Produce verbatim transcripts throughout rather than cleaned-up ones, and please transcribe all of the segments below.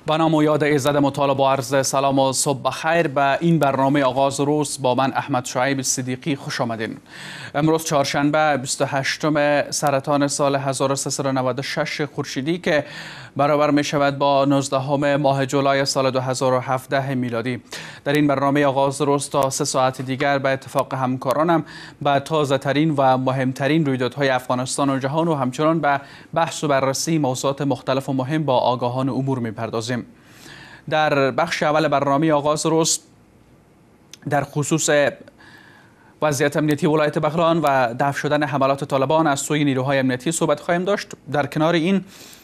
با نام و یاد ایزد مطالعه با عرض سلام و صبح بخیر. به این برنامه آغاز روز با من احمد شعیب صدیقی خوش آمدین. امروز چهارشنبه بیست و هشتم سرطان سال هزار و سیصد و نود و شش خورشیدی که برابر می شود با نوزدهم ماه جولای سال دو هزار و هفده میلادی. در این برنامه آغاز روز تا سه ساعت دیگر به اتفاق همکارانم به تازه ترین و مهمترین رویدادهای افغانستان و جهان و همچنان به بحث و بررسی موضوعات مختلف و مهم با آگاهان امور می پردازیم. در بخش اول برنامه آغاز روز در خصوص وضعیت امنیتی ولایت بغلان و دفع شدن حملات طالبان از سوی نیروهای امنیتی صحبت خواهیم داشت. در کنار این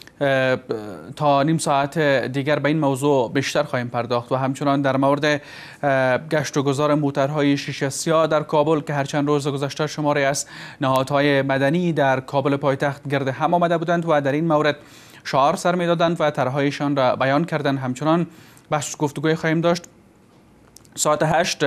تا نیم ساعت دیگر به این موضوع بیشتر خواهیم پرداخت و همچنان در مورد گشت و گذار موترهای شیشه سیاه در کابل که هر چند روز گذشته شماری از نهادهای مدنی در کابل پایتخت گرد هم آمده بودند و در این مورد شعار سر می‌دادند و طرح‌هایشان را بیان کردند. همچنان بحث گفتگوی خواهیم داشت. ساعت هشت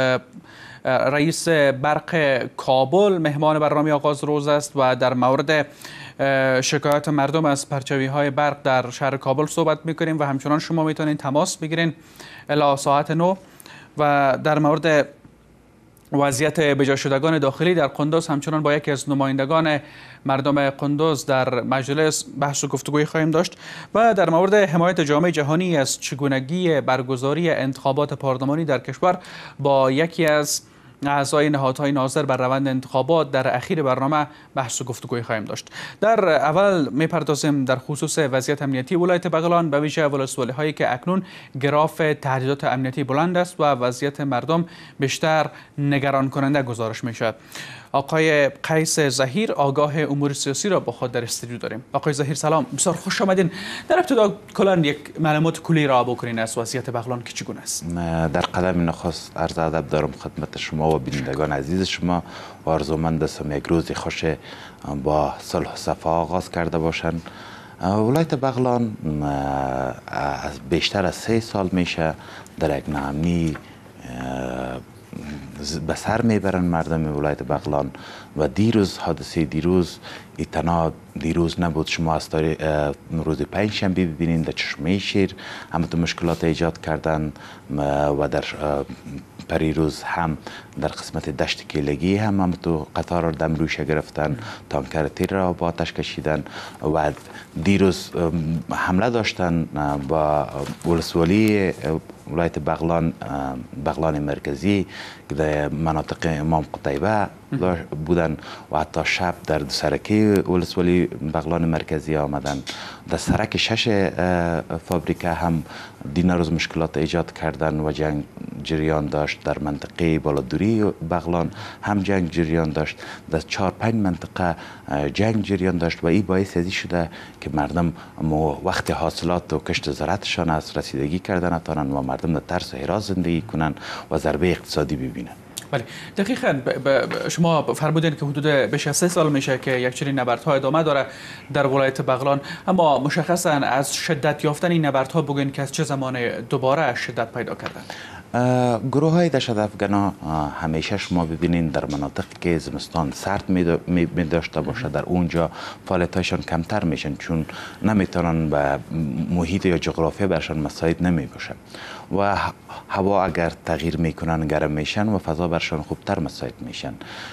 رئیس برق کابل مهمان برنامه آغاز روز است و در مورد شکایات مردم از پرچوی های برق در شهر کابل صحبت میکنیم و همچنان شما میتونید تماس بگیرین الی ساعت نو و در مورد وضعیت بجا شدگان داخلی در قندوز همچنان با یکی از نمایندگان مردم قندوز در مجلس بحث و گفتگوی خواهیم داشت و در مورد حمایت جامعه جهانی از چگونگی برگزاری انتخابات پارلمانی در کشور با یکی از اعضای نهادهای ناظر بر روند انتخابات در اخیر برنامه بحث و گفتگوی خواهیم داشت. در اول میپردازیم در خصوص وضعیت امنیتی ولایت بغلان، به ویژه ولسوالی هایی که اکنون گراف تهدیدات امنیتی بلند است و وضعیت مردم بیشتر نگران کننده گزارش میشد. آقای قیس ظهیر آگاه امور سیاسی را با خود در استودیو داریم. آقای ظهیر سلام، بسیار خوش آمدین. در ابتدا کلا یک معلومات کلی را بکنین از وضعیت بغلان که چگونه است. در قدم نخست عرض ادب دارم خدمت شما و بینندگان عزیز شما و آرزومند هستم یک روز خوش با صلح و صفا آغاز کرده باشند. ولایت بغلان از بیشتر از سه سال میشه در یک ناامنی به سر میبرن مردم ولایت بغلان و دیروز حادثه دیروز تنها دیروز نبود، شما از روز پنج شنبه ببینید در چشمه شیر همه تو مشکلات ایجاد کردن و در پریروز هم در قسمت دشت کیلگی هم هم تو قطار را دم روشه گرفتن، تانکر تیر را با آتش کشیدن و دیروز حمله داشتن با ولسوالی ولایت بغلان بغلان مرکزی که در مناطق امام قتیبه بودن و حتی شب در سرکی ولسوالی بغلان مرکزی آمدن. در سرک شش فابریکه هم دین روز مشکلات ایجاد کردن و جنگ جریان داشت. در منطقه بالادوری بغلان هم جنگ جریان داشت. در چهار پنج منطقه جنگ جریان داشت و این باعث ازی شده که مردم وقت حاصلات و کشت زراعتشان از رسیدگی کردن نتوانند و مردم در ترس و هراس زندگی کنند و ضربه اقتصادی ببینند. بله دقیقاً شما فرمودین که حدود بیش از سه سال میشه که یک چنین نبردها ادامه داره در ولایت بغلان، اما مشخصاً از شدت یافتن این نبردها بگوین که از چه زمان دوباره شدت پیدا کردن؟ گروه های دهشت افغان همیشه شما ببینید در مناطقی که زمستان سرد می داشته باشه در اونجا فعالیت هایشان کمتر میشن چون نمیتونن به محیط یا جغرافیا برشان مساعد نمی باشه و هوا اگر تغییر میکنن گرم میشن و فضا برشان خوبتر مساعد میشن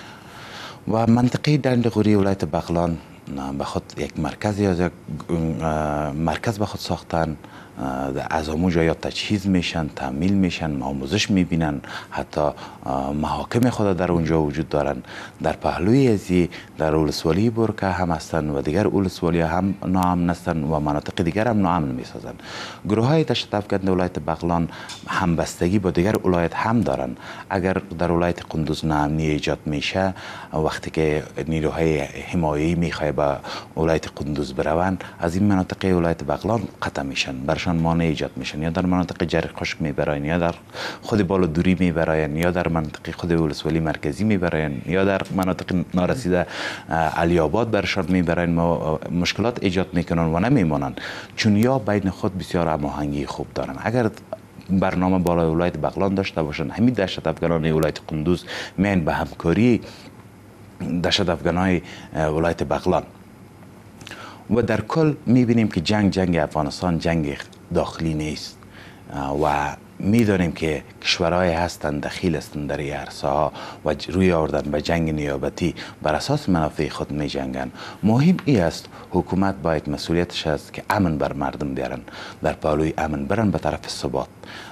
و منطقه دنده غوری ولایت بغلان به خود یک مرکز یا یک مرکز به خود ساختن. از همونجا یا تجهیز میشن، تعمیل میشن، آموزش میبینن، حتی محاکم خود در اونجا وجود دارن. در پهلوی ازی در ولسوالی برکه هم هستن و دیگر ولسوالی هم ناامن هستن و مناطق دیگر هم ناامن میسازن. گروه های دهشت افکن ولایت بغلان همبستگی با دیگر ولایت هم دارن. اگر در ولایت قندوز ناامنی ایجاد میشه وقتی که نیروهای حمایه‌ای میخوای با ولایت قندوز بروند از این مناطق ولایت بغلان قطع میشن، برشان مانع ایجاد میشن، یا در مناطق جرق خشک میبراین یا در خود بالادوری میبراین یا در مناطق خود ولسوالی مرکزی میبراین یا در مناطق نارسیده علی آباد برشان میبراین و مشکلات ایجاد میکنن و نمیمانن چون یا بین خود بسیار هماهنگی خوب دارن. اگر برنامه بالای ولایت بغلان داشته باشن همین دهشت افغانان ولایت قندوز میان به همکاری دهشت افغانای ولایت بغلان و در کل میبینیم که جنگ جنگ افغانستان جنگ داخلی نیست و میدانیم که کشورهای هستند دخیل هستند در این عرصه ها و روی آوردن به جنگ نیابتی بر اساس منافع خود می جنگن. مهم ای است حکومت باید مسئولیتش است که امن بر مردم بیارن، در پالوی امن برن به طرف ثبات.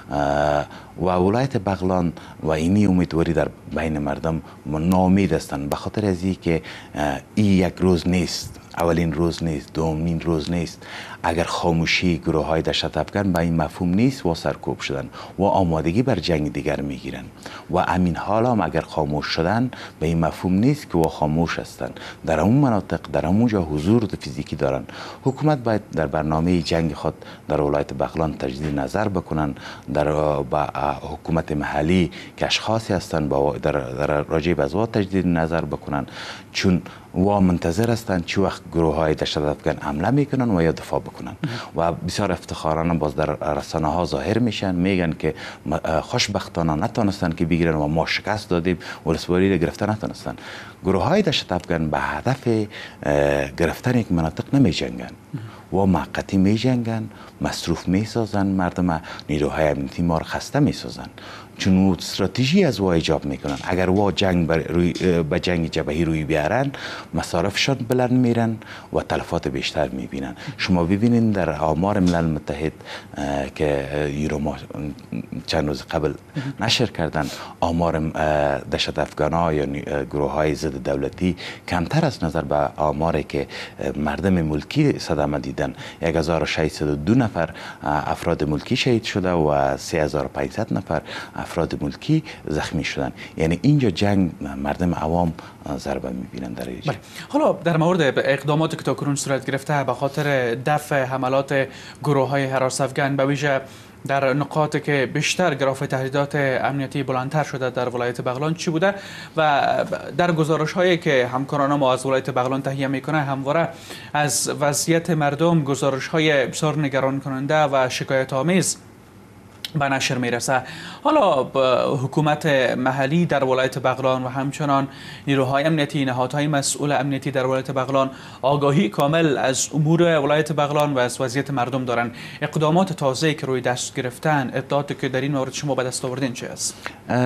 و ولایت بغلان و اینی امیدواری در بین مردم ناامید هستند به خاطر از این که این یک روز نیست، اولین روز نیست، دومین روز نیست. اگر خاموشی گروه های دهشت افکن به این مفهوم نیست و سرکوب شدن و آمادگی بر جنگ دیگر میگیرن و امین حال هم اگر خاموش شدن به این مفهوم نیست که و خاموش هستند. در اون مناطق در اونجا حضور فیزیکی دارن. حکومت باید در برنامه جنگ خود در ولایت بغلان تجدید نظر بکنن، در با حکومت محلی که اشخاصی هستند در, در راجع به ازوا تجدید نظر بکنن، چون و منتظر هستند چه وقت گروه های دهشت افکن حمله میکنن و یا دفاع بکنن. و بسیار افتخارانه باز در رسانه ها ظاهر میشن، میگن که خوشبختانه نتونستن که بگیرن و ما شکست دادیم ولسوالی را گرفتن نتونستن. گروه های دهشت افکن به هدف گرفتن یک مناطق نمی جنگن و موقتی می جنگن، مصروف می سازن، مردم نیروهای امنیتی ما را خسته می سازن، چون استراتژی از وا ایجاب میکنن. اگر وا جنگ بر روی به جنگ جبهی روی بیارن، مصارفشان بلند میرن و تلفات بیشتر میبینن. شما ببینید در آمار ملل متحد که یورو ما چند روز قبل نشر کردن، آمار دهشت افغان‌ها یا گروه های ضد دولتی کمتر از نظر به آماری که مردم ملکی صدمه دیدن. یک هزار و ششصد و دو نفر افراد ملکی شهید شده و سه هزار و پانصد نفر افراد ملکی زخمی شدن. یعنی اینجا جنگ مردم عوام ضربه میبینن در اینجا. حالا در مورد اقداماتی که تاکنون صورت گرفته به خاطر دفع حملات گروه های حراس افغان، به ویژه در نقاطی که بیشتر گراف تهدیدات امنیتی بلندتر شده در ولایت بغلان چی بوده و در گزارش هایی که همکاران ما از ولایت بغلان تهیه میکنه همواره از وضعیت مردم گزارش های بسیار نگران کننده و شکایت آمیز به نشر میرسه. حالا حکومت محلی در ولایت بغلان و همچنان نیروهای امنیتی، نهادهای مسئول امنیتی در ولایت بغلان آگاهی کامل از امور ولایت بغلان و از وضعیت مردم دارن. اقدامات تازه‌ای که روی دست گرفتن، اطلاعاتی که در این مورد شما به دست آوردین چه است؟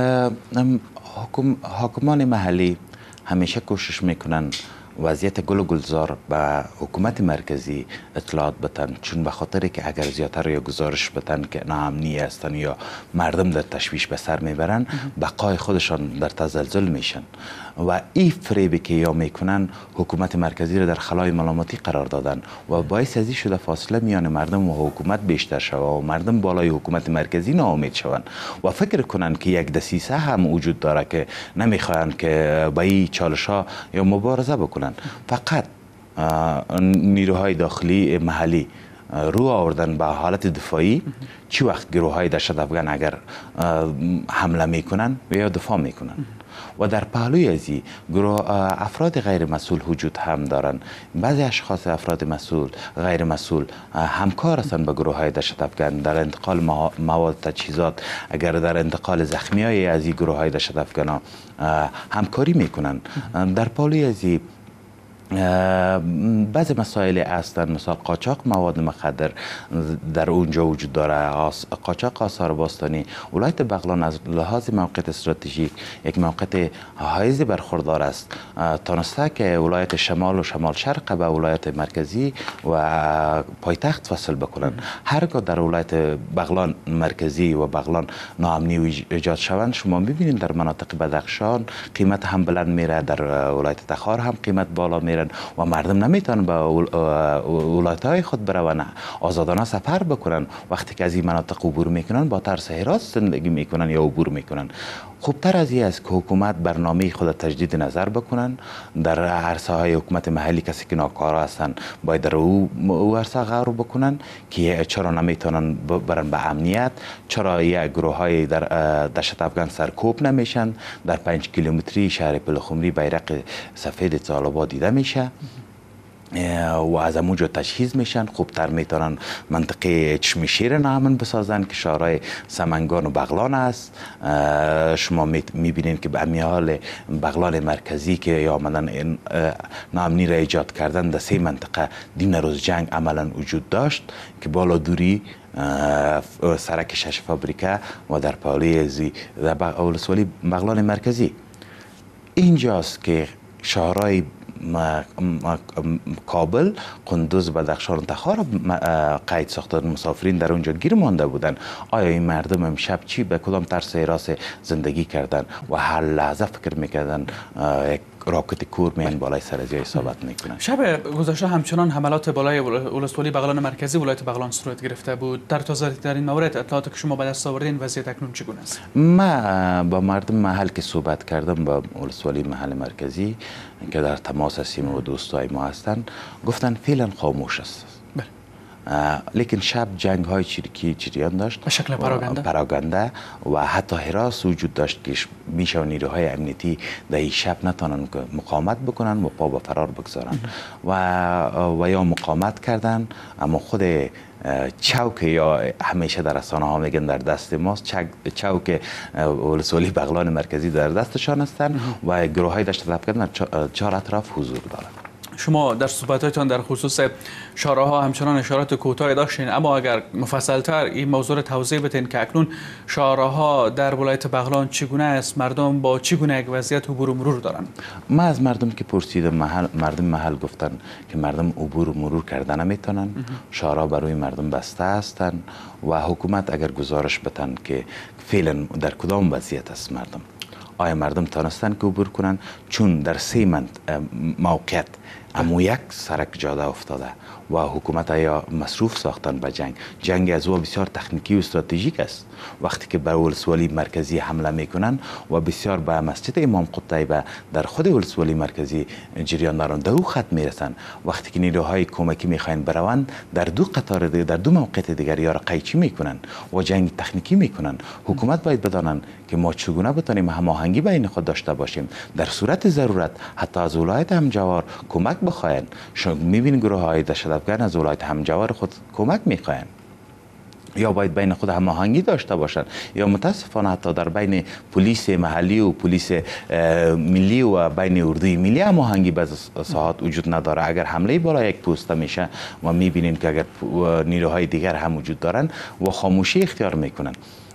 حکم، حکمان محلی همیشه کوشش میکنن وضعیت گل و گلزار به حکومت مرکزی اطلاعات بتن، چون به خاطر که اگر زیادتر یا گزارش بتن که ناامنی هستن یا مردم در تشویش به سر میبرن، بقای خودشان در تزلزل میشن و این فریبی که یا میکنن حکومت مرکزی را در خلای ملامتی قرار دادن و باعث ازی شده فاصله میان مردم و حکومت بیشتر شود و مردم بالای حکومت مرکزی ناامید شوند و فکر کنن که یک دسیسه هم وجود داره که نمیخواین که با این چالش ها یا مبارزه بکنن. فقط نیروهای داخلی محلی رو آوردن به حالت دفاعی. چی وقت گروه های دهشت افغان اگر حمله میکنن و یا دفاع میکنن و در پهلوی ازی گروه افراد غیر مسئول وجود هم دارن. بعضی اشخاص افراد مسئول غیر مسئول همکار هستند با گروه های دهشت افغان در انتقال مواد تجهیزات، اگر در انتقال زخمی های از این گروه های دهشت افغان همکاری میکنن. در پهلوی ازی بعضی مسائل هستند، مثلا قاچاق مواد مخدر در اونجا وجود داره، قاچاق آثار باستانی. ولایت بغلان از لحاظ موقعیت استراتژیک یک موقعیت حایز برخوردار است، تانسته که ولایت شمال و شمال شرق به ولایت مرکزی و پایتخت وصل بکنن. هرگاه در ولایت بغلان مرکزی و بغلان ناامنی ایجاد شوند، شما ببینید در مناطق بدخشان قیمت هم بلند میره، در ولایت تخار هم قیمت بالا میره و مردم نمیتونن به ولایت‌های خود برون آزادانه سفر بکنن. وقتی که از این مناطق عبور میکنن با ترس حراس زندگی میکنن یا عبور میکنن. خوبتر از این است که حکومت برنامه خود تجدید نظر بکنن. در عرصه های حکومت محلی کسی که ناکارا هستن باید در او عرصه غور بکنن که چرا نمیتونن برن به امنیت، چرا یک گروه های در دهشت افغان سرکوب نمیشن. در پنج کیلومتری شهر پلخمری بیرق سفید طالبان دیده میشه و از اونجا تجهیز میشن. خوبتر میتونن منطقه چشمشیر نامن بسازن که شهرهای سمنگان و بغلان است. شما میبینید که به امیال بغلان مرکزی که آمدن نامنی را ایجاد کردن، در سه منطقه دین روز جنگ عملا وجود داشت که بالا دوری سرک شش فابریکه و در پالی ازی در ولسوالی بغلان مرکزی. اینجاست که شهرهای کابل، قندوز، بدخشان و تخار قید ساختن مسافرین در اونجا گیر مانده بودن. آیا این مردم امشب چی به کدام طرز راست زندگی کردن و هر لحظه فکر میکردن یک راکت کور میان بالای سر از اصابت میکنن؟ شب گذشته همچنان حملات بالای ولسوالی بغلان مرکزی ولایت بغلان صورت گرفته بود. در تازه در این مورد اطلاعاتی که شما به دست آوردین وضعیت اکنون چگونه است؟ ما با مردم محل که صحبت کردم، با ولسوالی محل مرکزی که در تماس هستیم و دوستای ما هستن، گفتن فعلا خاموش است. لیکن شب جنگ های چریکی جریان داشت به شکل پراگنده پراگنده و حتی حراس وجود داشت که میشه نیروهای امنیتی در این شب نتونن که مقاومت بکنن و پا به فرار بگذارن و و یا مقاومت کردن، اما خود چوک، یا همیشه در رسانه ها میگن در دست ماست، چوک ولسوالی بغلان مرکزی در دستشان هستند و گروه های دشت افغان چهار اطراف حضور دارند. شما در صحبتاتان در خصوص شاراها همچنان اشارات کوتاهی داشتین، اما اگر مفصلتر این موضوع را توضیح بدین که اکنون شاراها در ولایت بغلان چگونه است، مردم با چگونه یک وضعیت عبور و مرور دارند؟ ما از مردم که پرسیدم، محل مردم محل گفتن که مردم عبور و مرور کردن نمیتونن، شارها برای مردم بسته هستند و حکومت اگر گزارش بدن که فعلا در کدام وضعیت است مردم، آیا مردم تانستن که عبور کنن، چون در سه موقعیت اما یک سرک جاده افتاده و حکومت یا مصروف ساختن به جنگ. جنگ از او بسیار تکنیکی و استراتژیک است. وقتی که بر ولسوالی مرکزی حمله میکنن و بسیار به مسجد امام قطیبه در خود ولسوالی مرکزی جریان دارن، در او خط میرسن. وقتی که نیروهای کمکی میخواین بروند، در دو قطار دیگر، در دو موقعیت دیگر یا را قیچی میکنن و جنگ تکنیکی میکنن. حکومت باید بدانن که ما چگونه بتونیم هماهنگی بین خود داشته باشیم، در صورت ضرورت حتی از ولایت همجوار کمک بخواین. شما میبینید گروه های دشت افغان از ولایت همجوار خود کمک میخواین، یا باید بین خود هماهنگی داشته باشند، یا متاسفانه حتی در بین پلیس محلی و پلیس ملی و بین اردوی ملی هماهنگی بعض ساعات وجود نداره. اگر حمله بالای یک پوسته میشه و میبینیم که اگر نیروهای دیگر هم وجود دارن و خاموشی اختیار میکنن.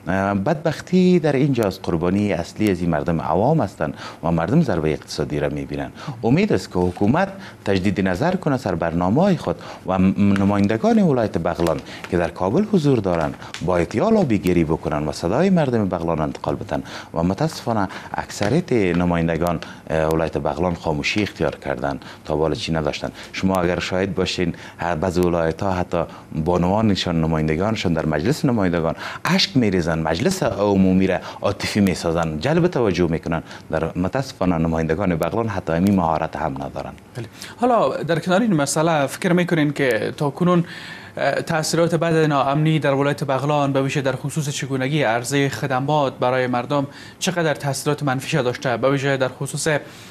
بدبختی در اینجاست، قربانی اصلی از این مردم عوام هستند و مردم ضربه اقتصادی را میبینن. امید است که حکومت تجدید نظر کنه سر برنامه‌های خود و نمایندگان ولایت بغلان که در کابل حضور دارند باید یا لابیگری بکنن و صدای مردم بغلان انتقال بدن و متاسفانه اکثریت نمایندگان ولایت بغلان خاموشی اختیار کردن، تا بالا چی نداشتن. شما اگر شاهد باشین بعضی ولایت ها حتی بانوانشان، نمایندگانشان در مجلس نمایندگان اشک میریزن، مجلس عمومی را عاطفی میسازن، جلب توجه میکنن. در متاسفانه نمایندگان بغلان حتی این مهارت هم ندارن. حالا در کنار این مسئله فکر میکنین که تا کنون تاثیرات بد ناامنی در ولایت بغلان به ویژه در خصوص چگونگی عرضه خدمات برای مردم چقدر تاثیرات منفی داشته، به ویژه در خصوص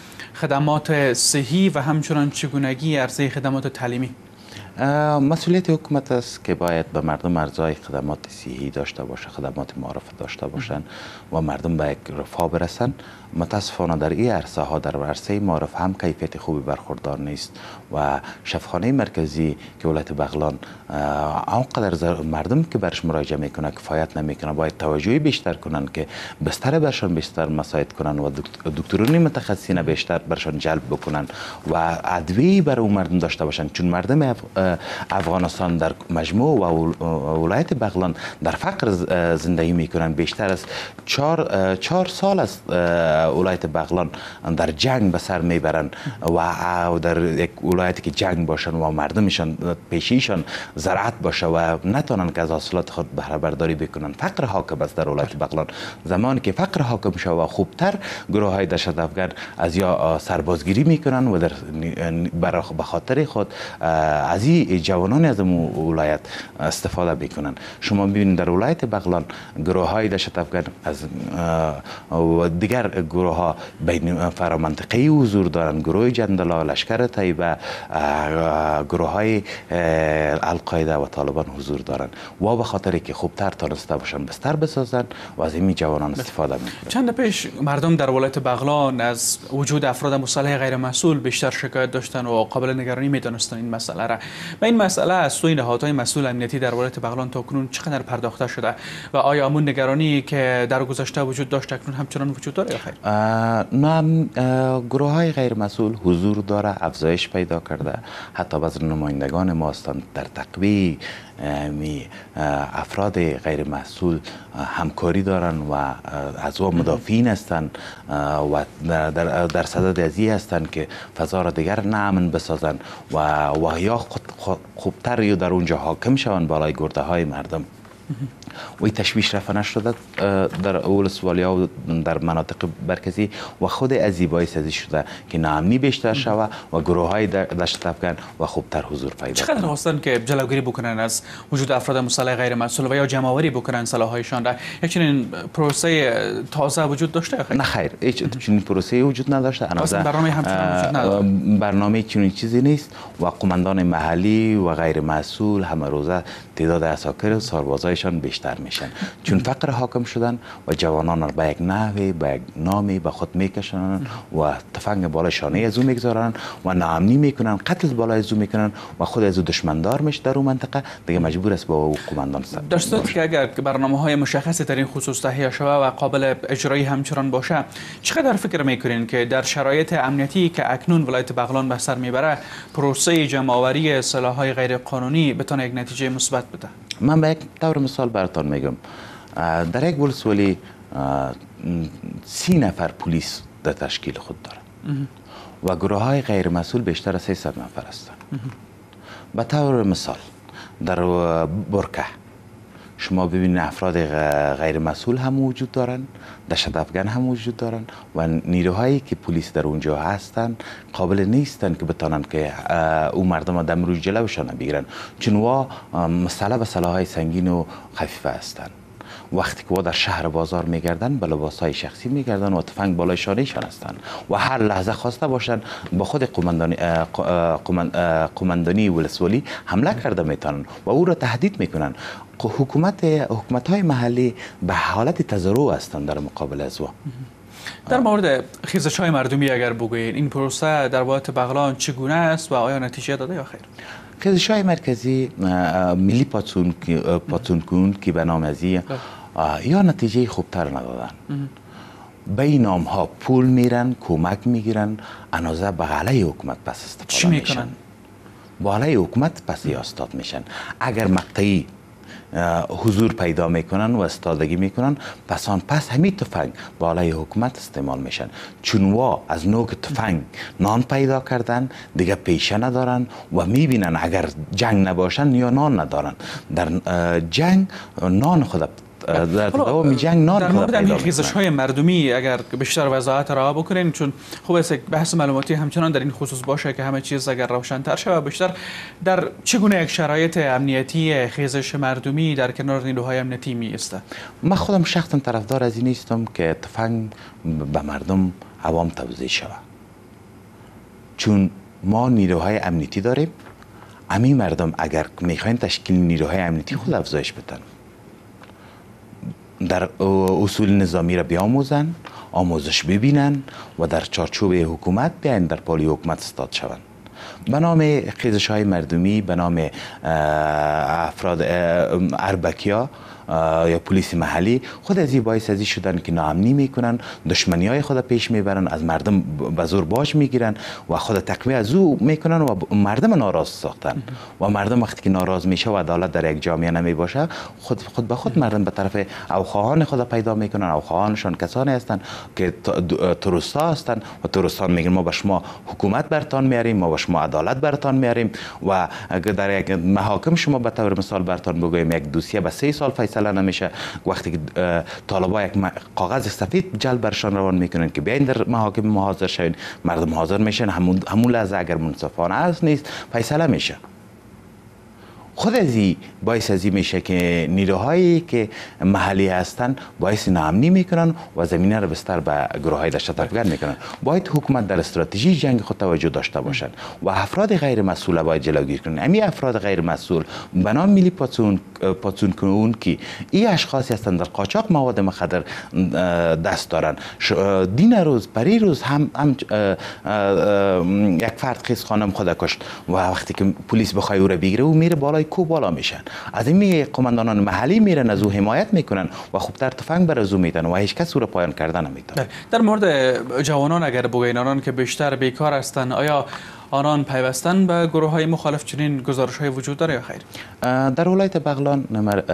خدمات صحی و همچنان چگونگی عرضه خدمات تعلیمی؟ مسئولیت حکومت است که باید به مردم ارزای خدمات صحی داشته باشه، خدمات معرفت داشته باشند و مردم به یک رفاه برسن. متاسفانه در این عرصه ها، در عرصه معرف هم کیفیت خوبی برخوردار نیست و شفاخانه مرکزی که ولایت بغلان آنقدر مردم که برش مراجعه میکنه کفایت نمیکنه. باید توجهی بیشتر کنن که بستر برشان بیشتر مساعد کنن و دکتران متخصصین بیشتر برشان جلب بکنن و ادویه بر اون مردم داشته باشن، چون مردم افغانستان در مجموع و ولایت بغلان در فقر زندگی میکنن. بیشتر از چهار, چهار سال است ولایت بغلان در جنگ به سر میبرن و در یک ولایتی که جنگ باشن و مردمشان پیشیشان زراعت باشه و نتونن که از حاصلات خود بهره برداری بکنن. فقر حاکم است در ولایت بغلان. زمانی که فقر حاکم شود و خوبتر گروه های دشت افغان از یا سربازگیری میکنن و در به خاطر خود از این جوانان از ولایت استفاده میکنن. شما ببینید در ولایت بغلان گروه های دشت افغان از دیگر گروه ها بین فرامنطقه‌ای حضور دارند، گروه جندلا، لشکر طیبه، گروه های القاعده و طالبان حضور دارند و به خاطری که خوبتر تانسته باشن بستر بسازن و از این جوانان استفاده میکنند. چند پیش مردم در ولایت بغلان از وجود افراد مسلح غیر مسئول بیشتر شکایت داشتن و قابل نگرانی میدانستن این مسئله را. و این مسئله از سوی نهادهای مسئول امنیتی در ولایت بغلان تا کنون چقدر پرداخته شده و آیا همون نگرانی که در گذشته وجود داشت اکنون همچنان وجود داره یا خیر؟ نه، گروه های غیر مسئول حضور داره، افزایش پیدا کرده. حتی بعض نمایندگان ما هستند در تقویه می افراد غیر مسئول همکاری دارن و از او مدافعین هستند و در, در صدد ازی هستند که فضا را دیگر نامن بسازن و و یا خوبتر یا در اونجا حاکم شوند بالای گرده های مردم. و این تشویش رفع نشده در ولسوالی ها و در مناطق مرکزی و خود از باعث ازی شده که ناامنی بیشتر شود و گروه های دشت افغان و خوبتر حضور پیدا چقدر خواستن که جلوگیری بکنن از وجود افراد مسلح غیر مسئول و یا جمع‌آوری بکنن سلاح‌هایشان را؟ یک چنین پروسه تازه وجود داشته یا خیر؟ نه خیر، هیچ چنین پروسه وجود نداشته. اصلا برنامه همچنان وجود نداره. برنامه چنین چیزی نیست و قماندان محلی و غیر مسئول همه روزه تعداد عساکر سربازایشان بیشتر میشن چون فقر حاکم شدن و جوانان را به یک نحوی به یک نامی به خود میکشنن و تفنگ بالای شانه از او میگذارن و ناامنی میکنن، قتل بالای از او میکنن و خود از او دشمندار میشه در اون منطقه، دیگه مجبور است با او قماندان سر در صورتی که اگر برنامه های مشخصی در این خصوص تهیه شود و قابل اجرایی همچنان باشه، چقدر فکر میکنین که در شرایط امنیتی که اکنون ولایت بغلان به سر میبره پروسه جمع‌آوری سلاح‌های غیر قانونی بتونه یک نتیجه مثبت بده؟ من به یک طور مثال براتون میگم. در یک ولسوالی سی نفر پلیس در تشکیل خود داره و گروه های غیر مسئول بیشتر از سیصد نفر هستند. به طور مثال در برکه شما ببینید افراد غیر مسئول هم وجود دارن، دشت افغان هم وجود دارن و نیروهایی که پلیس در اونجا هستن قابل نیستن که بتانن که او مردم دم روی جلوشان بگیرن چون وا مسئله به سلاح‌های سنگین و خفیفه هستن. وقتی که وا در شهر بازار میگردن به لباسهای شخصی میگردن و تفنگ بالای شانهشان هستن و هر لحظه خواسته باشن با خود قماندانی قماندانی ولسوالی حمله کرده میتونن و او را تهدید میکنن. حکومت حکومت های محلی به حالت تضرع هستند در مقابل از او. در مورد خیزش های مردمی اگر بگویید این پروسه در ولایت بغلان چگونه است و آیا نتیجه داده یا خیر؟ خیزش های مرکزی ملی پاتون کن که به نام ازی یا نتیجه خوبتر ندادن. به این نام ها پول میرن، کمک میگیرن، انازه به علیه حکومت پس استفاده میشن. با علیه حکومت پس ایستاد میشن. اگر مقطعی حضور پیدا میکنن و استادگی میکنن پس آن پس همین تفنگ با علیه حکومت استعمال میشن چون وا از نوک تفنگ نان پیدا کردن دیگه پیشه ندارن و میبینن اگر جنگ نباشن یا نان ندارن. در جنگ نان خود در دوام جنگ نان در مورد این خیزش های مردمی اگر بیشتر وضاحت را بکنین چون خوب است بحث معلوماتی همچنان در این خصوص باشه که همه چیز اگر روشن‌تر شود بیشتر در چگونه یک شرایط امنیتی خیزش مردمی در کنار نیروهای امنیتی می است. من خودم شخصا طرفدار از این نیستم که تفنگ به مردم عوام توزیع شود چون ما نیروهای امنیتی داریم. همین مردم اگر میخواین تشکیل نیروهای امنیتی خود افزایش بدن، در اصول نظامی را بیاموزن، آموزش ببینن و در چارچوب حکومت بیاین در پالی حکومت استاد شوند. به نام خیزش های مردمی، به نام افراد اربکیا یا پلیس محلی خود از این باعث ازی شدن که ناامنی میکنن، دشمنی های خود پیش میبرن، از مردم به زور باج میگیرن و خود تقویه از او میکنن و مردم ناراض ساختن و مردم وقتی که ناراض میشه و عدالت در یک جامعه نمی باشه خود خود به خود مردم به طرف اوخواهان خود پیدا میکنن. اوخواهانشان کسانی هستن که تروستا هستن و تروستان میگن ما به شما حکومت برتان میاریم، ما به شما عدالت برتان میاریم و در یک محاکم شما به طور مثال برتان بگویم یک دوسیه به سه سال فیصله نمیشه. وقتی که طالبا یک کاغذ سفید جلب برشان روان میکنن که بیاین در محاکم ما حاضر شوین، مردم حاضر میشن، همون همون لحظه اگر منصفانه است نیست فیصله میشه خود از این باعث از این میشه که نیروهایی که محلی هستند باعث ناامنی میکنن و زمینه رو بستر به گروه های دهشت افکن میکنن. باید حکومت در استراتژی جنگ خود توجه داشته باشند و افراد غیر مسئول باید جلوگیری کنند. همین افراد غیر مسئول به نام ملی پاسون پاسون کنون که این اشخاصی هستند در قاچاق مواد مخدر دست دارن. دین روز پری روز هم, هم یک فرد خیز خانم خود کشت و وقتی که پلیس بخوای او را بگیره او میره بالای کو بالا میشن. از این قماندانان محلی میرن از او حمایت میکنن و خوبتر تفنگ بر از او میدن و هیچ کس او را پایان کردن نمیتونه. در مورد جوانان اگر بگوین آنان که بیشتر بیکار هستند، آیا آنان پیوستن به گروه های مخالف چنین گزارش های وجود داره یا خیر؟ در ولایت بغلان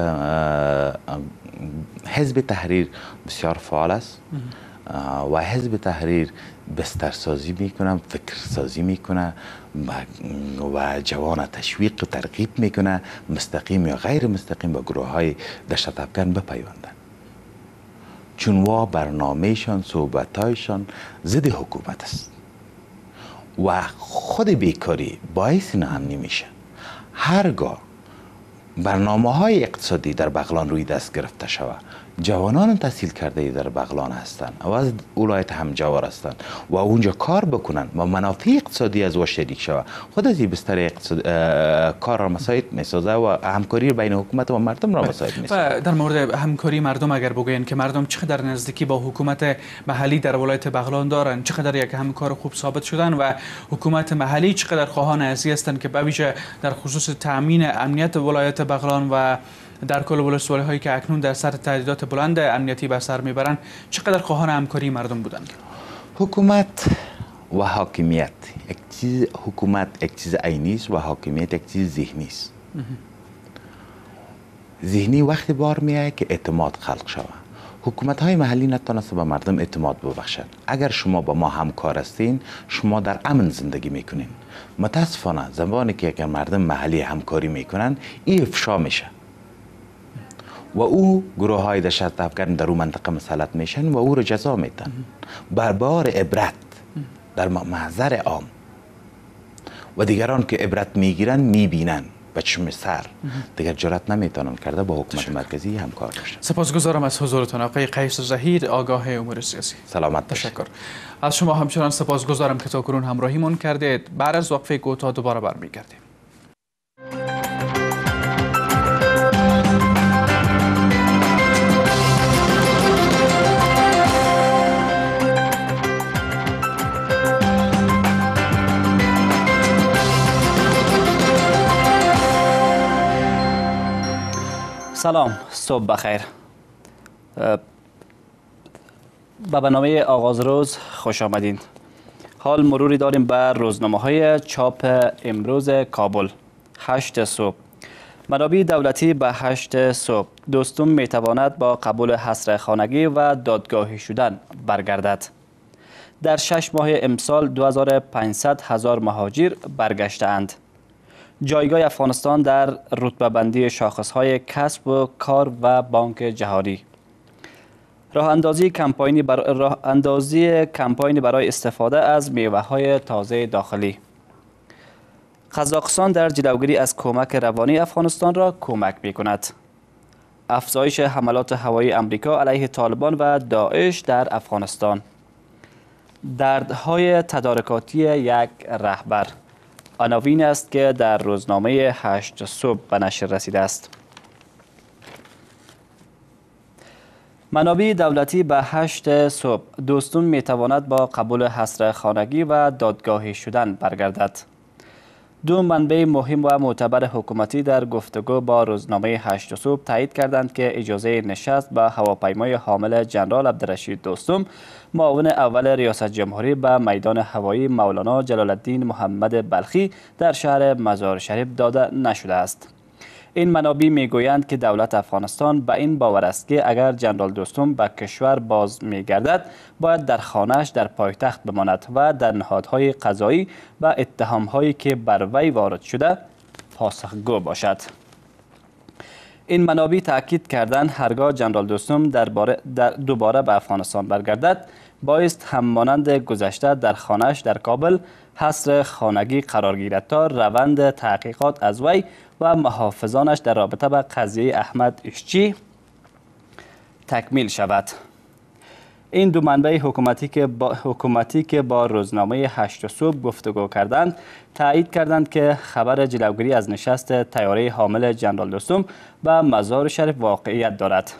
حزب تحریر بسیار فعال است و حزب تحریر بسترسازی میکنه، فکرسازی میکنه و جوان تشویق و ترغیب میکنه مستقیم یا غیر مستقیم به گروه های دهشت افکن بپیوندن، چون وا برنامهشان صحبتایشان ضد حکومت است و خود بیکاری باعث ناامنی میشه. هرگاه برنامه های اقتصادی در بغلان روی دست گرفته شود، جوانان تحصیل کرده در بغلان هستند و از ولایت همجوار هستند و اونجا کار بکنن و منافع اقتصادی از او شریک شود، خود از این بستر اقتصاد کار را مساعد میسازه و همکاری بین حکومت و مردم را مساعد میسازه. و در مورد همکاری مردم اگر بگوین که مردم چقدر نزدیکی با حکومت محلی در ولایت بغلان دارن، چقدر یک همکار خوب ثابت شدن و حکومت محلی چقدر خواهان ازی هستند که به ویژه در خصوص تامین امنیت ولایت بغلان و در کل ولسوالی هایی که اکنون در سر تهدیدات بلند امنیتی به سر میبرند چقدر خواهان همکاری مردم بودند؟ حکومت و حاکمیت یک چیز، حکومت یک چیز عینی است و حاکمیت یک چیز ذهنی است. ذهنی وقتی بار میاد که اعتماد خلق شود. حکومت های محلی نتونسته به مردم اعتماد ببخشد. اگر شما با ما همکار هستین، شما در امن زندگی میکنین. متاسفانه زمانی که اگر مردم محلی همکاری میکنن، این افشا میشه و او گروه های دهشت افکن در اون منطقه مسلط میشن و او رو جزا میدن. بر بار عبرت در محضر عام و دیگران که عبرت میگیرن میبینن به چشم سر دیگر جرأت نمیتونن کرده با حکومت مرکزی همکار باشن. سپاسگزارم از حضورتون آقای قیس زهیر، آگاه امور سیاسی. سلامت تشکر. از شما همچنان سپاسگزارم که تا کنون همراهیمون کردید. بعد از وقفه کوتاه دوباره برمیگردیم. سلام، صبح بخیر. به برنامه آغاز روز خوش آمدین. حال مروری داریم بر روزنامه های چاپ امروز کابل. هشت صبح. منابع دولتی به هشت صبح. دوستم می تواند با قبول حصر خانگی و دادگاهی شدن برگردد. در شش ماه امسال دو هزار و پانصد هزار مهاجر برگشتند. جایگاه افغانستان در رتبه بندی شاخصهای کسب و کار و بانک جهانی. راه اندازی کمپاینی برای راه اندازی کمپاینی برای استفاده از میوه‌های تازه داخلی. قزاقستان در جلوگیری از کمک روانی افغانستان را کمک می‌کند. افزایش حملات هوایی آمریکا علیه طالبان و داعش در افغانستان. دردهای تدارکاتی یک رهبر. عناوین است که در روزنامه هشت صبح به نشر رسیده است. منابع دولتی به هشت صبح. دوستون می تواند با قبول حصر خانگی و دادگاهی شدن برگردد. دو منبع مهم و معتبر حکومتی در گفتگو با روزنامه هشت صبح تایید کردند که اجازه نشست به هواپیمای حامل جنرال عبدالرشید دوستم معاون اول ریاست جمهوری به میدان هوایی مولانا جلال الدین محمد بلخی در شهر مزار شریف داده نشده است. این منابع میگویند که دولت افغانستان به این باور است که اگر جنرال دوستم به کشور باز میگردد باید در خانه‌اش در پایتخت بماند و در نهادهای قضایی و اتهام‌هایی که بر وی وارد شده پاسخگو باشد. این منابع تاکید کردند هرگاه جنرال دوستم درباره در دوباره به افغانستان برگردد بایست هم مانند گذشته در خانه‌اش در کابل حصر خانگی قرار گیرد تا روند تحقیقات از وی و محافظانش در رابطه با قضیه احمد اشچی تکمیل شود. این دو منبع حکومتی که با حکومتی که با روزنامه هشت صبح گفتگو کردند تایید کردند که خبر جلوگیری از نشست طیاره حامل جنرال دوستم به مزار شریف واقعیت دارد.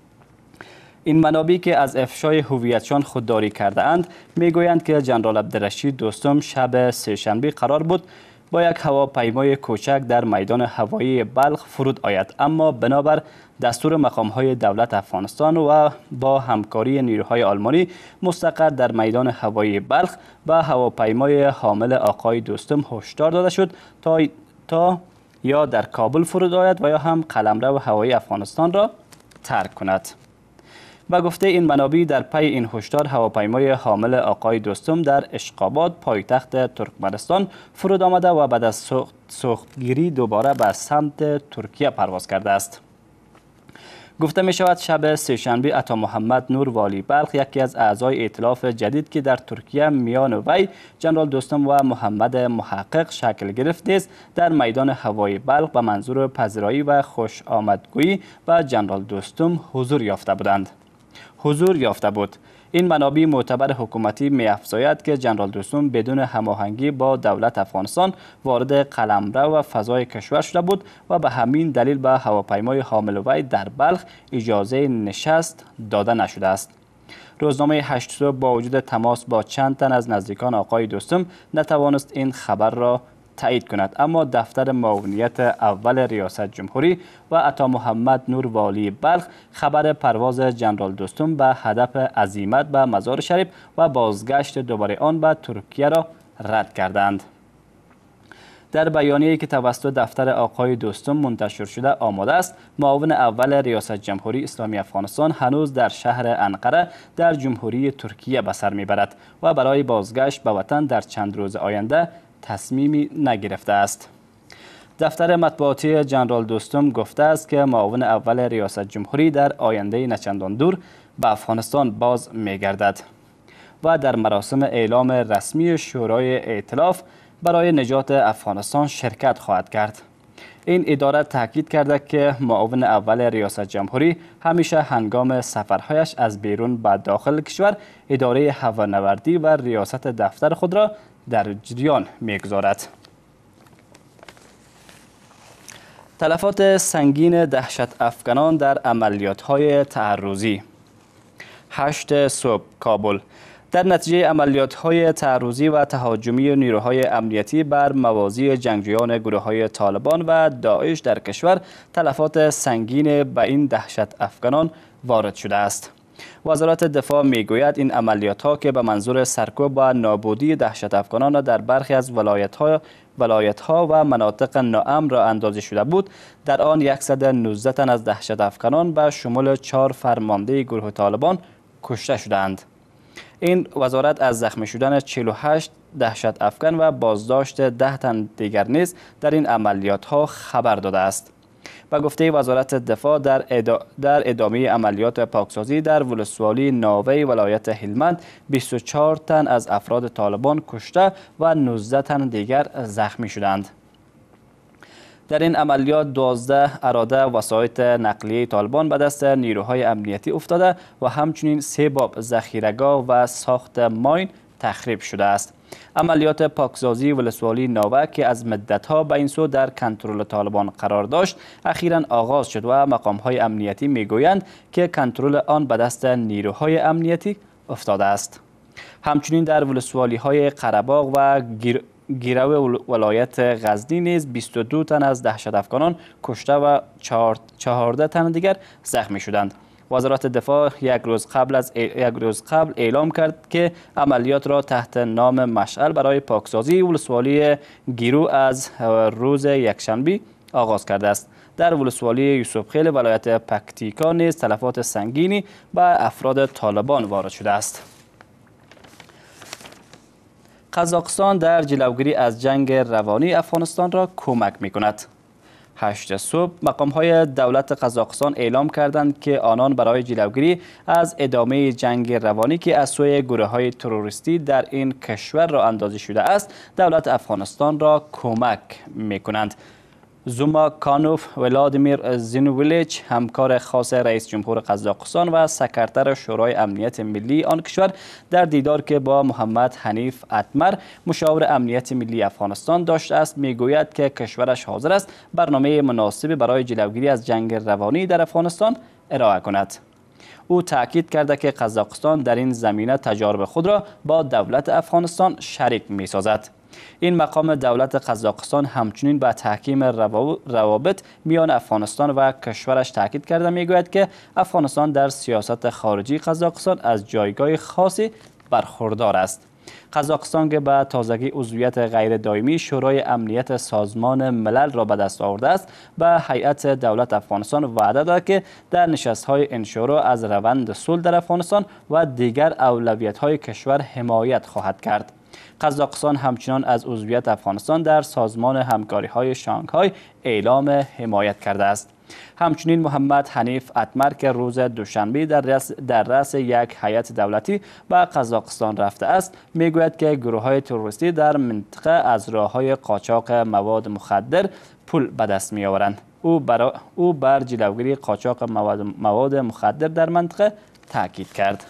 این منابع که از افشای هویتشان خودداری کرده اند میگویند که جنرال عبدالرشید دوستم شب سه‌شنبه قرار بود با یک هواپیمای کوچک در میدان هوایی بلخ فرود آید، اما بنابر دستور مقام‌های دولت افغانستان و با همکاری نیروهای آلمانی مستقر در میدان هوایی بلخ به هواپیمای حامل آقای دوستم هشدار داده شد تا تا یا در کابل فرود آید و یا هم قلمرو هوایی افغانستان را ترک کند. و گفته این منابع در پی این هشدار هواپیمای حامل آقای دوستم در اشقاباد پایتخت ترکمنستان فرود آمده و بعد از سوختگیری دوباره به سمت ترکیه پرواز کرده است. گفته می شود شب سه‌شنبه عطا محمد نور والی بلخ، یکی از اعضای ائتلاف جدید که در ترکیه میان وی جنرال دوستم و محمد محقق شکل گرفت است، در میدان هوایی بلخ به منظور پذیرایی و خوش آمدگویی و جنرال دوستم حضور یافته بودند. حضور یافته بود. این منابع معتبر حکومتی می‌افزاید که جنرال دوستم بدون هماهنگی با دولت افغانستان وارد قلمرو و فضای کشور شده بود و به همین دلیل به هواپیمای حامل وی در بلخ اجازه نشست داده نشده است. روزنامه هشت صبح با وجود تماس با چند تن از نزدیکان آقای دوستم نتوانست این خبر را تایید کند، اما دفتر معاونیت اول ریاست جمهوری و عطا محمد نور والی بلخ خبر پرواز جنرال دوستم به هدف عزیمت به مزار شریف و بازگشت دوباره آن به ترکیه را رد کردند. در بیانیه‌ای که توسط دفتر آقای دوستم منتشر شده آماده است، معاون اول ریاست جمهوری اسلامی افغانستان هنوز در شهر انقره در جمهوری ترکیه به سر میبرد و برای بازگشت به وطن در چند روز آینده تصمیمی نگرفته است. دفتر مطبوعاتی جنرال دوستم گفته است که معاون اول ریاست جمهوری در آینده نچندان دور به افغانستان باز میگردد و در مراسم اعلام رسمی شورای ائتلاف برای نجات افغانستان شرکت خواهد کرد. این اداره تاکید کرده که معاون اول ریاست جمهوری همیشه هنگام سفرهایش از بیرون به داخل کشور اداره هوانوردی و ریاست دفتر خود را در جریان می‌گذارد. تلفات سنگین دهشت افغانان در عملیات‌های تعرضی. هشت صبح کابل. در نتیجه عملیات‌های تعرضی و تهاجمی نیروهای امنیتی بر موازی جنگجویان گروه‌های طالبان و داعش در کشور تلفات سنگین به این دهشت افغانان وارد شده است. وزارت دفاع میگوید این عملیات‌ها که به منظور سرکوب و نابودی دهشت افغانان در برخی از ولایت‌ها ولایت‌ها و مناطق ناامن را اندازی شده بود، در آن صد و نوزده تن از دهشت افغانان به شمول چهار فرمانده گروه طالبان کشته شدند. این وزارت از زخمی شدن چهل و هشت دهشت افغان و بازداشت ده تن دیگر نیز در این عملیات‌ها خبر داده است. و گفته وزارت دفاع در, ادا... در ادامه عملیات پاکسازی در ولسوالی ناوه ولایت هلمند بیست و چهار تن از افراد طالبان کشته و نوزده تن دیگر زخمی شدند. در این عملیات دوازده اراده وسایط نقلیه طالبان به دست نیروهای امنیتی افتاده و همچنین سه باب ذخیره‌گاه و ساخت ماین تخریب شده است. عملیات پاکسازی ولسوالی ناوه که از مدت‌ها به این سو در کنترل طالبان قرار داشت اخیراً آغاز شد و مقام‌های امنیتی میگویند که کنترل آن به دست نیروهای امنیتی افتاده است. همچنین در ولسوالی‌های قره‌باغ و گیر گیرو ولایت غزنی نیز بیست و دو تن از دهشت افغانان کشته و چهارده تن دیگر زخمی شدند. وزارت دفاع یک روز قبل از یک روز قبل اعلام کرد که عملیات را تحت نام مشعل برای پاکسازی ولسوالی گیرو از روز یکشنبه آغاز کرده است. در ولسوالی یوسف خیل ولایت پکتیکا نیز تلفات سنگینی به افراد طالبان وارد شده است. قزاقستان در جلوگیری از جنگ روانی افغانستان را کمک می کند. هشت صبح مقام‌های دولت قزاقستان اعلام کردند که آنان برای جلوگیری از ادامه جنگ روانی که از سوی گروه‌های تروریستی در این کشور را اندازی شده است، دولت افغانستان را کمک می‌کنند. زوما کانوف ولادیمیر زینوویلیچ، همکار خاص رئیس جمهور قزاقستان و سکرتر شورای امنیت ملی آن کشور، در دیدار که با محمد حنیف اتمر مشاور امنیت ملی افغانستان داشته است، میگوید که کشورش حاضر است برنامه مناسبی برای جلوگیری از جنگ روانی در افغانستان ارائه کند. او تاکید کرده که قزاقستان در این زمینه تجارب خود را با دولت افغانستان شریک می‌سازد. این مقام دولت قزاقستان همچنین به تحکیم روابط میان افغانستان و کشورش تاکید کرده میگوید که افغانستان در سیاست خارجی قزاقستان از جایگاه خاصی برخوردار است. قزاقستان که به تازگی عضویت غیر دائمی شورای امنیت سازمان ملل را به دست آورده است، به هیئت دولت افغانستان وعده داد که در نشست‌های این شورا از روند صلح در افغانستان و دیگر اولویت‌های کشور حمایت خواهد کرد. قزاقستان همچنان از عضویت افغانستان در سازمان همکاری‌های شانگهای اعلام حمایت کرده است. همچنین محمد حنیف اتمر که روز دوشنبه در رأس در رأس یک هیئت دولتی به قزاقستان رفته است، میگوید که گروه‌های تروریستی در منطقه از راه‌های قاچاق مواد مخدر پول به دست می‌آورند. او بر او بر جلوگیری قاچاق مواد مواد مخدر در منطقه تاکید کرد.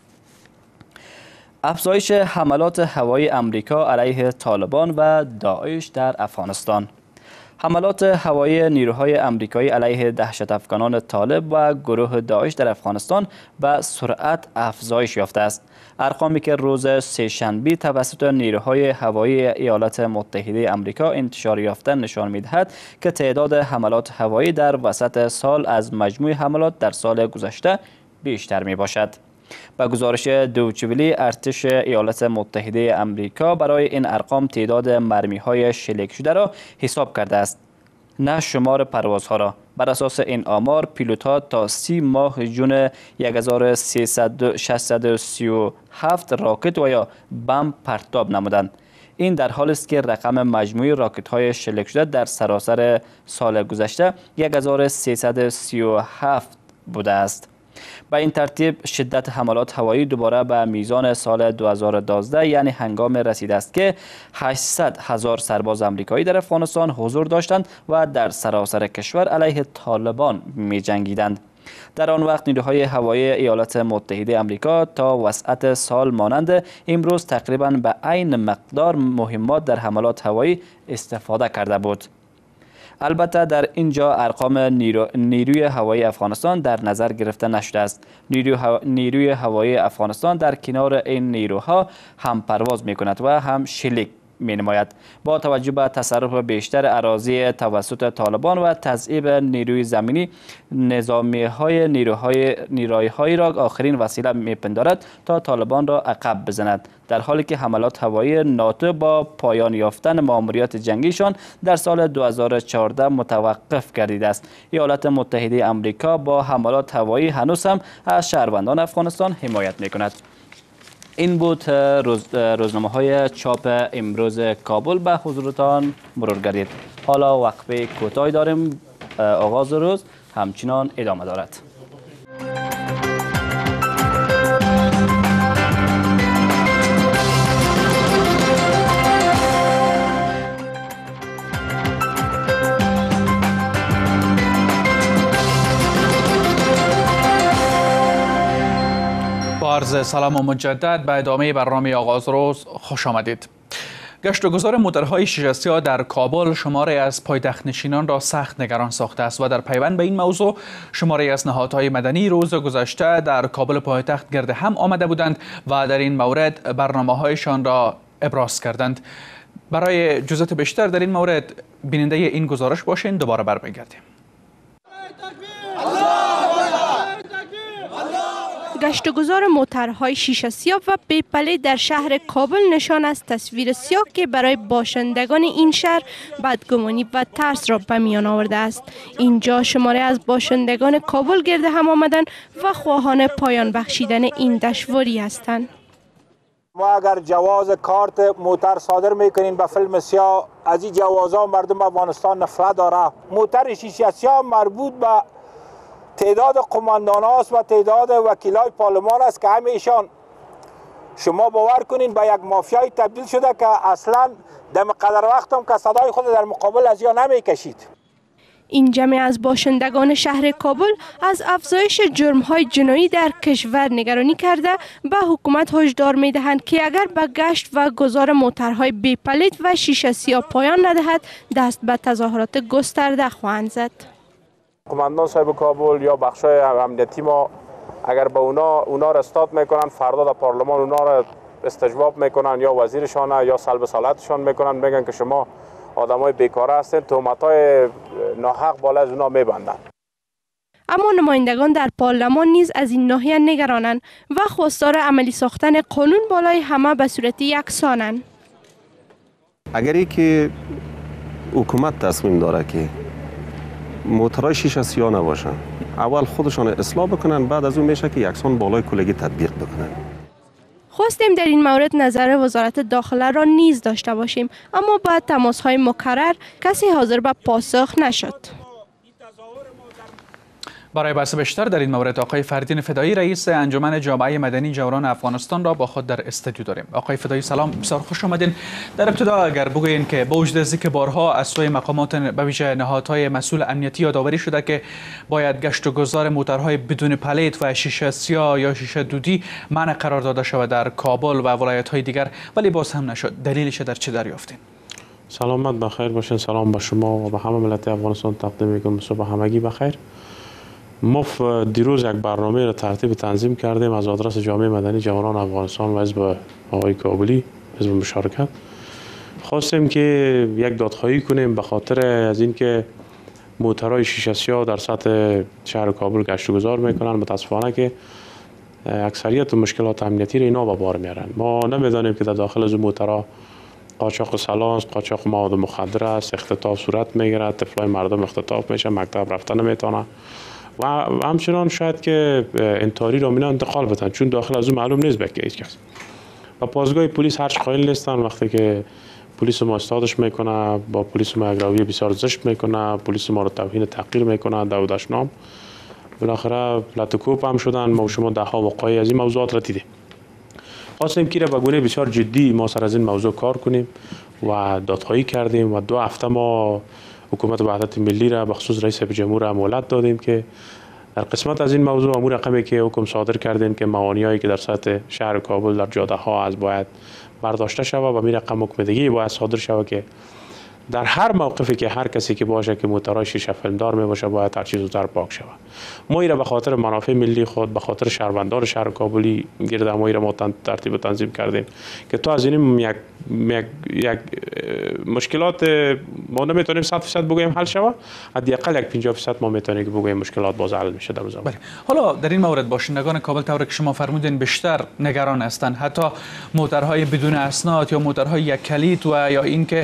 افزایش حملات هوایی امریکا علیه طالبان و داعش در افغانستان. حملات هوایی نیروهای امریکایی علیه دهشت افغانان طالب و گروه داعش در افغانستان به سرعت افزایش یافته است. ارقامی که روز سه‌شنبه توسط نیروهای هوایی ایالات متحده آمریکا انتشار یافته نشان می‌دهد که تعداد حملات هوایی در وسط سال از مجموع حملات در سال گذشته بیشتر می‌باشد. با گزارش دوچویلی، ارتش ایالات متحده آمریکا برای این ارقام تعداد مرمی‌های شلیک شده را حساب کرده است، نه شمار پروازها را. بر اساس این آمار، پیلوت‌ها تا سی ماه جون هزار و سیصد و شصت و سی و هفت راکت و یا بمب پرتاب نمودند. این در حالی است که رقم مجموعی راکت‌های شلیک شده در سراسر سال گذشته هزار و سیصد و سی و هفت بوده است. به این ترتیب شدت حملات هوایی دوباره به میزان سال دو هزار و دوازده، یعنی هنگام رسیده است که هشتصد هزار سرباز آمریکایی در افغانستان حضور داشتند و در سراسر کشور علیه طالبان می جنگیدند. در آن وقت نیروهای هوایی ایالات متحده آمریکا تا وسط سال مانند امروز تقریبا به عین مقدار مهمات در حملات هوایی استفاده کرده بود. البته در اینجا ارقام نیرو، نیروی هوایی افغانستان در نظر گرفته نشده است. نیروی, هوا، نیروی هوایی افغانستان در کنار این نیروها هم پرواز می کند و هم شلیک می نماید. با توجه به تصرف بیشتر اراضی توسط طالبان و تضعیف نیروی زمینی، نظامی های نیروهای نیروهای را آخرین وسیله می پندارد تا طالبان را عقب بزند، در حالی که حملات هوایی ناتو با پایان یافتن مأموریت جنگیشان در سال دو هزار و چهارده متوقف گردیده است. ایالات متحده آمریکا با حملات هوایی هنوز هم از شهروندان افغانستان حمایت می کند. این بود روز روزنامه های چاپ امروز کابل، به حضورتان مرور گردید. حالا وقفه کوتاهی داریم، آغاز روز همچنان ادامه دارد. عرض سلام و مجدد به ادامه برنامه آغاز روز خوش آمدید. گشت و گذار موتورهای شیشه سیاه در کابل شماره از پایتخت نشینان را سخت نگران ساخته است و در پیوند به این موضوع شماره از نهادهای مدنی روز گذشته در کابل پایتخت گرد هم آمده بودند و در این مورد برنامه‌هایشان را ابراز کردند. برای جزئیات بیشتر در این مورد بیننده این گزارش باشین، دوباره برمیگردیم. گشت و گذار موترهای شیشه سیاه و بیپله در شهر کابل نشان از تصویر سیاه که برای باشندگان این شهر بدگمانی و ترس را به میان آورده است. اینجا شماره از باشندگان کابل گرد هم آمدن و خواهان پایان بخشیدن این دشواری هستند. ما اگر جواز کارت موتر صادر میکنین به فیلم سیاه، از این جوازها مردم افغانستان نفرت داره. موتر شیشه سیاه مربوط به تعداد قماندان هاست و تعداد وکیلای پارلمان است که همیشان شما باور کنین به یک مافیای تبدیل شده که اصلا دم قدر وقت هم که صدای خود در مقابل از یا نمیکشید. این جمع از باشندگان شهر کابل از افزایش جرم‌های جنایی در کشور نگرانی کرده به حکومت هشدار می‌دهند که اگر به گشت و گذار موترهای بی پلیت و شیشه سیاه پایان ندهد دست به تظاهرات گسترده خواهند زد. قماندان صاحب کابل یا بخشای امنیتی ما اگر به اونا اونا را استاد میکنن، فردا در پارلمان اونا را استجواب میکنن یا وزیرشان یا سلب صلاحیتشان میکنن، میگن که شما آدمای بیکاره هستند، تهمت‌های ناحق بالا از اونا میبندن. اما نمایندگان در پارلمان نیز از این ناحیه نگرانند و خواستار عملی ساختن قانون بالای همه به صورت یکسانند. اگری که حکومت تصمیم داره که موترهای شیشه سیاه نباشن، اول خودشان اصلاح بکنن، بعد از اون میشه که یکسان بالای کلگی تطبیق بکنن. خواستیم در این مورد نظر وزارت داخله را نیز داشته باشیم، اما بعد تماس‌های مکرر کسی حاضر به پاسخ نشد. برای بحث بیشتر در این مورد آقای فردین فدایی رئیس انجمن جامعه مدنی جوانان افغانستان را با خود در استودیو داریم. آقای فدایی سلام، بسیار خوش آمدین. در ابتدا اگر بگویین که با وجود از اینکه بارها از سوی مقامات به ویژه نهادهای مسئول امنیتی یادآوری شده که باید گشت و گذار موترهای بدون پلیت و شیشه سیاه یا شیشه دودی منع قرار داده شود در کابل و ولایت‌های دیگر، ولی باز هم نشد، دلیلش در چه دریافتین؟ سلامت بخیر باشین. سلام به شما و به همه ملت افغانستان تقدیم میکنم. صبح همگی بخیر. ما دیروز یک برنامه را ترتیب تنظیم کردیم از آدرس جامعه مدنی جوانان افغانستان و حزب آقای کابلی، حزب مشارکت. خواستیم که یک دادخواهی کنیم به خاطر از اینکه موترهای شیشه سیاه در سطح شهر کابل گشت و گذار میکنن. متاسفانه که اکثریت مشکلات امنیتی را اینا به بار میارن. ما نمیدانیم که در داخل از موترها قاچاق سلاح است، قاچاق مواد مخدر است، اختطاف صورت میگیرد، طفلای مردم اختطاف میشه، مکتب رفتن نمیتونن و همچنان شاید که انتحاری را مینا انتقال بدن، چون داخل از اون معلوم نیست به که هیچ کس. و پاسگاه پلیس هرچ قائل نیستن. وقتی که پلیس ما استادش میکنه، با پلیس ما یک رویه بسیار زشت میکنه، پلیس ما رو توهین تحقیر میکنه، دعوتش نام، بالاخره لطکوب هم شدن. ما و شما ده ها واقعی از این موضوعات را دیدیم. خواستیم که به گونه بسیار جدی ما سر از این موضوع کار کنیم و دادخواهی کردیم و دو هفته ما حکومت وحدت ملی را به خصوص رئیس جمهور مهلت دادیم که در قسمت از این موضوع امور رقمی که حکم صادر کردیم که موانعی که در سطح شهر کابل در جاده ها از باید برداشته شود و می رقم حکم دیگه باید صادر شود که در هر موقفی که هر کسی که باشه که موترهای شیشه فیلمدار می باشه باید هر چیز زودتر پاک شود. ما ایره به خاطر منافع ملی خود، به خاطر شهروندان شهر کابلی گرد ما ایره ما ترتیب تنظیم کردیم که تو از این یک یک یک مشکلات ما نمیتونیم صد درصد بگوییم حل شود، حداقل یک پنجاه درصد ما میتونیم که بگوییم مشکلات باز حل میشه در روزانه. حالا در این مورد باشندگان کابل طور که شما فرمودین بیشتر نگران هستند، حتی موترهای بدون اسناد یا موترهای یک کلیت و یا اینکه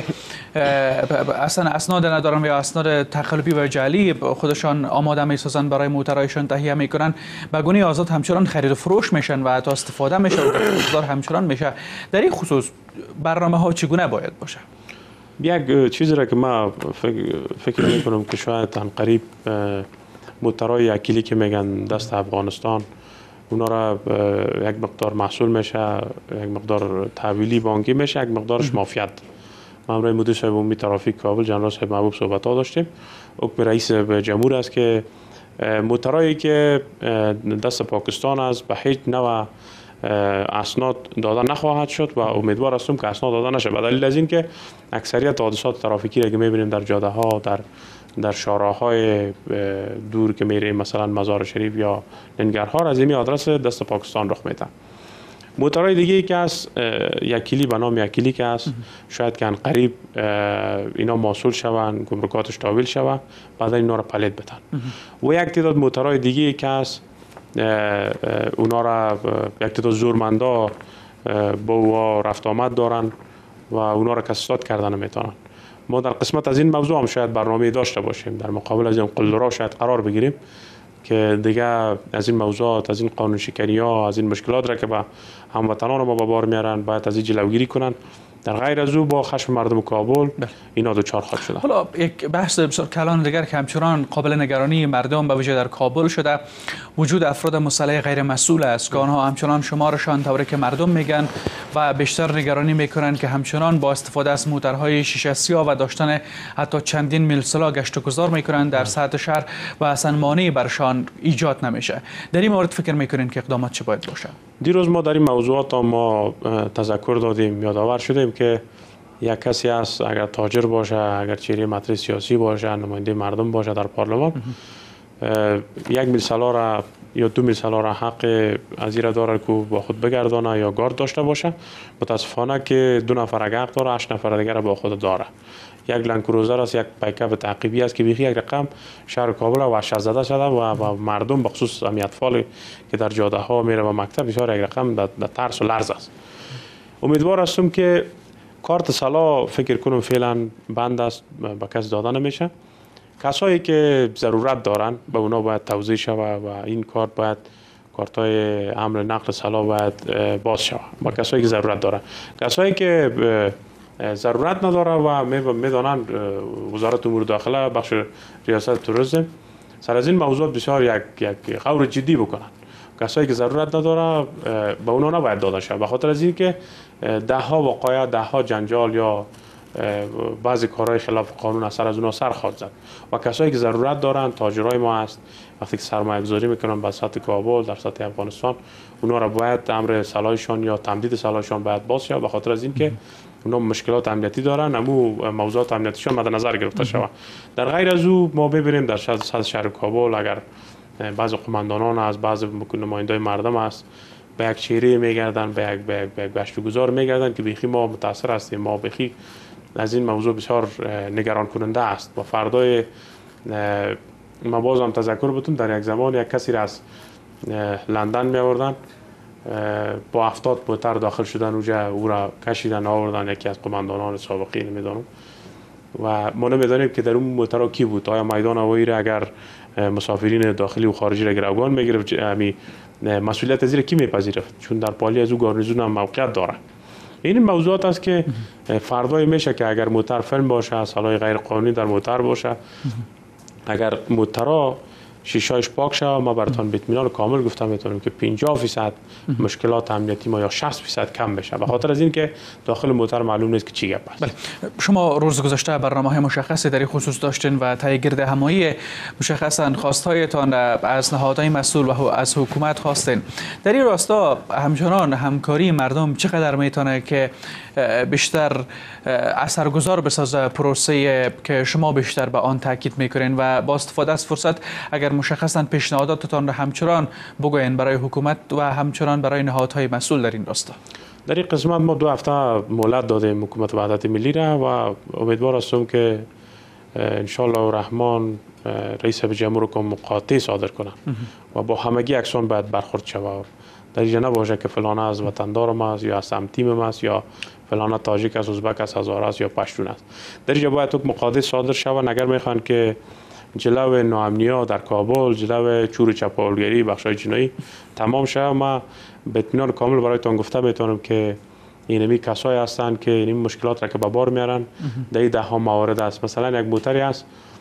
اصلا اسناد ندارن یا اسناد تخلفی و جعلی خودشان آماده میسازن برای موترهایشان تهیه میکنن، به گونه آزاد همچنان خرید و فروش میشن و حتی استفاده میشه و بازار همچنان میشه. در این خصوص برنامه ها چگونه باید باشه؟ یک چیزی را که ما فکر, فکر میکنم که شاید ان قریب موترهای یک کلی که میگن دست افغانستان، اونا را یک مقدار محصول میشه، یک مقدار تحویلی بانکی میشه، یک مقدارش مافیت. ما امروز مدیر صاحب عمومی ترافیک کابل جنرال صاحب محبوب صحبت ها داشتیم. حکم رئیس جمهور است که موترهایی که دست پاکستان است به هیچ نوع اسناد داده نخواهد شد و امیدوار هستم که اسناد داده نشه، به دلیل از این که اکثریت حادثات ترافیکی را که میبینیم در جاده ها، در در شاراهای دور که میریم مثلا مزار شریف یا لنگرهار، از این آدرس دست پاکستان رخ میده. موترهای دیگه که از یک کلی به نام یک کلی که است، شاید که ان قریب اینا محصول شوند، گمرکاتش تحویل شود، بعد اینا را پلیت بدن. و یک تعداد موترهای دیگه که است اونا را یک تعداد زورمندا با او رفت آمد دارن و اونا را کسات کردن نمیتونن. ما در قسمت از این موضوع هم شاید برنامه داشته باشیم، در مقابل از این قلدرها شاید قرار بگیریم که دیگه از این موضوعات، از این قانون شکنی ها، از این مشکلات را که به هموطنان ما به بار میارن باید از این جلوگیری کنن. در غیر از او با خشم مردم کابل اینا دوچار خواهد شدن. حالا یک بحث بسیار کلان دیگر که همچنان قابل نگرانی مردم به ویژه در کابل شده، وجود افراد مسلح غیر مسئول است که آنها همچنان شمارشان طوری که مردم میگن و بیشتر نگرانی میکنن که همچنان با استفاده از موترهای شیشه سیاه و داشتن حتی چندین میل سلاح گشت و گذار میکنن در سطح شهر و اصلا مانعی برشان ایجاد نمیشه. در این مورد فکر میکنین که اقدامات چه باید باشه؟ دیروز ما در این موضوعات ما تذکر دادیم، یادآور شدیم که یک کسی هست اگر تاجر باشه، اگر چهره مطرح سیاسی باشه، نماینده مردم باشه در پارلمان، یک میل سلاح را یا دو میل سلاح را حق از این داره که با خود بگردانه یا گارد داشته باشه. متاسفانه که دو نفر اگر حق داره، هشت نفر دیگر با خود داره. یک لندکروزر است، یک پیکاپ تعقیبی است که بیخی یک رقم شهر کابل و وحشت زده شده و مردم بخصوص اطفال که در جاده ها میره و مکتب بسیار یک رقم در ترس و لرز است. امیدوار هستم که کارت سلاح فکر کنم فعلا بند است، به کس داده نمیشه. کسایی که ضرورت دارن به اونا باید توزیع شود و این کارت باید کارت های حمل نقل سلاح باید باز شود با کسایی که ضرورت دارن. کسایی که ضرورت نداره و میدانن وزارت امور داخله بخش ریاست توریسم سر از این موضوع بسیار یک یک غور جدی بکنن. کسایی که ضرورت نداره به اونا نباید داده شود، به خاطر از اینکه ده ها وقایع، ده ها جنجال یا بعضی کارهای خلاف قانون اثر از اونا سر خواهد زد و کسایی که ضرورت دارن، تاجرای ما هست، وقتی که سرمایه گذاری میکنن به سطح کابل در سطح افغانستان، اونا را باید امر سلاحشان یا تمدید سلاحشان باید باز شود، به خاطر از اینکه اونا مشکلات امنیتی دارن، امو موضوعات امنیتیشان مد نظر گرفته شود. در غیر از او ما ببینیم در سطح شهر کابل اگر بعض قماندانان از بعض نمایندای مردم است به یک چهره میگردن، به یک به یک گشت و گذار میگردن که بیخی ما متاثر هستیم. ما بیخی از این موضوع بسیار نگران کننده است. و فردای ما بازم تذکر بتون در یک زمان یک کسی را از لندن می آوردن با هفتاد موتر داخل شدن اونجا، او را کشیدن آوردن، یکی از قماندانان سابقی نمیدانم و ما نمیدانیم که در اون موتر کی بود. آیا میدان هوایی را اگر مسافرین داخلی و خارجی را گروگان میگرفت، یعنی مسئولیت از این کی میپذیرفت؟ چون در پالی از او گارنیزون هم موقعیت داره. این موضوعات است که فردای میشه که اگر موتر فیلم باشه، سلاح غیر قانونی در موتر باشه، اگر موترها شیشه‌اش پاک شود، ما براتون به اطمینان کامل گفتم میتونیم که پنجاه درصد مشکلات امنیتی ما یا شصت درصد کم بشه، به خاطر از اینکه داخل موتر معلوم نیست که چی گپ است. بله. شما روز گذشته برنامه‌های مشخصی در این خصوص داشتین و طی گرد همایی مشخصا خواستهایتان از نهادهای مسئول و از حکومت خواستین. در این راستا همچنان همکاری مردم چقدر میتونه که بیشتر اثرگذار بسازه پروسه که شما بیشتر به آن تاکید میکنین و با استفاده از فرصت اگر مشخصا پیشنهاداتتان را همچنان بگوین برای حکومت و همچنان برای نهادهای مسئول در این راستا؟ در این قسمت ما دو هفته مهلت دادیم حکومت وحدت ملی را و امیدوار هستم که ان شاء الله الرحمن رئیس جمهور که مقاطعه صادر کنند و با همگی یکسان باید برخورد شود. در اینجا نباشه که فلانه از وطندارم است یا از سمتیم است یا فلانه تاجیک است، ازبک است، هزاره است یا پشتون است. در اینجا باید حکم مقاطعه صادر شود. اگر میخوان که جلو ناامنی‌ها در کابل، جلو چور چپاولگری، بخشای جنایی تمام شود، ما به اطمینان کامل برایتان گفته میتونم که اینمی کسایی هستند که این مشکلات را که به بار میارن در این ده ها موارد است. مثلا یک موتری است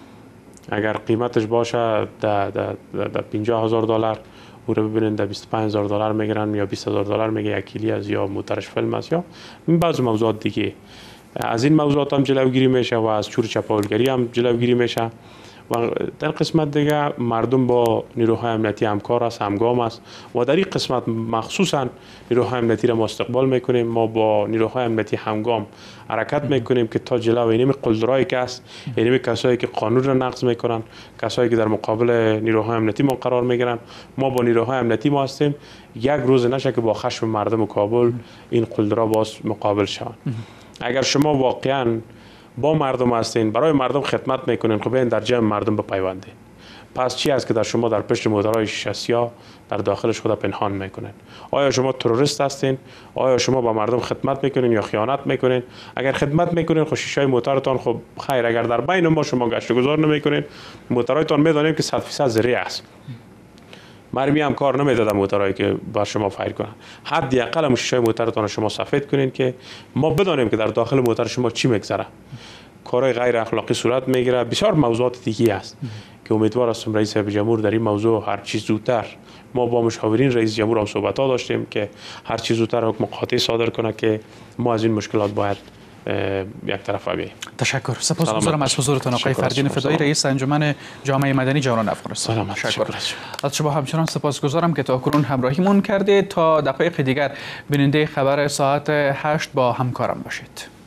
اگر قیمتش باشه در پنجاه هزار دلار، او رو ببینید در بیست و پنج هزار دلار میگیرن یا بیست هزار دلار میگه یک کیلی از، یا موترش فیلم است یا بعضی موضوعات دیگه. از این موضوعات هم جلوگیری میشه و از چور چپاولگری هم جلوگیری میشه. و در قسمت دیگه مردم با نیروهای امنیتی همکار است، همگام است و در این قسمت مخصوصا نیروهای امنیتی را ما استقبال میکنیم. ما با نیروهای امنیتی همگام حرکت میکنیم که تا جلو اینمی قلدرایی که است، اینمی کسایی که قانون را نقض میکنن، کسایی که در مقابل نیروهای امنیتی ما قرار میگیرن، ما با نیروهای امنیتی ما هستیم. یک روز نشه که با خشم مردم کابل این قلدرا باز مقابل شوند. اگر شما واقعا با مردم هستین، برای مردم خدمت میکنین، خب این در جمع مردم بپیوندین. پس چی است که در شما در پشت موترهای شیشه سیاه در داخلش خود پنهان میکنین؟ آیا شما تروریست هستین؟ آیا شما با مردم خدمت میکنین یا خیانت میکنین؟ اگر خدمت میکنین خب شیشه موترتان خب خیر، اگر در بین ما شما گشت و گذار نمیکنین، موترهایتان میدانیم که صد درصد زری است. مرمی هم کار نمیده در موترهایی که بر شما فایر کنن. حداقل هم شیشه موترتان شما سفید کنین که ما بدانیم که در داخل موتر شما چی میگذره. کارهای غیر اخلاقی صورت میگیره. بسیار موضوعات دیگه است که امیدوار هستم رئیس صاحب جمهور در این موضوع هر چیز زودتر، ما با مشاورین رئیس جمهور هم صحبت ها داشتیم که هر چیز زودتر حکم قاطع صادر کنه که ما از این مشکلات باید یک طرفه بیاییم. تشکر. سپاسگزارم از حضورتان آقای فردین فدایی، رئیس انجمن جامعه مدنی جوانان افغانستان. تشکر. از شما همچنان سپاسگزارم که تا کنون همراهیمون کردید. تا دقایق دیگر بیننده خبر ساعت هشت با همکارم باشید.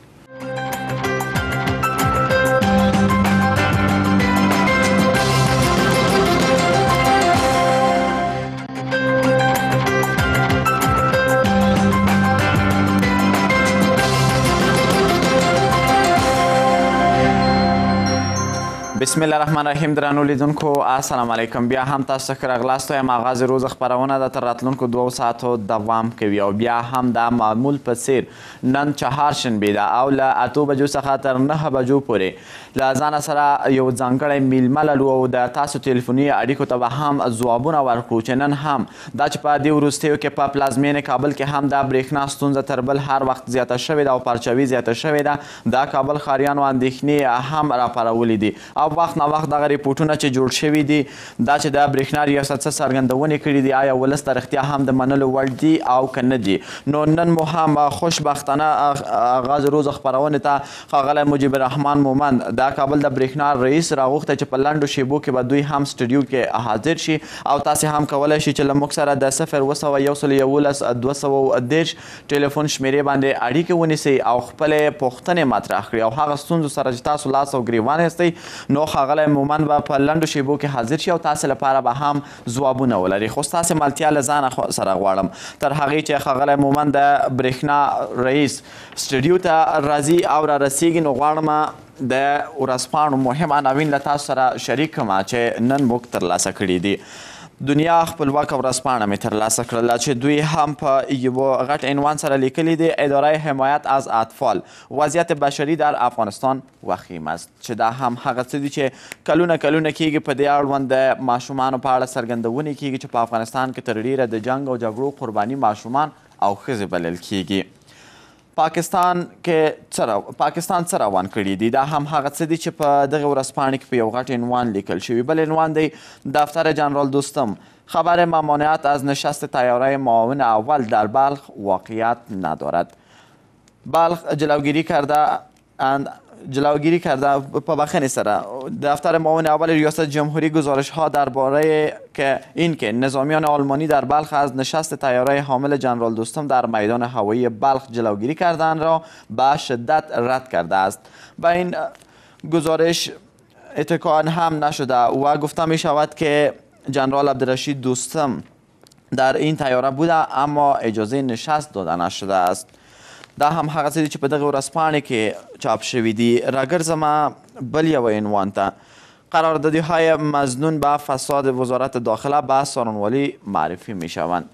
بسم الله الرحمن الرحیم. درنو لیدونکو السلام علیکم. بیا هم تاسو ته راغلاست یم. آغاز روز خبرونه د تر راتلونکو دوه ساعتو دوام کوي او بیا هم د معمول په څیر نن چهارشنبه ده او له اتو بجو څخه تر نه بجو پورې له ځان سره یو ځانګړی میلمه لرو او د تاسو ټلیفوني اړیکو ته به هم ځوابونه ورکړو چې نن هم دا چې په دې وروستیو کې په پلازمینې کابل کې هم د برېښنا ستونزه تر بل هر وخت زیاته شوې ده او پرچاوي زیاته شوې ده. د کابل ښاریانو اندېښنې هم راپارولې دي او وخت نه وخت دغه ریپورټونه چې جوړ شوي دي دا چې د برېښنا ریاست څه څرګندونې کړي دي آیا ولس ته رښتیا هم د منلو وړ دي او که نه دي. نو نن مو هم خوشبختانه آغاز روز خپرونې ته ښاغلی مجیب الرحمن مومند د کابل د برېښنا رئیس راغوښتی چې په لنډو شیبو کې به دوی هم سټوډیو کې حاضر شي او تاسې هم کولی شئ چې له موږ سره د صفر اوه سوه یو سل یولس دوه سوه دېرش ټلیفون شمېرې باندې اړیکې ونیسئ او خپلې پوښتنې مطرح کړي او هغه ستونزو سره چې تاسو لاس او ګریوان یاستئ نو ښاغلی مومند به په لنډو شیبو کې حاضر شي او تاسې لپاره به هم ځوابونه ولري. خو ستاسې ملتیا له ځانه سره غواړم تر هغې چې ښاغلی مومند د برېښنا رئیس سټوډیو ته راځي او را رسیږي نو غواړم د ورځپاڼو مهم عناوین له تاسو سره شریک کړم چې نن موږ ترلاسه کړي دي. دنیا خپلواکه ورځپاڼه مې ترلاسه کړله چې دوی هم په یوه غټ عنوان سره لیکلي دي اداره حمایت از اطفال وضعیت بشری در افغانستان وخیم است، چې دا هم هغه څه دي چې کلونه کلونه کیږي په دې اړوند د ماشومانو په اړه څرګندونې کیږي چې په افغانستان کې تر ډیره د جنګ او جګړو قرباني ماشومان او ښځې بلل کیږي. پاکستان کې څه پاکستان څه روان کړي دي دا هم هغه څه دي چې په دغه ورځپاڼې کې په یو غټ عنوان لیکل شوي. بل عنوان دی دفتر جنرال دوستم خبر ممانعت از نشست طیاره معاون اول در بلخ واقعیت ندارد. بلخ جلوگیری کرده اند جلوگیری کرده په بخښنې سره دفتر معاون اول ریاست جمهوری گزارش ها درباره که این که نظامیان آلمانی در بلخ از نشست طیاره حامل جنرال دوستم در میدان هوایی بلخ جلوگیری کردن را به شدت رد کرده است. با این گزارش اتکا هم نشده و گفته می شود که جنرال عبدالرشید دوستم در این طیاره بوده اما اجازه نشست داده نشده است. دا هم هغه څه دي چې په دغه ورځپاڼې کې چاپ شوي دي. راګرځم بل یو عنوان ته قراردادی‌های مظنون به فساد وزارت داخله به څارنوالي معرفی میشوند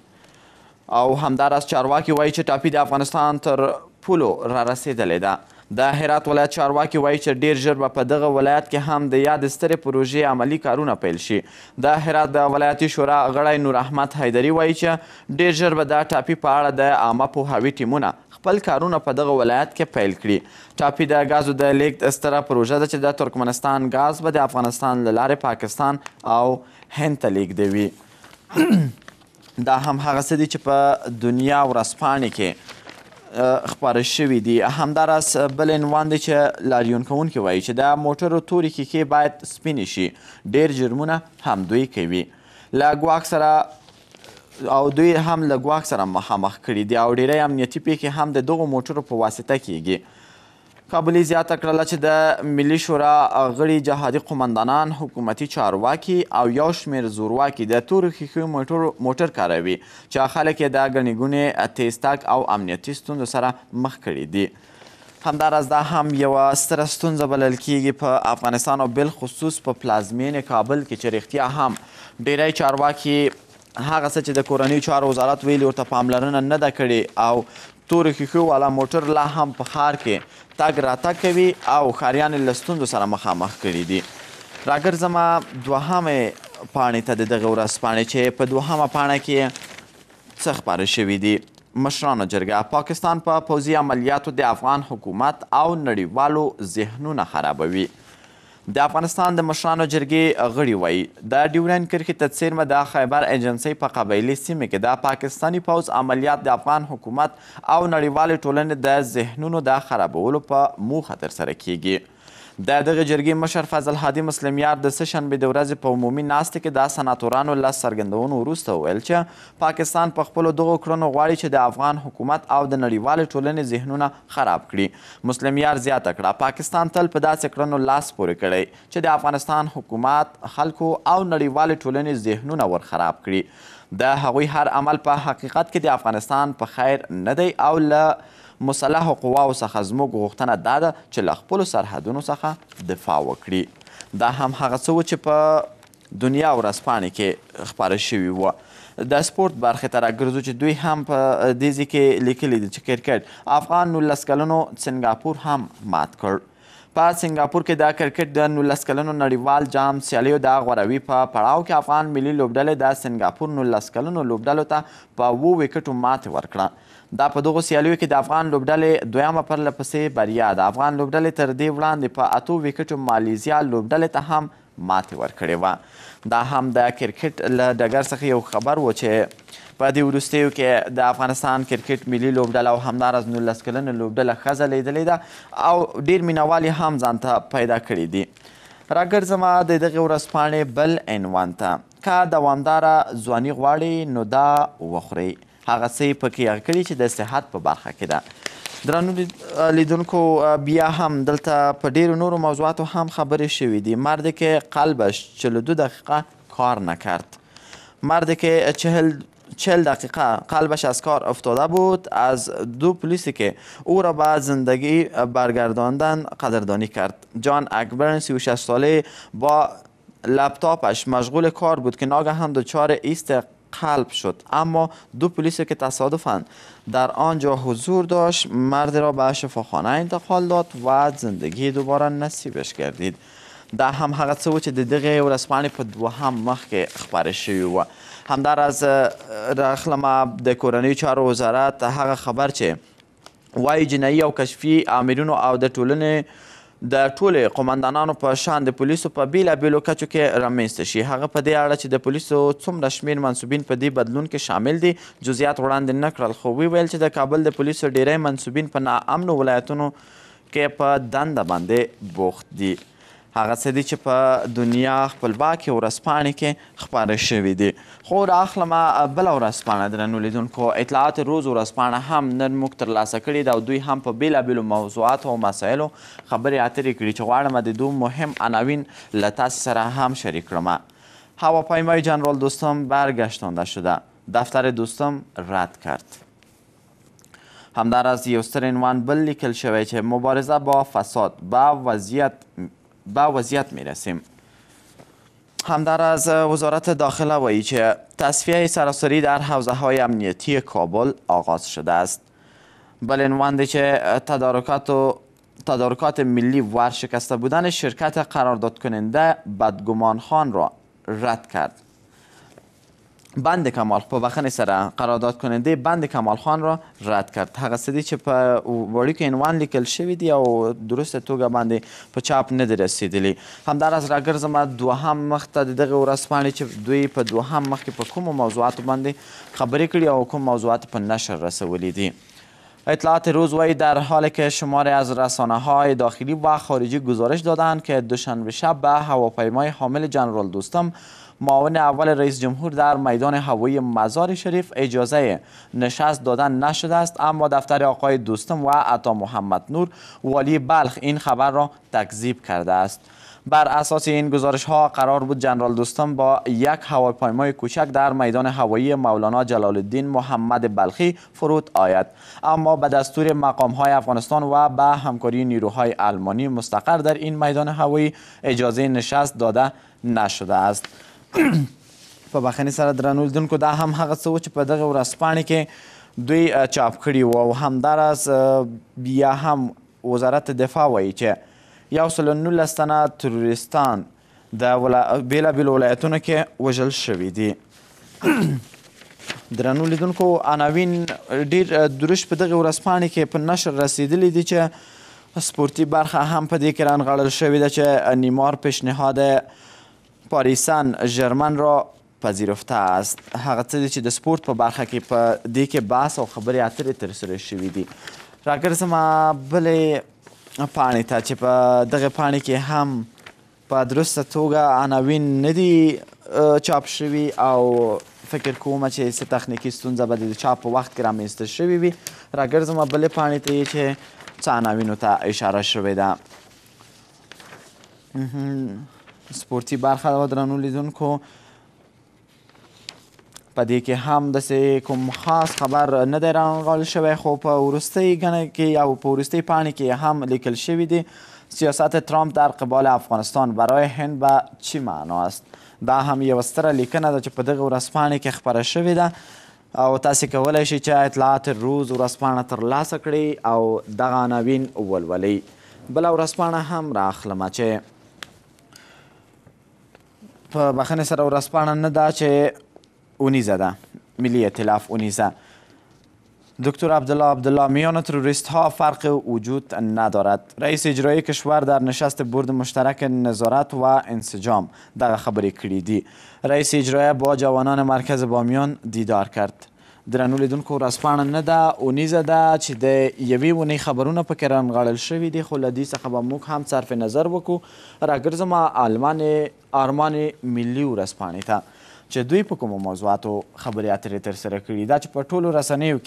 او همدارس چارواکي وایي چې ټاپي د افغانستان تر پولو را رسیدلې ده. د هرات ولایت چارواکي وایي چې ډیر ژر به په دغه ولایت کې هم د یاد سترې پروژې عملي کارونه پیل شي. د هرات د ولایتي شورا غړی نور احمد حیدري وایي چې ډیر ژر به د ټاپي په اړه د عامه پوهاوي ټیمونه خپل کارونه په دغه ولایت کې پیل کړي. ټاپي د غازو د لیږد ستره پروژه ده چې د ترکمنستان غاز به د افغانستان له لارې پاکستان او هند ته لیږدوي. دا هم هغه څه دي چې په دنیا ورځپاڼې کې خپاره شوي دي. همداراز بل عنوان دی چې لاریون کوونکي وایي چې د موټرو تورې ښیښې باید سپینې شي. ډېر جرمونه هم دوی کوي. له ګواښ سره او دوی هم له ګواښ سره مخامخ کړي دي او ډیری امنیتي پیښې هم د دغو موټرو په واسطه کیږي. کابلي زیاته کړله چې د ملي شورا غړي جهادي قمندانان حکومتي چارواکي او یو شمېر زورواکي د تورو ښیښو موټر کاروي چې خلک یې د ګڼې ګوڼې تیز تګ او امنیتي ستونزو سره مخ کړي دي. همداراز دا هم یوه ستره ستونزه بلل کیږي په افغانستان او بالخصوص په پلازمینې کابل کې چې رښتیا هم ډیری چارواکي هغه څه چې د کورنیو چارو وزارت ویلي ورته پاملرنه نه ده کړې او تورو ښیښو والا موټر لا هم په ښار کې تګ راتګ کوي او ښاریان یې له ستونزو سره مخامخ کړي دي. راګرځم دوهمې پاڼې ته د دغه ورځپاڼې چې په دوهمه پاڼه کې څه خپاره شوي دي. مشرانو جرګه پاکستان په پا پوځي عملیاتو د افغان حکومت او نړیوالو ذهنونه خرابوي. د افغانستان د مشرانو جرګې غړي وایي د ډیورنډ کرښې ته څیرمه د خیبر ایجنسۍ په قبایلي سیمې کې د پاکستاني پوځ عملیات د افغان حکومت او نړیوالې ټولنې د ذهنونو د خرابولو په موخه ترسره کیږي. د دغه جرګې مشر فضل هادي مسلمیار د سه شنبې د ورځې په عمومي ناستې کې د سناتورانو له څرګندونو وروسته وویل چې پاکستان په خپلو دغو کړنو غواړي چې د افغان حکومت او د نړیوالې ټولنې ذهنونه خراب کړي. مسلمیار زیاته کړه پاکستان تل په داسې کړنو لاس پورې کړی چې د افغانستان حکومت خلکو او نړیوالې ټولنې ذهنونه ور خراب کړي. د هغوی هر عمل په حقیقت کې د افغانستان په خیر نه دی او له مسلحو قواو څخه زموږ غوښتنه دا ده چې له خپلو سرحدونو څخه دفاع وکړي. دا هم هغه څه و چې په دنیا ورځپاڼې کې خپاره شوي وو. د سپورت برخې ته راګرځو چې دوی هم په دې ځای کې لیکلي دي چې کرکټ افغان نولس کلنو سنګاپور هم مات کړ. په سنګاپور کې د کرکټ د نولس کلنو نړیوال جام سیالیو د غوروي په پړاو کې افغان ملي لوبډلې د سنګاپور نولس کلنو لوبډلو ته په اووه ویکټو ماتې ورکړه. دا په دغو سیالیو کې د افغان لوبډلې دویمه پرله پسې بریا ده. افغان لوبډلې تر دې وړاندې په اتو ویکټو مالیزیا لوبډلې ته هم ماتې ورکړې وه. دا هم د کرکټ له ډګر څخه یو خبر و چې په دې وروستیو کې د افغانستان کرکټ ملي لوبډله او همداراز نولس کلنه لوبډله ښځه لیدلې ده او ډېر مینوال یې هم ځان ته پیدا کړي دي. راګرځمه د دغې ورځپاڼې بل عنوان ته. که دوامداره ځواني غواړئ نو دا وخورئ. هغه څه یې پکې یاد کړي چې د صحت په برخه کې ده. درنو لیدونکو بیا هم دلته په ډیرو نورو موضوعاتو هم خبرې شوي دي. مرد که قلبش چهل و دو دقیقه کار نکرد. مرد که چهل چهل دقیقه قلبش از کار افتاده بود از دو پلیسی که او را به زندگی برگرداندن قدردانی کرد. جان اکبرن سی و شش ساله با لپتاپش مشغول کار بود که ناگهان دچار ایست قلب شد، اما دو پلیسی که تصادفاً در آنجا حضور داشت مرد را به شفاخانه انتقال داد و زندگی دوباره نصیبش گردید. دا هم هغه څه و چې د دغې ورځپاڼې په دوهم مخ کې خپاره شوي وه. همداراز راخلمه د کورنیو چارو وزارت هغه خبر چې وایي جنایي او کشفي آمرینو او د ټولنې د ټولې قمندانانو په شان د پولیسو په بیلابیلو کچو کې رامنځته شي. هغه په دې اړه چې د پولیسو څومره شمېر منصوبین په دې بدلون کې شامل دي جزئیات وړاندې نه کړل، خو ویل چې د کابل د پولیسو ډیری منصوبین په ناامنو ولایتونو کې په دنده باندې بوخت دي. هغه څه دي چې په دنیا خپلواکې ورځپاڼې کې خپاره شوي دي. خو راخلمه بله ورځپاڼه درنو لیدونکو اطلاعات روز ورځپاڼه هم نن موږ ترلاسه کړې ده او دوی هم په بېلابېلو موضوعاتو او مسایلو خبرې اترې کړي چې غواړم د دو مهم عناوین له تاسې سره هم شریک کړم. هواپیمای جنرال دوستم برگشتانده شده، دفتر دوستم رد کرد. همداراز یو ستر عنوان بل لیکل شوی چې مبارزه با فساد با وضعیت با وضعیت میرسیم. همداراز وزارت داخله وایي چې تصفیه سراسری در حوزه های امنیتی کابل آغاز شده است. بل عنوان دی چې تدارکات و تدارکات ملی ورشکسته بودن شرکت قرارداد کننده بدگمان خان را رد کرد. بند کمال په بخښنې سره قرارداد کننده بند کمال خان را رد کرد. هغه څه دي چې په وړوکي عنوان لیکل شوي دي او درسته توګه باندې په چاپ نه دي رسېدلي. همداراز راګرځمه دوهم مخ ته د دغې ورځپاڼې چې دوی په دوهم مخ کې په کومو موضوعاتو باندې خبرې کړي او کوم موضوعات په نشر رسولي دي. اطلاعات روز وی در حالی که شماری از رسانه های داخلی و خارجی گزارش دادند که دوشنبه شب به هواپیمای حامل جنرال دوستم معاون اول رئیس جمهور در میدان هوایی مزار شریف اجازه نشست دادن نشده است، اما دفتر آقای دوستم و عطا محمد نور والی بلخ این خبر را تکذیب کرده است. بر اساس این گزارش ها قرار بود جنرال دوستم با یک هواپیمای کوچک در میدان هوایی مولانا جلال الدین محمد بلخی فرود آید، اما به دستور مقام های افغانستان و به همکاری نیروهای آلمانی مستقر در این میدان هوایی اجازه نشست داده نشده است. په بخښنې سره درنو لیدونکو دا هم هغه څه و چې په دغه ورځپاڼې کې دوی چاپ کړي وو او همداراز بیا هم وزارت دفاع وایي چې یو سل و نولس تنه تروریستان د بیلابیلو ولایتونو کې وژل شوي دي. درنو لیدونکو، عناوین ډیر دروش په دغه ورځپاڼې کې په نشر رسیدلی دي چې سپورتي برخه هم په دې کې رانغاړل شوې ده چې نیمار پیشنهاد پاریسن ژرمن را پذیرفته است. هغه څه دي چې د سپورت په برخه کې په دې کې بحث او خبرې اترې ترسره شوي دي. راګرځم بلې پاڼې ته چې په دغه پاڼې کې هم په درسته توګه عناوین نه دي چاپ شوي او فکر کوم چې څه تخنیکي ستونزه به د چاپ په وخت کې رامنځته شوې وي. راګرځم بلې پاڼې ته چې څه عناوینو ته اشاره شوې ده. سپورتي برخه و درنو لیدونکو، په دې کې هم داسې کوم خاص خبر نه دی رانغاړل شوی، خو په وروستۍ ګڼه کې او په وروستۍ پاڼې کې هم لیکل شوي دي سیاست ترامپ در قبال افغانستان برای هند به چی معنا است. دا هم یوه ستره لیکنه ده چې په دغه ورځپاڼې کې خپره شوې ده او تاسې کولی شئ چې اطلاعات روز ورځپاڼه ترلاسه کړئ او دغه عناوین ولولئ. بله ورځپاڼه هم رااخلمه چې په بخښنې سره ورځپاڼه نه ده چې اونیزه ده، ملی ائتلاف اونیزه. دکتر عبدالله عبدالله: میان تروریست ها فرق وجود ندارد. رئیس اجرایی کشور در نشست بورد مشترک نظارت و انسجام دغه خبرې کړي دي. رئیس اجرایی با جوانان مرکز بامیان دیدار کرد. درنو لیدونکو، ورځپاڼه نه ده، اونیزه ده چې د یوې اونۍ خبرونه پکې رانغاړل شوي دي، خو له دې څخه به موږ هم صرف نظر وکړو. راګرځم آرمان ملي ورځپاڼې ته چې دوی په کومو موضوعاتو خبرې اترې ترسره کړي. دا چې په ټولو رسنیو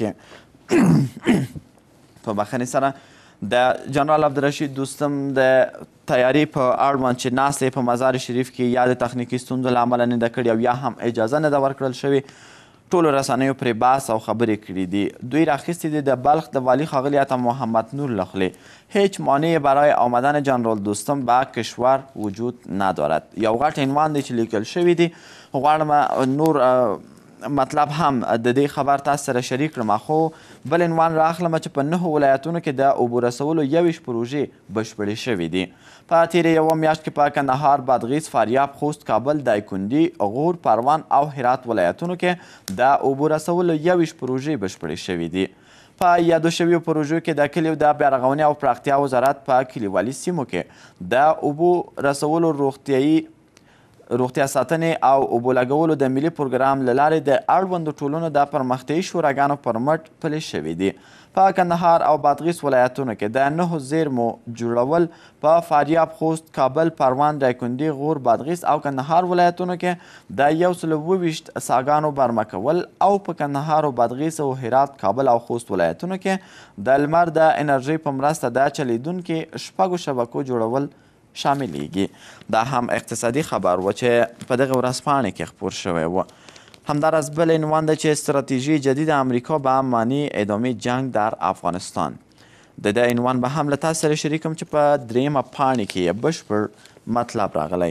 کې په بخښنې سره د جنرال عبدالرشید دوستم د تیاري په اړوند چې ناستې په مزار شریف کې یا د تخنیکي ستونزو له امله نه ده کړې او یا هم اجازه نه ده ورکړل شوې، ټولو رسنیو پرې بحث او خبرې کړي دي. دوی راخیستې دي د بلخ د والی ښاغلي عطا محمد نور له خولې هیچ مانع برای آمدن جنرال دوستم به کشور وجود ندارد. یو غټ عنوان دی چې لیکل شوی دی، غواړم نور مطلب هم د دې خبر تاسو سره شریک کړم، خو بل عنوان رااخلم چې په نهو ولایتونو کې د اوبو رسولو یویشت پروژې بشپړې شوې دي. په تیرې یوه میاشت کې په کندهار، بادغیس، فاریاب، خوست، کابل، دایکنډي، غور، پروان او هرات ولایتونو کې د اوبو رسولو یویشت پروژې بشپړې شوې دي. په یادو شویو پروژو کې د کلیو د بیارغونې او پراختیا وزارت په کلیوالي سیمو کې د اوبو رسولو، روغتیایي روغتیا ساتنې او اوبو لګولو د ملي پروګرام له لارې د اړوندو ټولنو د پرمختیایي شوراګانو پر مټ پلي شوي دي. په کندهار او بادغیس ولایتونو کې د نهو زیرمو جوړول، په فاریاب، خوست، کابل، پروان، دایکنډي، غور، بادغیس او کندهار ولایتونو کې د یو سل اووه ویشت څاګانو برمه کول او په کندهار او بادغیس او هرات، کابل او خوست ولایتونو کې د لمر د انرژۍ په مرسته د چلیدونکي شپږو شبکو جوړول شاملیږي. دا هم اقتصادي خبر و چې په دغه ورځپاڼې کې خپور شوی و. همداراز بل عنوان ده چې استراتژی جدید آمریکا به معنی ادامه جنگ در افغانستان. د دې عنوان به هم له تاسو سره شریکم چې په دریمه پاڼې کې یې بشپړ مطلب راغلی.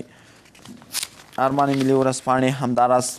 ارمان ملي ورځپاڼې همداراز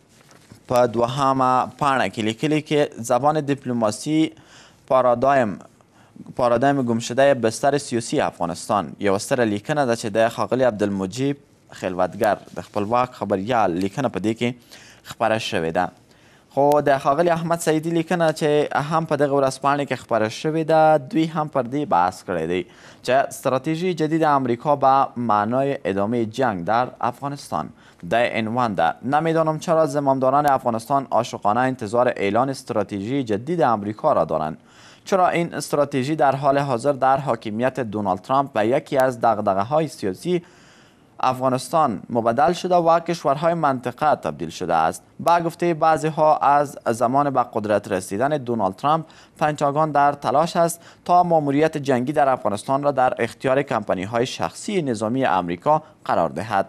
په دوهمه پاڼه کې لیکلي کې زبان دیپلماسی پارادایم پارادایم گم شده بستر سیاسی افغانستان یوه ستره لیکنه ده چې د ښاغلي عبدالمجیب خلوتګر د خپلواک خبریال لیکنه په دې کې خپره شوې ده. خو د ښاغلي احمد سعیدي لیکنه چې هم په دغه ورځپاڼې کې خپره شوې ده، دوی هم پر دې بحث کړی دی چې استراتژی جدید آمریکا به معنای ادامه جنگ در افغانستان. د عنوان ده نمیدانم چرا زمامداران افغانستان عاشقانه انتظار اعلان استراتژی جدید آمریکا را دارند. چرا این استراتژی در حال حاضر در حاکمیت دونالد ترامپ به یکی از دغدغه‌های سیاسی افغانستان مبدل شده و کشورهای منطقه تبدیل شده است. با گفته بعضی ها از زمان به قدرت رسیدن دونالد ترامپ پنتاگون در تلاش است تا ماموریت جنگی در افغانستان را در اختیار کمپانی های شخصی نظامی امریکا قرار دهد.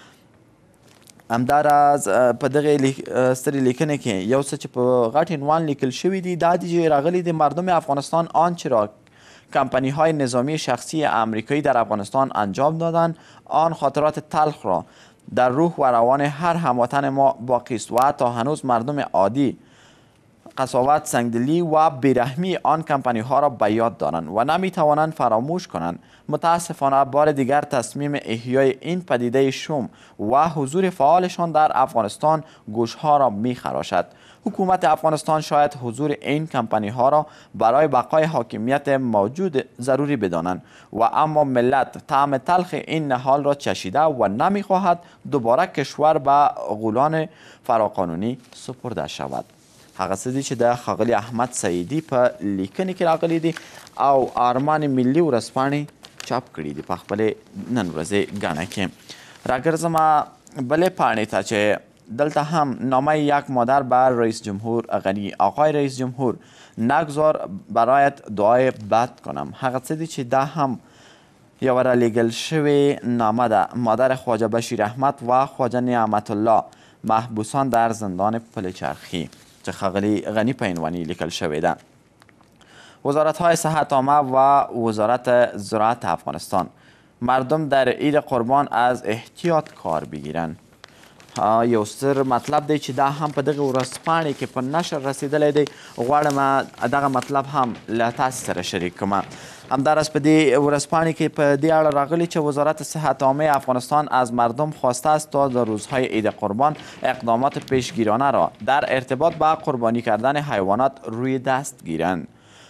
همداراز په دغه سترې لیکنې کې یو څه چې په غټ عنوان لیکل شوي دي دا دي چې راغلي د مردم افغانستان آنچه را کمپانی های نظامی شخصی امریکایی در افغانستان انجام دادند آن خاطرات تلخ را در روح و روان هر هموطن ما باقی است و حتی هنوز مردم عادی قساوت، سنگدلی و بیرحمی آن کمپانی ها را به یاد دارند و نمی توانند فراموش کنند. متاسفانه بار دیگر تصمیم احیای این پدیده شوم و حضور فعالشان در افغانستان گوشها را می خراشد. حکومت افغانستان شاید حضور این کمپانی ها را برای بقای حاکمیت موجود ضروری بدانند و اما ملت طعم تلخ این نهال را چشیده و نمی خواهد دوباره کشور به غولان فراقانونی سپرده شود. هغه څه دي چې د ښاغلي احمد سعیدي په لیکنې کې راغلي دي او آرمان ملي ورځپاڼې چاپ کړي دي په خپلې نن ورځې ګڼه کې. راګرځم بلې پاڼې ته چې دلته هم نامه یک مادر بر رئیس جمهور غنی. آقای رئیس جمهور، نگذار برایت دعای بد کنم. هغه څه دي چې دا هم یوه رالیږل شوې نامه ده. مادر خواجه بشیر احمد و خواجه نعمت الله محبوسان در زندان پل چرخی چې ښاغلي غنی په عنواني لیکل شوې ده. وزارت های صحت عامه و وزارت زراعت افغانستان: مردم در عید قربان از احتیاط کار بگیرند. یو ستر مطلب دی چې دا هم په دغه ورځپاڼې کې په نشر رسیدلی دی. غواړم دغه مطلب هم له تاسې سره شریک کړم. همداراز په دې ورځپاڼې کې په دې اړه راغلی چې وزارت صحت عامه افغانستان از مردم خواسته است تا در روزهای عید قربان اقدامات پیشگیرانه را در ارتباط با قربانی کردن حیوانات روی دست گیرند.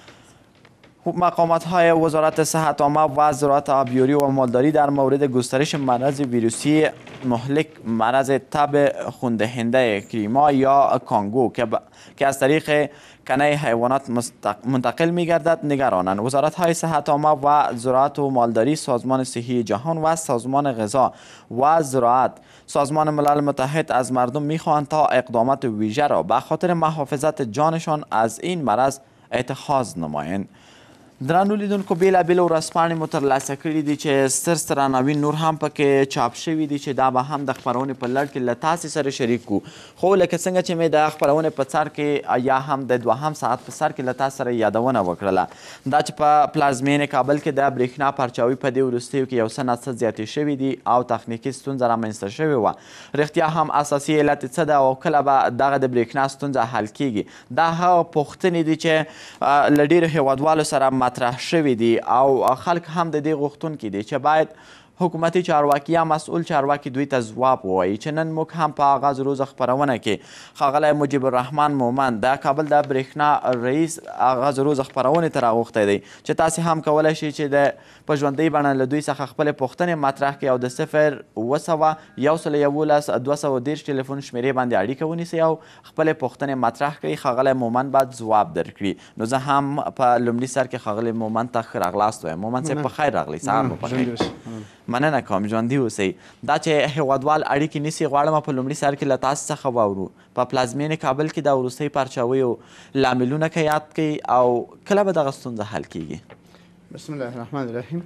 مقامات های وزارت صحت عامه و زراعت آبیاری و مالداری در مورد گسترش مرض ویروسی مهلک مرض تب خون‌دهنده کریما یا کانگو که از طریق کنه حیوانات منتقل می گردد نگرانند. وزارت های صحت عامه و زراعت و مالداری، سازمان صحی جهان و سازمان غذا و زراعت، سازمان ملل متحد از مردم می خواهند تا اقدامات ویژه را به خاطر محافظت جانشان از این مرض اتخاذ نمایند. درنو لیدونکو، بېلابېلې ورځپاڼې مو ترلاسه کړي دي چې ستر ستر عناوین نور هم پکې چاپ شوي دي چې دا به هم د خپرونې په لړ کې له تاسې سره شریک کړو. خو لکه څنګه چې مې د خپرونې په سر کې یا هم د دوهم ساعت په سر کې له تاسو سره یادونه وکړله، دا چې په پلازمینې کابل کې د برېښنا پرچاوي په دې وروستیو کې یو څه نه څه زیاتې شوي دي او تخنیکي ستونزه رامنځته شوې وه. رښتیا هم اساسي علت یې څه ده او کله به دغه د برېښنا ستونزه حل کیږي؟ دا هغه پوښتنې دي چې له ډېرو هېوادوالو سره مطرح شوي دي او خلک هم د دې غوښتونکي دي چې باید حکومتي چارواکي یا مسئول چارواکي دوی ته ځواب ووایي. چې نن موږ هم په آغاز روز خپرونه کې ښاغلی مجیب الرحمن مومند د کابل د برېښنا رئیس آغاز روز خپرونې ته راغوښتی دی چې تاسې هم کولی شئ چې د په ژوندۍ بڼه له دوی څخه خپلې پوښتنې مطرح کړئ او د صفر اوه سوه یو سل یولس دوه سوه دېرش ټلیفون شمېرې باندې اړیکه ونیسئ او خپلې پوښتنې مطرح کړئ. ښاغلی مومند باید ځواب درکړي. نو زه هم په لومړي سر کې ښاغلی مومند ته ښه راغلاست وایم. مومند صاحب په خیر راغلی، سهار مو پخیر. مننه کوم، ژوندي اوسئ. دا چې هېوادوال اړیکې نیسي غواړم په لومړي سر کې له تاسو څخه واورو. په پلازمینې کابل کې د وروستۍ پرچاویو لاملونه که یاد کړئ او کله به دغه ستونزه حل کیږي؟ بسم الله الرحمن الرحیم.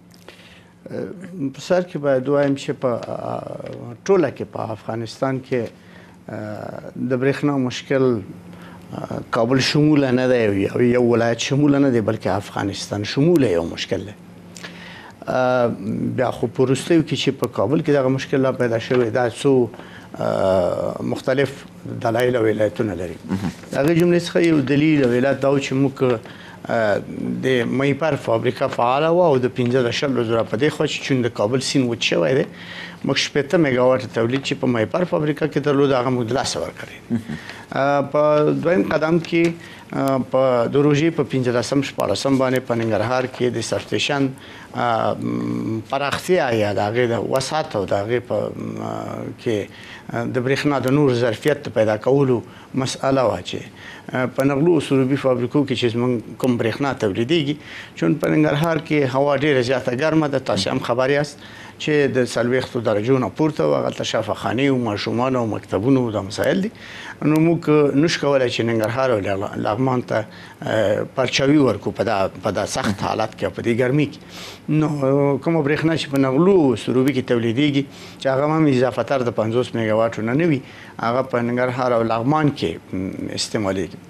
په سر کې باید ووایم چې په ټوله کې په افغانستان کې د برېښنا مشکل کابل شموله نه دی او یو ولایت شموله نه دی بلکې افغانستان شموله یو مشکل دی. بیا خو په وروستیو کې چې په کابل کې دغه مشکل لا پیدا شوی دا څو مختلف دلایل او علتونه لري. د هغې جملې څخه یو دلیل او علت دا و چې موږ د میپر فابریکه فعاله وه او د پنځه دشلو زره په دې خوا چې چون د کابل سیند وچ شوی دی موږ شپېته میګاواټه تولید چې په میپر فابریکه کې درلود هغه موږ د لاسه ورکړی. په دویم قدم کې په د روژې په پنځلسم شپاړسم باندې په ننګرهار کې د سبسټیشن پراختیا یا د هغې د وسعت او د هغې په کې د برېښنا د نور ظرفیت پیدا کولو مسئله وه چې په نغلو او سروبي فابریکو کې چې زموږ کوم برېښنا تولیدېږي چون په ننګرهار کې هوا ډېره زیاته ګرمه ده. تاسې هم خبر یاست چې د څلوېښتو درجو نه پورته و هغلته شفاخانې او ماشومان او مکتبونو دا مسایل دي. نو موږ نشو کولی چې ننګرهار او لغمان ته پرچاوي ورکړو په دا سخت حالت کې او په دې ګرمۍ کې. نو کومه برېښنا چې په نغلو او سروبي کې تولیدېږي چې هغه هم اضافتر د پنځوس میګاواټو نه نه وي هغه په ننګرهار او لغمان کې استعمالیږي.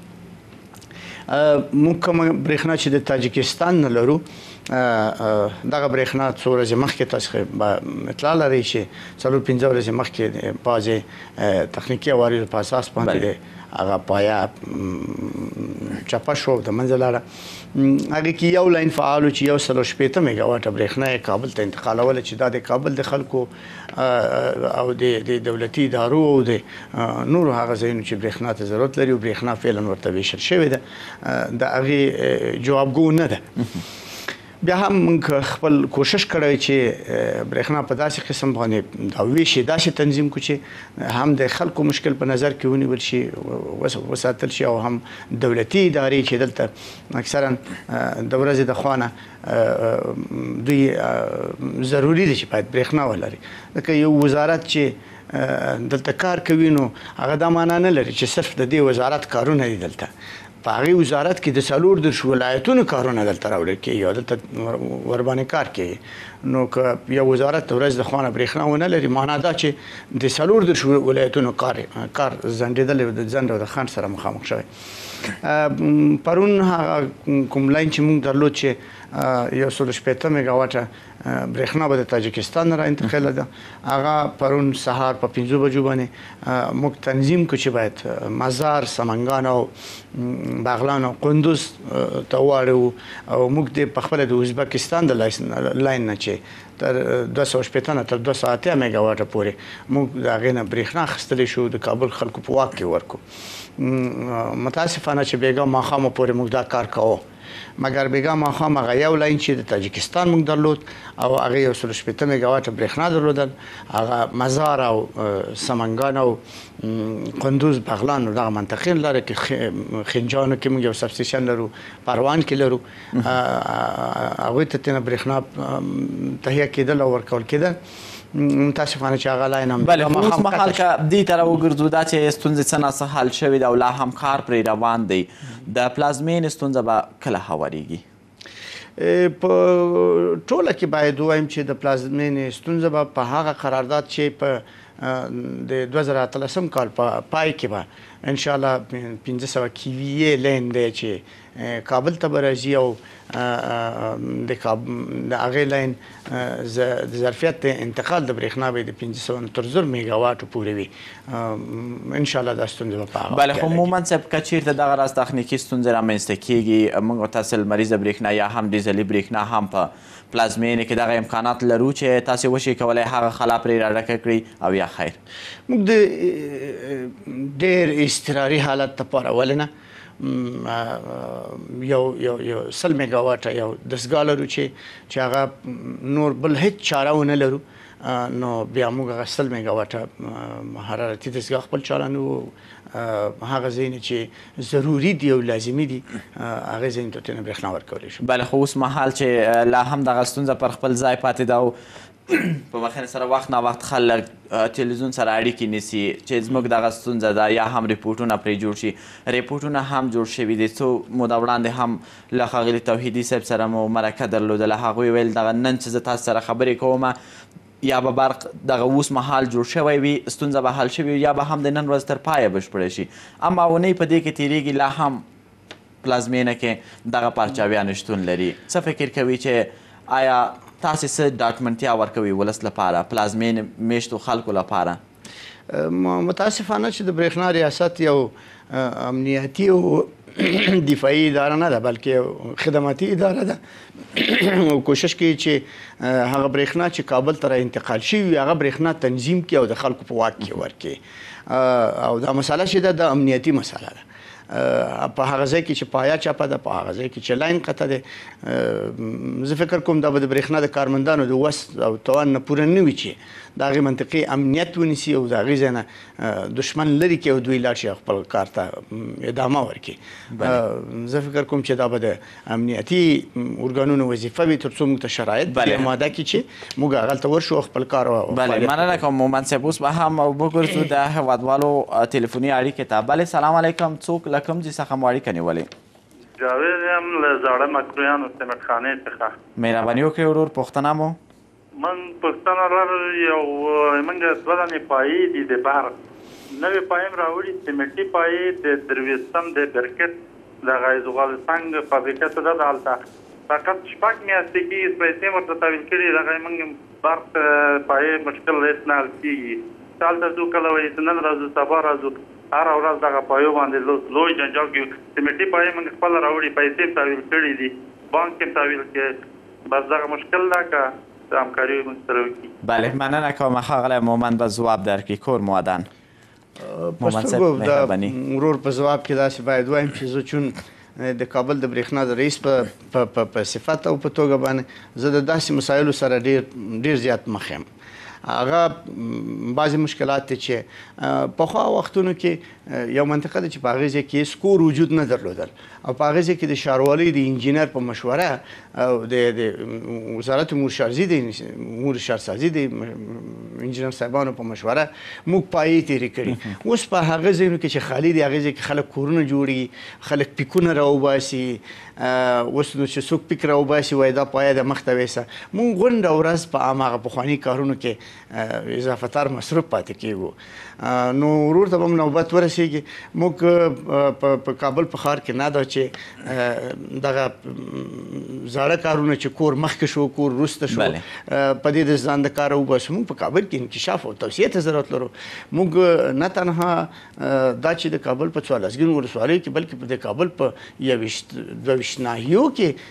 موږ کومه برېښنا چې د تاجکستان نه لرو دغه برېښنا څو ورځې مخکې تاسو به اطلاع لرئ چې څلور پنځه ورځې مخکې بعضې تخنیکي عوارضو په اساس باندې هغه پایه چپه شو د منځه لاړه. هغې کې یو لاین فعال و چې یو سل او شپېته میګاواټه برېښنا یې کابل ته انتقالوله چې دا د کابل د خلکو او د دولتي ادارو او د نورو هغه ځایونو چې برېښنا ته ضرورت لري او برېښنا فعلا ورته ویشل شوې ده د هغې جوابګو نه ده. بیا هم موږ خپل کوشش کړی چې برېښنا په داسې قسم باندې دا ویش یې داسې تنظیم کړو چې هم د خلکو مشکل په نظر کې ونیول شي وساتل شي او هم دولتي ادارې چې دلته اکثرا د ورځې د خوا نه دوی ضروري دی چې باید برېښنا ولري. لکه یو وزارت چې دلته کار کوي نو هغه دا معنا نه لري چې صرف د دې وزارت کارونه دي دلته. په هغې وزارت کې د څلور دېرش ولایتونو کارونه دلته راوړل کېږي او دلته ورباندې کار کوي. نو که یو وزارت د ورځ د خوا نه برېښنا ونه لري معنا دا چې د څلور دېرش ولایتونو کار کار ځنډېدلی او د ځنډ او د خنډ سره مخامخ شوی. پرون هغه کوم لاین چې موږ درلود چې یو سل شپېته میګاواټه برېښنا به د تاجکستان نه را انتقاله، هغه پرون سهار په پنځو بجو باندې موږ تنظیم کړو چې باید مزار، سمنګان او بغلان او قندوز ته واړو او موږ د پخپله د ازبکستان د لاین نه چې تر دوه سوه شپېته نه تر دوه سوه اتیا میګاواټه پورې موږ د هغې نه برېښنا اخیستلی شو، د کابل خلکو په واک کې ورکړو. متاسفانه چې بیګا ماښامه پورې موږ دا کار کوو، مګر بیګا ماښام هغه یو لاین چې د تاجکستان موږ درلود او هغه یو سل شپېته میګاواټه برېښنا درلودل، هغه مزار او سمنګان او قندوز، بغلان او دغه منطقې لاره کې خنجانو کې موږ یو سبسټیشن لرو، پروان کې لرو، هغوی ته تېنه برېښنا تهیه کېدل او ورکول کېدل. متاسفانه چې هغه لاین هم بله خو اوس مهال که دې ته راوګرځو دا چې ستونزې څه ناڅه حل شوې ده او لا هم کار پرې روان دی، د پلازمینې ستونزه به کله هواریږي؟ په ټوله کې باید ووایم چې د پلازمینې ستونزه به په هغه قرارداد چې په د دوه زره اتلسم کال په پای کې به انشاءالله پنځه سوه کیویې لین دی چې کابل ته به راځي او د هغې لاین د ظرفیت انتقال د برېښنا به د پنځه سوه تر زر میګاواټو پورې وي. انشاءالله دا ستونزه به په هغه بله خو عموما صاحب که چېرته دغه راز تخنیکي ستونزې رامنځته کېږي، موږ تاسې لمریزه برېښنا یا هم ډیزلي برېښنا هم په پلازمینې کې دغه امکانات لرو چې تاسې وشئ کولی هغه خلا پرې راډکه کړئ او یا خیر؟ موږ د ډېر اضطراري حالت لپاره ولې نه یو یو یو سل میګاواټه یو دستګاه لرو چې چې هغه نور بل هیڅ چاره ونه لرو، نو بیا موږ هغه سل میګاواټه حرارتي دستګاه خپل چالانو، هغه ځایونه چې ضروري دي او لازمي دي هغې ځایونو ته ترېنه برېښنا ورکولی شو. بله خو اوس مهال چې لا هم دغه ستونزه پر خپل ځای پاتې ده او په مخینه سره وخت نا وخت خلک تلویزیون سره اړیکې نیسي چې زموږ دغه ستونزه ده یا هم ریپورټونه پرې جوړ شي. ریپورټونه هم جوړ شوي دي، څو موده وړاندې هم له ښاغلي توحیدي صاحب سره مو مرکه درلودله، هغوی ویل دغه نن چې زه تاسو سره خبرې کوم یا به برق دغه اوس مهال جوړ شوی وي، ستونزه به حل شوې یا به هم د نن ورځ تر پایه بشپړه شي، اما اونۍ په دې کې تېرېږي لا هم پلازمینه کې دغه پارچاویان شتون لري. څه فکر کوي چې آیا تاسې څه ډاډمنتیا ورکوي ولس لپاره، پلازمینې میشتو خلکو لپاره؟ متاسفانه چې د برېښنا ریاست یو امنیتي او دفاعي اداره نه ده بلکې خدماتي اداره ده او کوشش کوي چې هغه برېښنا چې کابل ته را انتقال شوي هغه برېښنا تنظیم کړي او د خلکو په واک کې ورکړي، او دا مسله چې ده د امنیتي مسله ده. په هغه ځای کې چې پایه چپه ده، په هغه ځای کې چې لاین قطع دی، زه فکر کوم دا به د برېښنا د کارمندانو د وس او توان نه پوره نه وي چې د هغې منطقې امنیت ونیسي او د هغې ځای نه دشمن لرې کړي او دوی لاړ شي خپل کار ته ادامه ورکړي. زه فکر کوم چې دا به د امنیتي ارګانونو وظیفه وي تر څو موږ ته شرایط په اماده کړي چې موږ هغلته ورشو خپل کار. بله مننه کوم مومند صاحب. اوس به هم وګرځو د هېوادوالو تلیفوني اړیکې ته. بله سلام علیکم، څوک له کوم ځای څخه مو اړیکه نیولې؟ جاوید یم له زاړه مکرویانو سمټ خانې څخه. مهرباني وکړئ ورور پوښتنه مو؟ من پښتنه لر یو موږ دوه دانې پایې دي د بهر نوې پایې م راوړي سمټي پایې د درویشتم د برکت دغه زغالسنګ فابریکه ته ده هلته فقط شپږ میاشتې کېږي پیسې م ورته تحویل کړي، دغه موږ برق پایې مشکل هېڅ نه حل کېږي. هلته ځو کله وایي چې نن راځو سبا راځو هر ورځ دغه پایو باندې لوی جنجال کې سیمټي پای موږ خپل راوړي پیسې تحویل کړي دي بانک کې تحویل کې بس دغه مشکل ده که همکاري موږ سره وکړي. بله مننه کوم ښاغلی مومند به ځواب درکړي. کور مودن مومند صاحب د ورور په ځواب کې داسې باید وایم چې زه چون د کابل د برېښنا د رئیس په صفت او په توګه باندې زه د داسې مسایلو سره ډېر ډېر زیات مخ یم. هغه بعضې مشکلات دي چې پخوا وختونو کې یو منطقه ده چې په هغې ځای کې سکور وجود نه درلودل او په هغې ځای کې د ښاروالۍ د انجینر په مشوره او د وزارت امور ښارزي د امور ښارسازي د انجینر صاحبانو په مشوره موږ پایې تېرې کړي. اوس په هغه ځایونو کې چې خالي دي هغې ځای کې خلک کورونه جوړي خلک پیکونه راوباسي اوس نو چې څوک پیک راوباسي وایي دا پایه د مخ ته ویسه موږ غونډه ورځ په هماغه پخواني کارونو کې اضافه تر مصروف پاتې کېږو. نو ورور ته به هم نوبت ورسېږي موږ په کابل په ښار کې نه ده چې دغه زاړه کارونه چې کور مخکې شو کور وروسته شو په دې د ځان د کاره وباسو. موږ په کابل کې انکشاف او توسعې ته ضرورت لرو. موږ نه تنها دا چې د کابل په څوارلسګون ولسوالۍ کې بلکې د کابل په یوویشت دوه ویشت ناحیو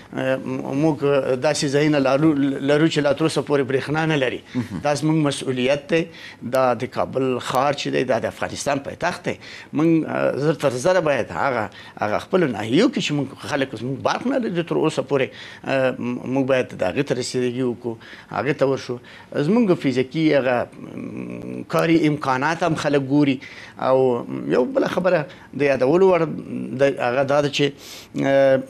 کې موږ داسې ځایونه لرو چې لا تر اوسه پورې برېښنا نه لري. دا زموږ مسؤلیت دی. دا د کابل ښار چې دی دا د افغانستان پایتخت دی. موږ زر تر زره باید هغه هغه خپلو ناحیو کې چې موږ خلک زموږ برق نه لري تر اوسه پورې موږ باید د هغې ته رسېدګي وکړو هغې ته ورشو. زموږ فزیکي هغه کاري امکانات هم خلک ګوري. او یو بله خبره د یادولو وړ هغه دا ده چې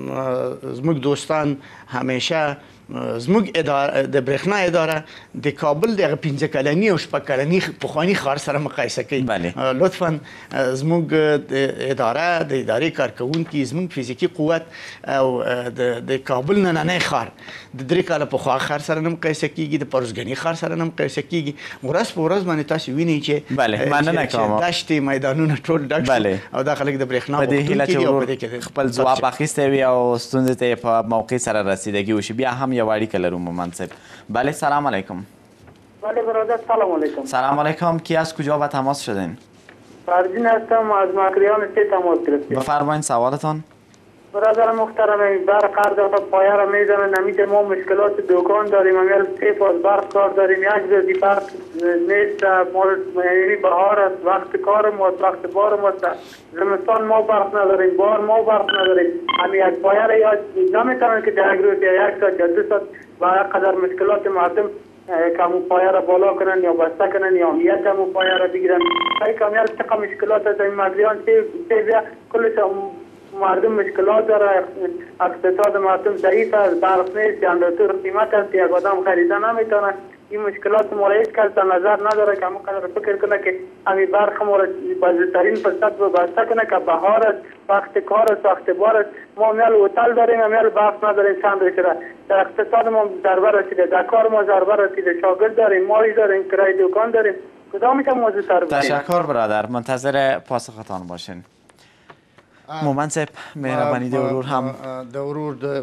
زموږ دوستان همیشه زموږ اداره د برېښنا اداره د کابل دغه پنځه کلني او شپږ کلني پخواني ښار سره مقایسه کوي. لطفا زموږ د اداره د ادارې کارکوونکي زموږ فزیکي قوت او د کابل نننی ښار د درې کاله پخوا ښار سره نه مقایسه کېږي د پروزګني ښار سره نه مقایسه کېږي. ورځ په ورځ باندې تاسو وینئ چې دشتې میدانونه ټول ډک شو او دا خلک د برېښنا په دې هیله چې ورور خپل ځواب اخیستی وي او ستونزې ته یې په موقع سره رسیدګي وشي. بیا هم یو اړیکه لرو مومند صاحب. بله سلام علیکم. بله برادر سلام علیکم. سلام علیکم. کی از کجا به تماس شدین؟ فرزین هستم از مکریان سه تماس گرفتیم. بفرمایید سوالتان. برادر محترم برق هر دفعه پایه را میزنه نمیده. ما مشکلات دکان داریم امیال سه فاز برق کار داریم یک روزی برق نیست. ما یعنی بهار است وقت کار ما وقت بار ما زمستان ما برق نداریم بار ما برق نداریم. همین یک پایه را یاد نمیتونن که در یک روز یا یک ساعت یا دو ساعت با قدر مشکلات مردم کامو پایه را بالا کنن یا بسته کنن یا امیت همو پایه را بگیرن. ای کامیال چقدر مشکلات است این مردیان سه کلش مردم مشکلات داره. اقتصاد مردم ضعیف است برق نیست جنراتور قیمت است یک آدم خریده نمیتونه. این مشکلات ما را هیچ کس در نظر نداره که همون قدر فکر کنه که همین برق ما را با زودترین فرصت رو بسته کنه که بهار است وقت کار است وقت بار است. ما میال هتل داریم میال برق نداریم چند رسیده در اقتصاد ما ضربه رسیده در کار ما ضربه رسیده شاگرد داریم مایی داریم کرای دکان داریم کدام که موضوع تر بودیم. تشکر برادر منتظر پاسختان باشین. مومند صاحب مهربانی د ورور هم د ورور د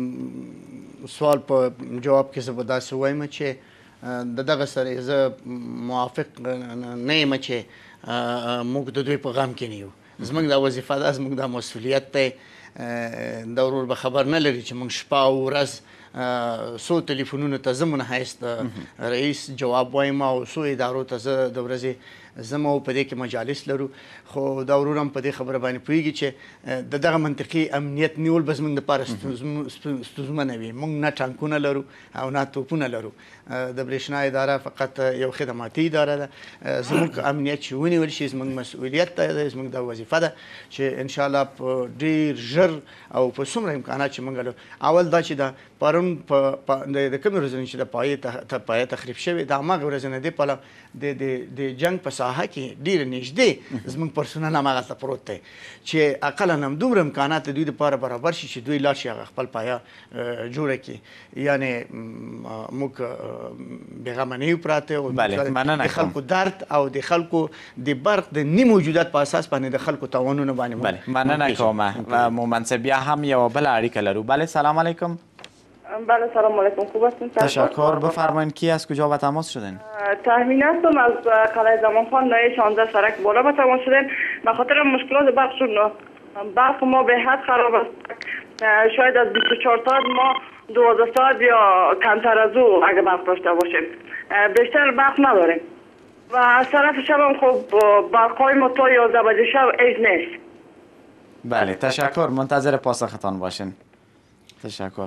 سوال په جواب کې زه به داسې وایم چې د دغه سره زه موافق نه یم چې موږ د دوی په غم کې نه یو. زموږ دا وظیفه ده زموږ دا مسؤلیت دی. د ورور به خبر نه لري چې موږ شپه او ورځ څو تلیفونونو ته زه منحیث د رئیس جواب وایم او څو ادارو ته زه د ورځې زما په دې کې مجالس لرو. خو دا ورور هم په دې خبره باندې پوهېږي چې د دغه منطقي امنیت نیول به زموږ دپاره ستونزمنه وي. موږ نه ټانکونه لرو او نه توپونه لرو. د برېښنا اداره فقط یو خدماتي اداره ده. زموږ امنیت چې ونیول شي زموږ مسؤلیت ده زموږ دا وظیفه ده چې انشاءالله په ډېر ژر او په څومره امکانات چې موږ لرو. اول دا چې د پرون د کومې ورځې چې د پایې تخریب شوې د هماغې ورځې نه دې پله د جنګ په ساحه کې ډېره نږدې زموږ پرسونل هماغلته پروت دی چې اقلا همدومره امکانات د دوی دپاره برابر شي چې دوی لاړ شي هغه خپل پایه جوړه کړي. یعنې موږ بېغمه نه یو پراته او د خلکو درد او د خلکو د برق د نه موجودیت په اساس باندې د خلکو تاوانونه باندې مننه کوم. مومند صاحب بیا هم یوه بله اړیکه لرو. بله سلام علیکم. بله سلام علیکم خوب هستین؟ تشکر. بفرمایید کی از کجا به تماس شدین؟ تحمین هستم از قلعه زمان خان نایه شانزده سرک بالا به تماس شدیم. به خاطر مشکلات برق شد برق ما به حد خراب است. شاید از بیست و چهار ساعت ما دوازده ساعت یا کمتر از او اگه برق داشته باشیم، بیشتر برق نداریم و از طرف شب هم خب برقای ما تا یازده بجه شب ایز نیست. بله تشکر، منتظر پاسختان باشین. تشکر.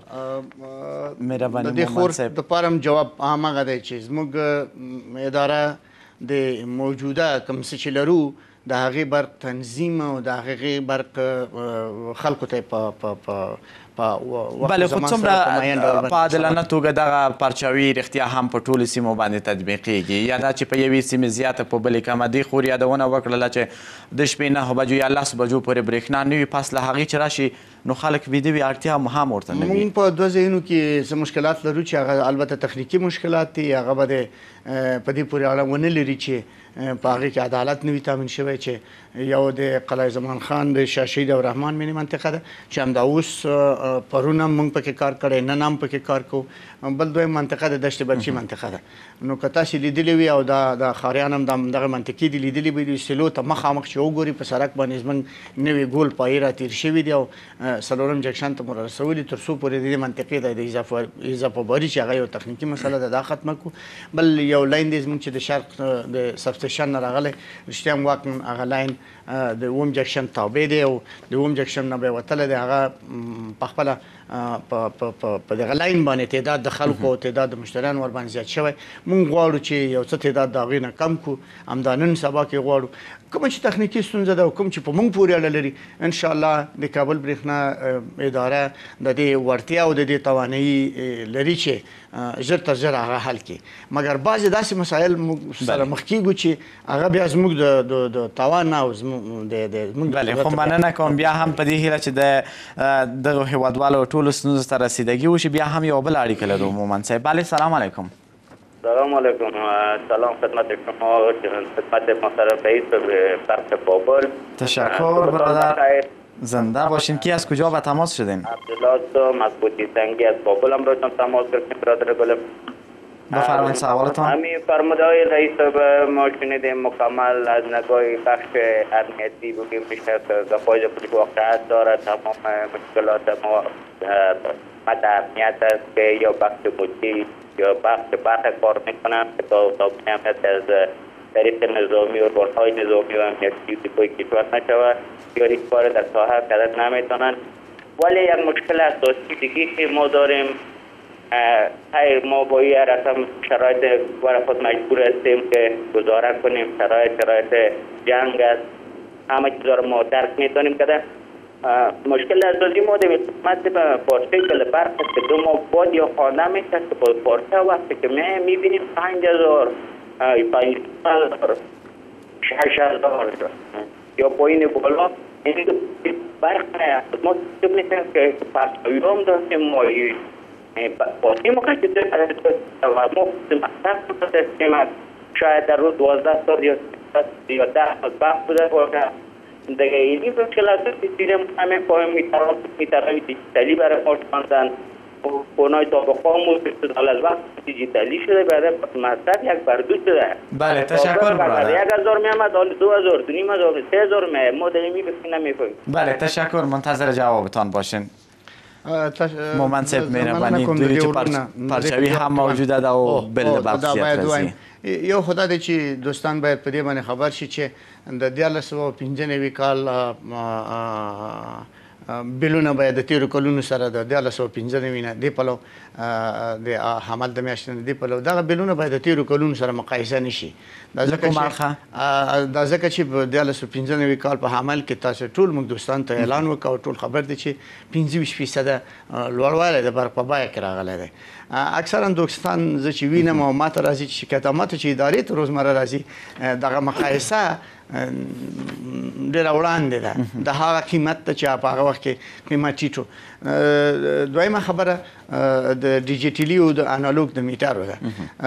د دې خور د پاره هم جواب هماغه دی چې زموږ اداره د موجوده کوم څه چې لرو د هغې برق تنظیم او د هغې برق خلکو ته په بله خو څومره په عادلانه توګه دغه پرچاوي رښتیا هم په ټولو سیمو باندې تطبیقیږي یا دا چې په یوې سیمې زیاته په بلې کمه؟ دې خور یادونه وکړله چې د شپې نهو بجو یا لسو بجو پورې برېښنا نه وي، پس له هغې چې راشي نو خلک ویده وي، اړتیا هم ورته نه وي. موږ په دوه ځایونو کې څه مشکلات لرو چې هغه البته تخنیکي مشکلات دي، هغه به د په دې پورې اړه ونه لري چې په هغې کې عدالت نه وي تامین شوی، چې یو د قلعه زمان خان د شاه شهید او رحمان مینې منطقه ده چې همدا اوس پرون هم موږ پکې کار کړی، نن هم پکې کار کوو. بل دویم منطقه د دشت برچي منطقه ده. نو که تاسې لیدلي وي او دا د ښاریان هم دغه منطقې دي لیدلي به دي، سیلو ته مخامخ چې وګوري په سړک باندې زموږ نوي ګول پایې راتېر شوي دي او څلورم جکشن ته مو رارسولي تر څو پورې د دې منطقې د اضافه باري چې هغه یو تخنیکي مسله ده دا ختمه کړو. بل یو لاین دی زموږ چې د شرق د سبسټیشن نه راغلی رښتیا هم واقعا هغه لاین د اووم جکشن تابع دی او د اووم جکشن نه به وتلی دی، هغه پخپله په دغه لاین باندې تعداد د خلکو او تعداد د مشتریانو ورباندې زیات شوی. موږ غواړو چې یو څه تعداد د هغې نه کم کړو، همدا نن سبا کې غواړو کومه چې تخنیکي ستونزه ده او کوم چې په موږ پورې اړه لري انشاءالله د کابل برېښنا اداره د دې وړتیا او د دې توانایي لري چې ژر تر ژره هغه حل کړي. مګر بعضې داسې مسایل موږ سره مخ کېږو چې هغه بیا زموږ د تاوان نه او زموږ بله خو مننه کوم بیا هم په دې هیله چې د دغو هېوادوالو ټولو ستونزو ته رسیدګي وشي. بیا هم یوه بله اړیکه لرو مومن صاحب. بله سلام علیکم. سلام علیکم. سلام خدمت شما، خدمت محترم رئیس برق کابل. تشکر برادر، زنده باشین. کی از کجا به تماس شدین؟ عبدالله مضبوطی سنگی از کابل هم رایتان تماس گرفتیم برادر گلم. بفرمایید سوالتان. همین فرموده های رئیس به ما شنیدیم مکمل از نگاه بخش امنیتی بگیم بیشتر که فایده پولیس واقعیت داره. تمام مشکلات ما مد امنیت است که یا بخش مدی یا بخش برق کار میکنم که تا امنیت از طریق نظامی و ارگانهای نظامی و امنیتی دیپای کشور نشود یا یک کار در ساحه کردن نمیتونن. ولی یک مشکل اساسی دیگه که ما داریم، خیر ما با این رقم شرایط برای خود مجبور هستیم که گزاره کنیم. شرایط شرایط جنگ است، همه چیز را ما درک میتونیم کده. مشکل اساسی ما در خدمت پارچه کل برق است که دو ماه بعد یا خانه میشه که با پارچه وقتی که می میبینیم پنج هزار پنج هزار شش هزار یا پایین بالا این برق ما سیستم نیستیم که پرچه‌ای هم داشتیم ما پارچه ما که ما مختلف سیستم شاید در روز دوازده سال یا ده سال بخت بوده باشه. دیگه اینی مشکلات دیدیم همه فاهم میترام میترام دیجیتالی برای ما شدن اونای طابقه همون بیست از وقت دیجیتالی شده برای مصرف یک بردو شده. بله تشکر برادر. یک هزار میامد حالا دو هزار دو نیم هزار سه هزار میامد ما دیگه میبسیم نمیفهمیم. بله تشکر، منتظر جوابتان باشین. مومن صاحب مهربانی دوی چې پرچاوي هم موجوده ده او بل بخصیت راځي. یو خدا دی چې دوستان باید په دې باندې خبر شي چې د دیارلس سوه پنځه نوي کال بیلونه باید د تیرو کلونو سره د دیارلس سوه پنځه نوي نه دې پلو د حمل د میاشتې نه دې پلو دغه بیلونه باید د تیرو کلونو سره مقایسه نه شي. دا ځکه چې په دیارلس سوه پنځه نوي کال په حمل کې تاسو ټول موږ دوستان ته اعلان وکړ او ټول خبر دی چې پنځه ویشت فیصده لوړوالی د برق په بیه کې راغلی دی. اکثرا دوستان زه چې وینم او ماته راځي چې شکایتاماتو چې ادارې ته روزمره راځي دغه مقایسه ډېره وړاندې ده د هغه قیمت ته چې په هغه وخت کې قیمت ټیټ و. دویمه خبره د ډیجیټلي او د انالوګ د میټرو ده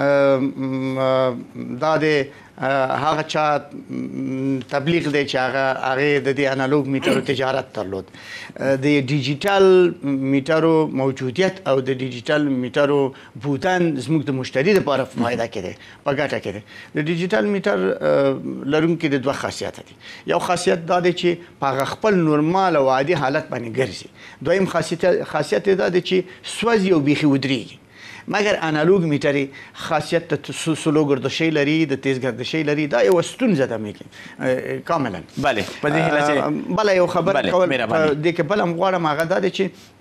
دا د هغه چا تبلیغ دی چې هغه هغې د دې انالوګ میټرو تجارت درلود د ډیجیټل میټرو موجودیت او د ډیجیټل میټرو بودن زموږ د مشتری لپاره په فایده کې دی په ګټه کې دی د ډیجیټل میټر لرونکي د دوه خاصیت دي یو خاصیت دا دی چې په هغه خپل نورمال او عادي حالت باندې ګرځي دویم خاصیت خاصیت دا دی چې سوځي او بیخي ودرېږي مګر انالوګ میټر خاصیت د سلو ګردشۍ لري د تیز ګردشۍ لري دا یو ستونزه ده میکي کاملا بله په دې هیله چې بله یو خبر کول دې کې بل هم غواړم هغه دا دی چې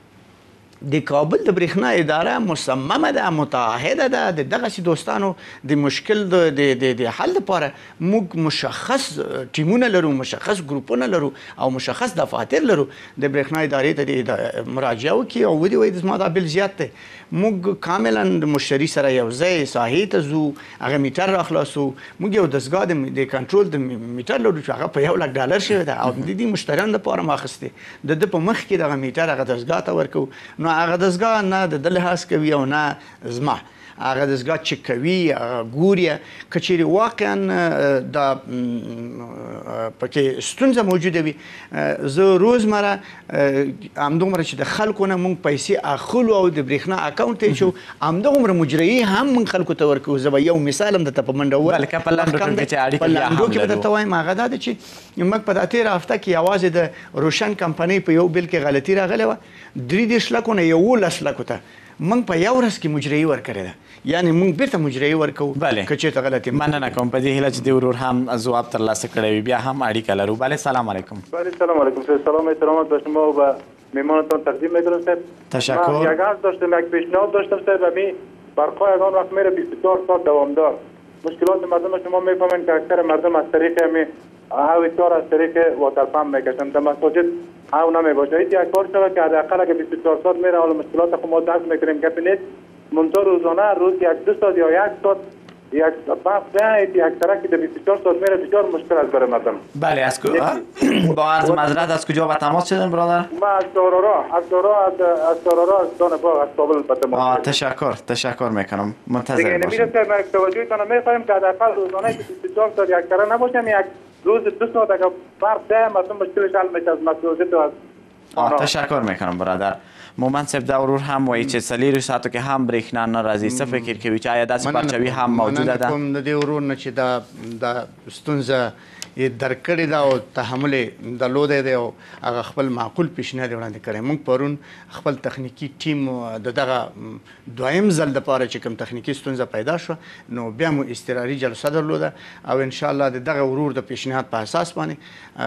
د کابل د برېښنا اداره مصممه ده متعهده ده د دغسې دوستانو د مشکل د حل لپاره موږ مشخص ټیمونه لرو مشخص ګروپونه لرو او مشخص دفاتر لرو د برېښنا ادارې ته د مراجعه وکړي او ودې وایي زما دا بل زیات دی موږ کاملا د مشتري سره یو ځای ساحې ته ځو هغه میټر راخلاصو موږ یو دستګاه د کنټرول د میټر لرو چې هغه په یو لک ډالر شوی ده او د دې مشتریانو لپاره مو اخیستې د ده په مخ کې دغه میټر هغه دستګاه ته ورکوو نو هغه دستګاه نه د ده لحاظ کوي او نه زما هغه دستګاه چک کوي هغه ګوري که چیرې واقعا دا پکې ستونزه موجوده وي زه روزمره همدومره چې د خلکو نه موږ پیسې اخلو او د برېښنا اکاونټ ته یې همدغومره مجرمي هم موږ خلکو ته ورکوو زه به یو مثال هم درته په منډه ووایم په لنډو کې به درته وایم هغه دا دی چې موږ په دا تېره هفته کې یوازې د روشن کمپنۍ په یو بل کې غلطي راغلې وه درې دېرش لکو نه یولس لکو ته موږ په یو ورځ کې مجرمي ورکړې ده یعنې موږ بیرته مجرمي ورکوو که چېرته غلطي مننه کوم په دې هیله چې د ورور هم ځواب ترلاسه کړی وي بیا هم اړیکه لرو بله سلام علیکم بله سلام علیکم سلام احترامات به شما و به مهمانتان تقدیم میکنم صاحب تشکر من یک عرض داشتم یک پیشنهاد داشتم صاحب می برقای آن وقت میره بیست و چهار ساعت دوامدار مشکلات مردم شما میفهمین که اکثر مردم از طریق می هاوی تار از طریق واتر پمپ میکشن در مساجد او نمیباشه یک کار شده که حداقل اگه بیست و چهار ساعت میره حالا مشکلات خود ما درک میکنیم که نیست منتها روزانه روز یک دو ساعت یا یک ساعت یک بحث ده یک ترکی در بیست و چهار ساعت میره بسیار مشکل است برای مردم بله از با عرض معذرت از کجا به تماس شدن برادر ما از دارارا از دارارا از از دارارا از دان باغ از کابل به تماس تشکر تشکر میکنم منتظر باشید دیگه نمیره که من توجهتون میخوایم که حداقل روزانه بیست و چهار ساعت یک تره نباشیم یک روز دو ساعت اگه فرق ده مردم مشکلش حل میشه از مسئولیت و از تشکر میکنم برادر مومن صاحب دا ورور هم وایي چې څلېرو ساعتو کې هم برېښنا نه راځي څه فکر کوي چې آیا داسې پرچوي هم موجوده ده مننه کوم د دې ورور نه چې دا دا ستونزه یې درک کړې ده او تحمل یې درلودی دی او هغه خپل معقول پیشنهاد یې وړاندې کړی موږ پرون خپل تخنیکي ټیم د دغه دویم ځل دپاره چې کوم تخنیکي ستونزه پیدا شوه نو بیا مو اضطراري جلسه درلوده او انشاءالله د دغه ورور د پیشنهاد په اساس باندې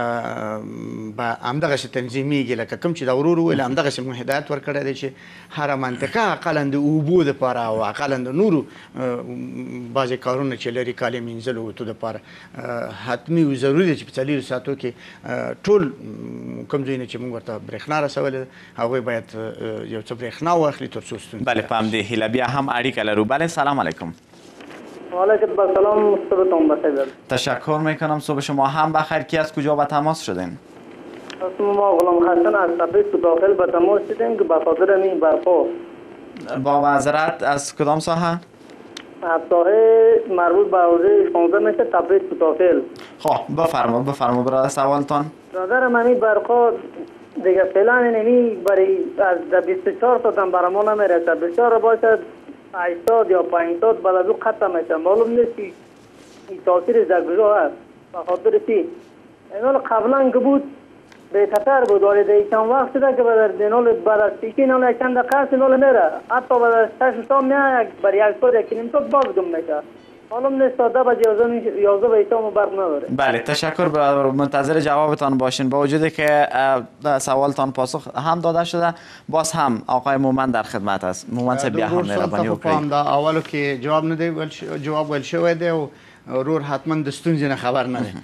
به همدغسې تنظیمیږي لکه کوم چې دا ورور وویل همدغسې مو هدایت ورکړی دی چې هره منطقه اقلا د اوبو دپاره او اقلا د نورو بعضې کارونه چې لري کالي مینځلو اوتو دپاره حتمي و ضروري دی چې په څلېرو ساعتو کې ټول کوم ځایونه چې موږ ورته برېښنا رسولې ده هغوی باید یو څه برېښنا واخلي تر څو ستونزه بله په همدې هیله بیا هم اړیکه لرو بله سلام علیکم وعلیکم السلام صبحتون بخیر تشکر میکنم صبح شما هم بخیر کی از کجا به تماس شدین اسم ما غلام حسن از تبریز داخل به تماس شدیم که به خاطر این برپا با معذرت از کدام ساحه از ساحه مربوط به حوزه شانزده میشه تبریز داخل خب بفرما بفرما برای سوالتان برادر من این برقا دیگه فعلا نمی برای از بیست و چهار تا دم برای ما نمیرسه بسیار باشد هشتاد یا پنجاه بعد از او ختم میشه معلوم نیست که این تاثیر زگرجا هست به خاطر چی اینال قبلا که بود بهتر بود ولی در چند وقت شده که بعد اینال بعد از پیشی اینال یک چند دقیقه اینال میره حتی بعد از شش تا میاد بر یک ساعت یک نیم ساعت باز گم میشه معلوم نیست تا ده بجه یازده به ایشام برق نداره. بله تشکر برادر منتظر جوابتان باشین با وجودی که سوالتان پاسخ هم داده شده باز هم آقای مومن در خدمت است مومن صاحب بیا هم مهربانی وکړئ دا اولو کې جواب نه دی جواب ویل شوی دی او ورور حتما د ستونزې نه خبر نه دی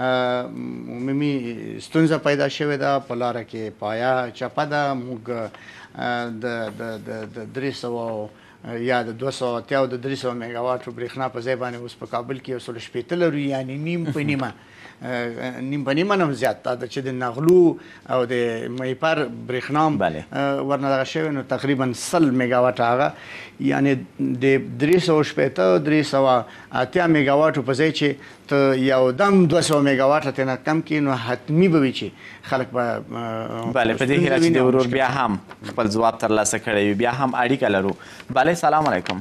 عمومي ستونزه پیدا شوې ده په لاره کې پایه چپه ده موږ د درې سوه یا د دوه سوه اتیا او د درې سوه میګاواټو برېښنا په ځای باندې اوس په کابل کې یو سل شپېته لرو، یعنې نیم په نیمه نیم په نیمه نه زیات دا چې د نغلو او د میپر برېښنا هم ورنه دغه شوی نو تقریبا سل میګاواټ هغه یعنې د درې سوه شپېته درې سوه اتیا میګاواټو په ځای چې ته یو دم دوه سوه میګاواټه ترې نه کم کړي نو حتمي به وي چې خلک به بله په دې هیله چې د ورور بیا هم خپل ځواب ترلاسه کړی وي. بیا هم اړیکه لرو. بله سلام علیکم.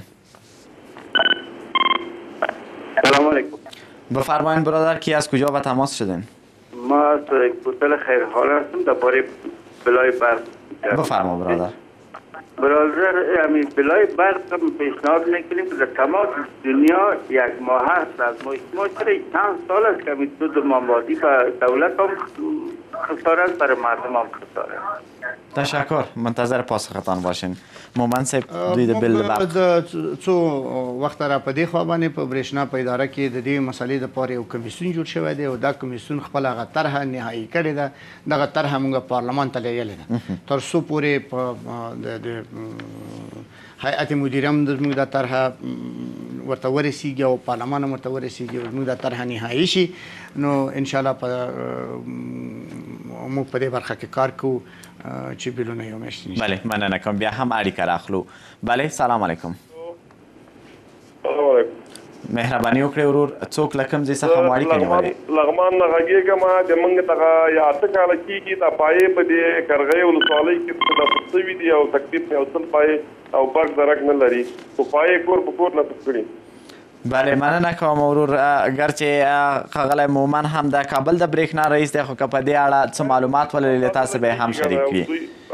سلام علیکم. بفرمایید برادر، کی از کجا به تماس شدین؟ ما از کوتل خیرحال هستم درباره بلای برق. بفرما برادر. برادر همین بلای برق پیشنهاد میکنیم که در تمام دنیا یک ماه هست از ما ما چرا چند سال است که همین دود ماموادی و دولت هم خساره است، برای مردم هم خساره. تشکر، منتظر پاسختان باشین. مومن صاحب دوی د بل برق د څو وخت را په دې خوا باندې په برېښنا په اداره کې د دې مسلې دپاره یو کمیسیون جوړ شوی دی او دا کمیسیون خپل هغه طرحه نهایي کړې ده. دغه طرحه موږ پارلمان ته لیږلې ده تر څو پورې په د هیئت مدیره هم زموږ دا طرحه ورته ورسیږي او پارلمان هم ورته ورسیږي او زموږ دا طرحه نهایي شي نو انشاءالله په موږ په دې برخه کې کار کوو چې بیلونه یو میاشت نشته. بله مننه کوم. بیا هم اړیکه راخلو. بله سلام علیکم. سلام علیکم. مهرباني وکړئ ورور، څوک له کوم ځای څخه مو اړیکه نیولې؟ لغمان نه غږېږم چې موږ دغه یا اته کاله کېږي دا پایې په دې کرغۍ ولسوالۍ کې نصب شوي دي او تقریبا یو سل پایې او برق درک نه لري خو پایې کور په کور نصب کړي. بله مننه کوم ورور، ګرچې ښاغلی مومن هم د کابل د برېښنا رئیس دی خو که په دې اړه څه معلومات ولري له تاسو به یې هم شریک کړي.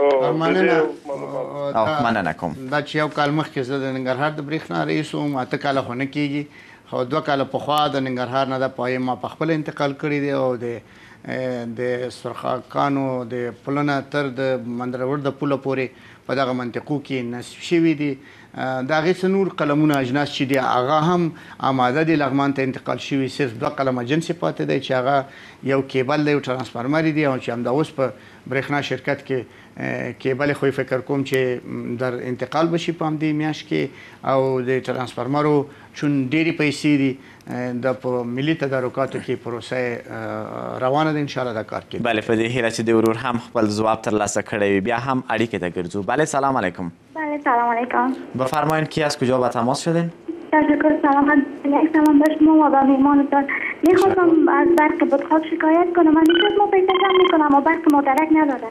مننه کوم. دا چې یو کال مخکې زه د ننګرهار د برېښنا رئیس وم، اته کاله خو نه کېږي خو دوه کاله پخوا د ننګرهار نه دا پایې ما په خپله انتقال کړي دی او د د سرخاکانو د پلونه تر د مندرور د پوله پورې په دغه منطقو کې نصب شوي دي. د هغې څه نور قلمونه اجناس چې دي هغه هم آماده دي لغمان ته انتقال شوي. صرف دوه قلمه جنس پاتې دی چې هغه یو کیبل دی، یو ټرانسفارمر دی او چې همدا اوس په برېښنا شرکت کې کیبل خو فکر کوم چې در انتقال بشي په همدې میاشت کې او د ټرانسفارمرو چون ډېرې پیسې دي د په ملي تدارکاتو کې پروسه روانه ده انشاءالله دا کار کوي. بله په دې هیله چې د ورور هم خپل ځواب ترلاسه کړی وي. بیا هم اړیکې ته ګرځو. بله سلام علیکم. بله سلام علیکم. بفرمایید کی از کجا به تماس شدین؟ تشکر. سلام یک سلام به شما و به مهمانتان. میخواستم از برق بودخواب شکایت کنم. من هیچ ما پیسه جمع میکنم و برق مدرک نداره.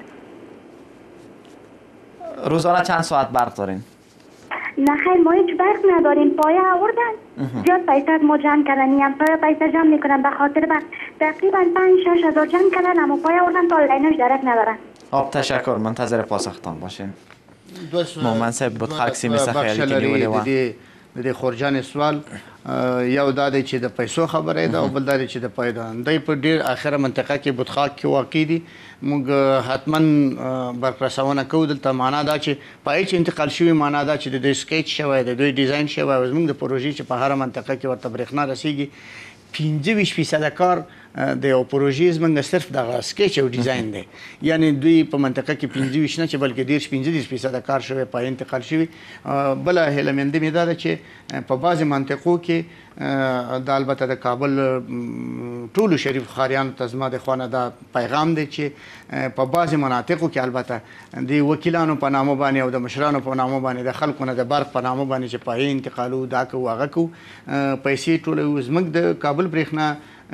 روزانه چند ساعت برق دارین؟ نه خیر ما هیچ برق نداریم. پایه آوردن زیاد پیسه ما جمع کردن، نیم پایه پیسه جمع میکنن به خاطر برق تقریبا پنج شش هزار جمع کردن اما پایه آوردن تا لینش درک ندارن. آب تشکر، منتظر پاسختان باشین. مومن صاحب بودخاک سیمې څخه اړیکې نیولې وه. د دې خورجانې سوال یو دا دی چې د پیسو خبره ده او بل دا دی چې د پایدارندۍ په ډېر اخره منطقه کې بودخاک کې واقع دي. موږ حتما برق رسونه کوو. دلته معنا دا چې پای چې انتقال شوي معنا دا چې د دوی سکیچ شوی د دوی ډیزاین شوی او زموږ د پروژې چې په هره منطقه کې ورته برېښنا رسیږي پنځه ویشت فیصده کار د یو پروژې زموږ صرف دغه سکیچ او ډیزاین دی. یعنی دوی په منطقه کې پنځه ویشت نه چې بلکې دېرش پنځه دېرش فیصده کار شوی پای انتقال شوي. بله هیله مندي مې دا ده چې په بعضې منطقو کې دا البته د کابل ټولو شریف ښاریانو ته زما د خوا نه دا پیغام دی چې په بعضې مناطقو کې البته د وکیلانو په نامه باندې او د مشرانو په نامه باندې د خلکو نه د برق په نامه باندې چې پایې انتقالو دا کوو هغه کوو پیسې ټولوو. زموږ د کابل برېښنا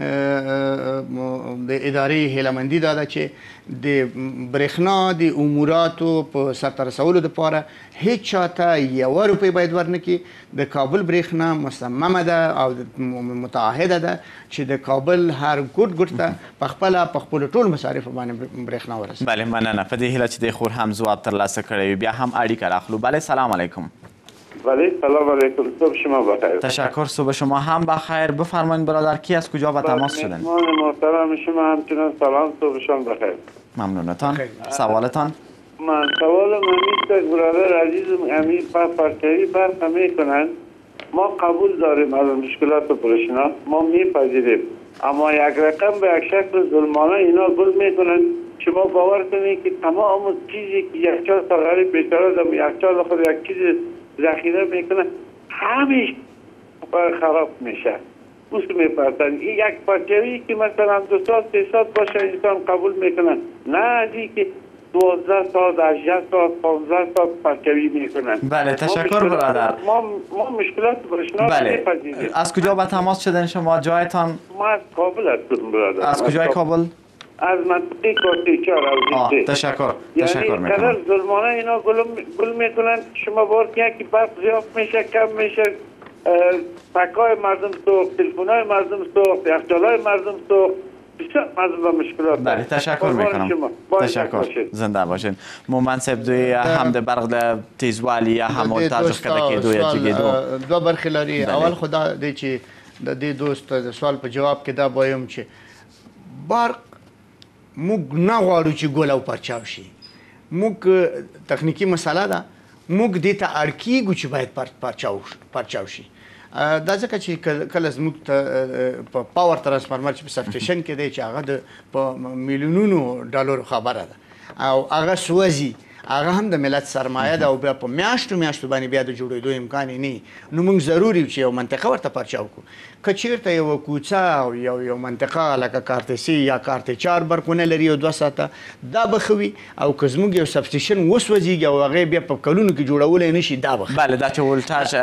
د ادارې هیله دا ده چې د برېښنا د اموراتو په سرته رسولو دپاره هیڅ چاته یوه روپۍ باید ورنکړي. د کابل برېښنا مصممه ده او متعهده ده چې د کابل هر ګوټ ګوټ ته په خپله په خپلو ټولو مصارفو باندې برېښنا ورسوي. بله مننه. په دې هیله چې د خور هم ځواب ترلاسه کړی وي. بیا هم اړیکه راخلو. بله سلام علیکم. بله سلام علیکم. صبح شما بخیر. تشکر. صبح شما هم بخیر. بفرمایید برادر کی از کجا به تماس شدن؟ مهمان محترم شما همچنان سلام. صبحشان بخیر. ممنونتان. سوالتان؟ من سوالم همیست که برادر عزیزم امیر پس پرچهی برق میکنن ما قبول داریم از مشکلات برېښنا ما میپذیریم اما یک رقم به یک شکل ظلمانه اینا گل میکنن. شما باور کنید که تمام چیزی که یک چهار تا غریب بیچاره دم یک چهار خود یک چیز ذخیره میکنن همیشه خراب میشه. دوست میپرسن این یک پرچوی که مثلا دو سال سه سال باشه انسان قبول میکنن، نه از که دوازده سال هجده سال پانزده سال پرچوی میکنن. بله تشکر برادر. ما ما مشکلات برشنا بله. میپذیریم. از کجا به تماس شدن شما؟ جایتان؟ ما از کابل هستم برادر. از کجای کابل؟ از منطقه کارتی چهار آه تشکر تشکر یعنی میکنم. قدر ظلمانه اینا گل گل میکنن. شما بار که برق زیاد میشه کم میشه، پکای مردم سوخت، تلفن‌های مردم سوخت، یخچال‌های مردم سوخت، بسیار مردم با مشکلات. بله تشکر میکنم. تشکر زنده باشین. مومن صاحب دوی هم د برق تیزوالی یا هم ولتاژ کده که دوی جګېدو دوه برخې لري. اول خدا دی چې د دې دوست د سوال په جواب کې دا وایم چې برق موږ نه غواړو چې ګول او پرچاو شي. موږ تخنیکی مسله ده، موږ دې ته اړ کېږو چې باید پرچاو پرچاو شي. دا ځکه چې کله زموږ په پاور ترانسفارمر چې په سبسټیشن کې دی چې هغه د په میلیونونو ډالرو خبره ده او هغه سوځي، هغه هم د ملت سرمایه ده او بیا په میاشتو میاشتو باندې بیا د جوړېدو امکان یې نه. نو موږ ضروري چې یو منطقه ورته پرچاو کړو. که چېرته یوه کوڅه او یو یو منطقه لکه کارت سي یا کارت چار برقونه لري او دوه ساعته دا به ښه وي، او که زموږ یو سبسټیشن وسوځېږي او هغې بیا په کلونو کې جوړولی نه شي دا به ښه. بله دا چې ولتاژ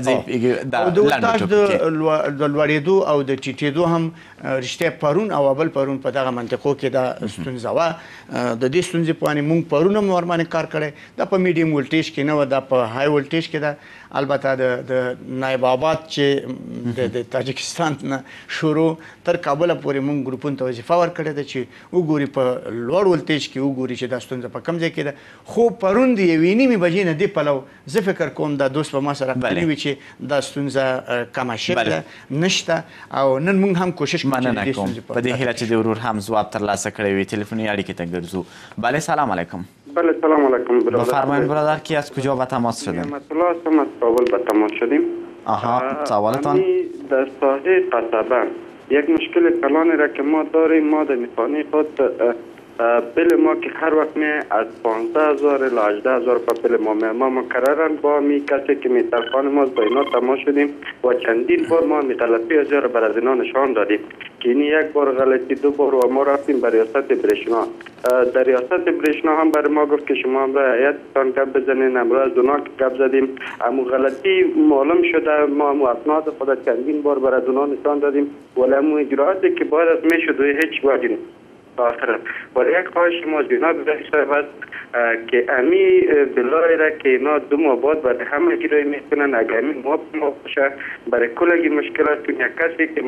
او د ولتاژ د لوړېدو او د ټیټېدو هم رښتیا پرون او بل پرون په دغه منطقو کې دا ستونزه وه. د دې ستونزې په باندې موږ پرون هم ورباندې کار کړی. دا په میډیم ولټیج کې نه وه، دا په های ولټیج کې ده. البته د نایب آباد چې د تاجکستان نه شروع تر کابل پورې موږ ګروپونو ته وظیفه ورکړې ده چې وګوري په لوړ ولټیج کې وګوري چې دا ستونزه په کوم ځای کې ده. خو پرون د یوې نیمې بجې نه دې پلو زه فکر کوم دا دوست به ما سره قانع وي چې دا ستونزه کمه شوې ده، نشته. او نن موږ هم کوشش کوو چې دې ستونزې په دې هیله چې د ورور هم ځواب ترلاسه کړی وي. تلفنی اړیکې ته ګرځو. بله سلام علیکم. بله سلام علیکم برادر. بفرمایید برادر کی از کجا به تماس شدیم؟ نعمت الله هستم از کابل به تماس شدیم. آها سوالتان؟ در ساحه قصبه یک مشکل کلانی را که ما داریم، ما در میخانه خود بل ما که هر وقت می از پانزده هزار الی هجده هزار بل ما می ما مکررن با می کسی که میترخان ما با اینا تماس شدیم و چندین بار ما می غلطی از را بر از اینا نشان دادیم که این یک بار غلطی، دو بار و ما رفتیم به ریاست برشنا. در ریاست برشنا هم برای ما گفت که شما هم به هیئتتان گپ بزنین. امروز از اونا گپ زدیم، امو غلطی معلوم شده، ما امو اسناد خود چندین بار بر از اونا نشان دادیم ولی امو اجراءاتی که باید از میشد و هیچ وجه آخر. ولی یک خواهش ما جناب رئیس است که امی بلای را که اینا دو ماه بعد برای همه گیرای میکنن، اگر امی ما ما باشه برای کلگی مشکلات یک کسی که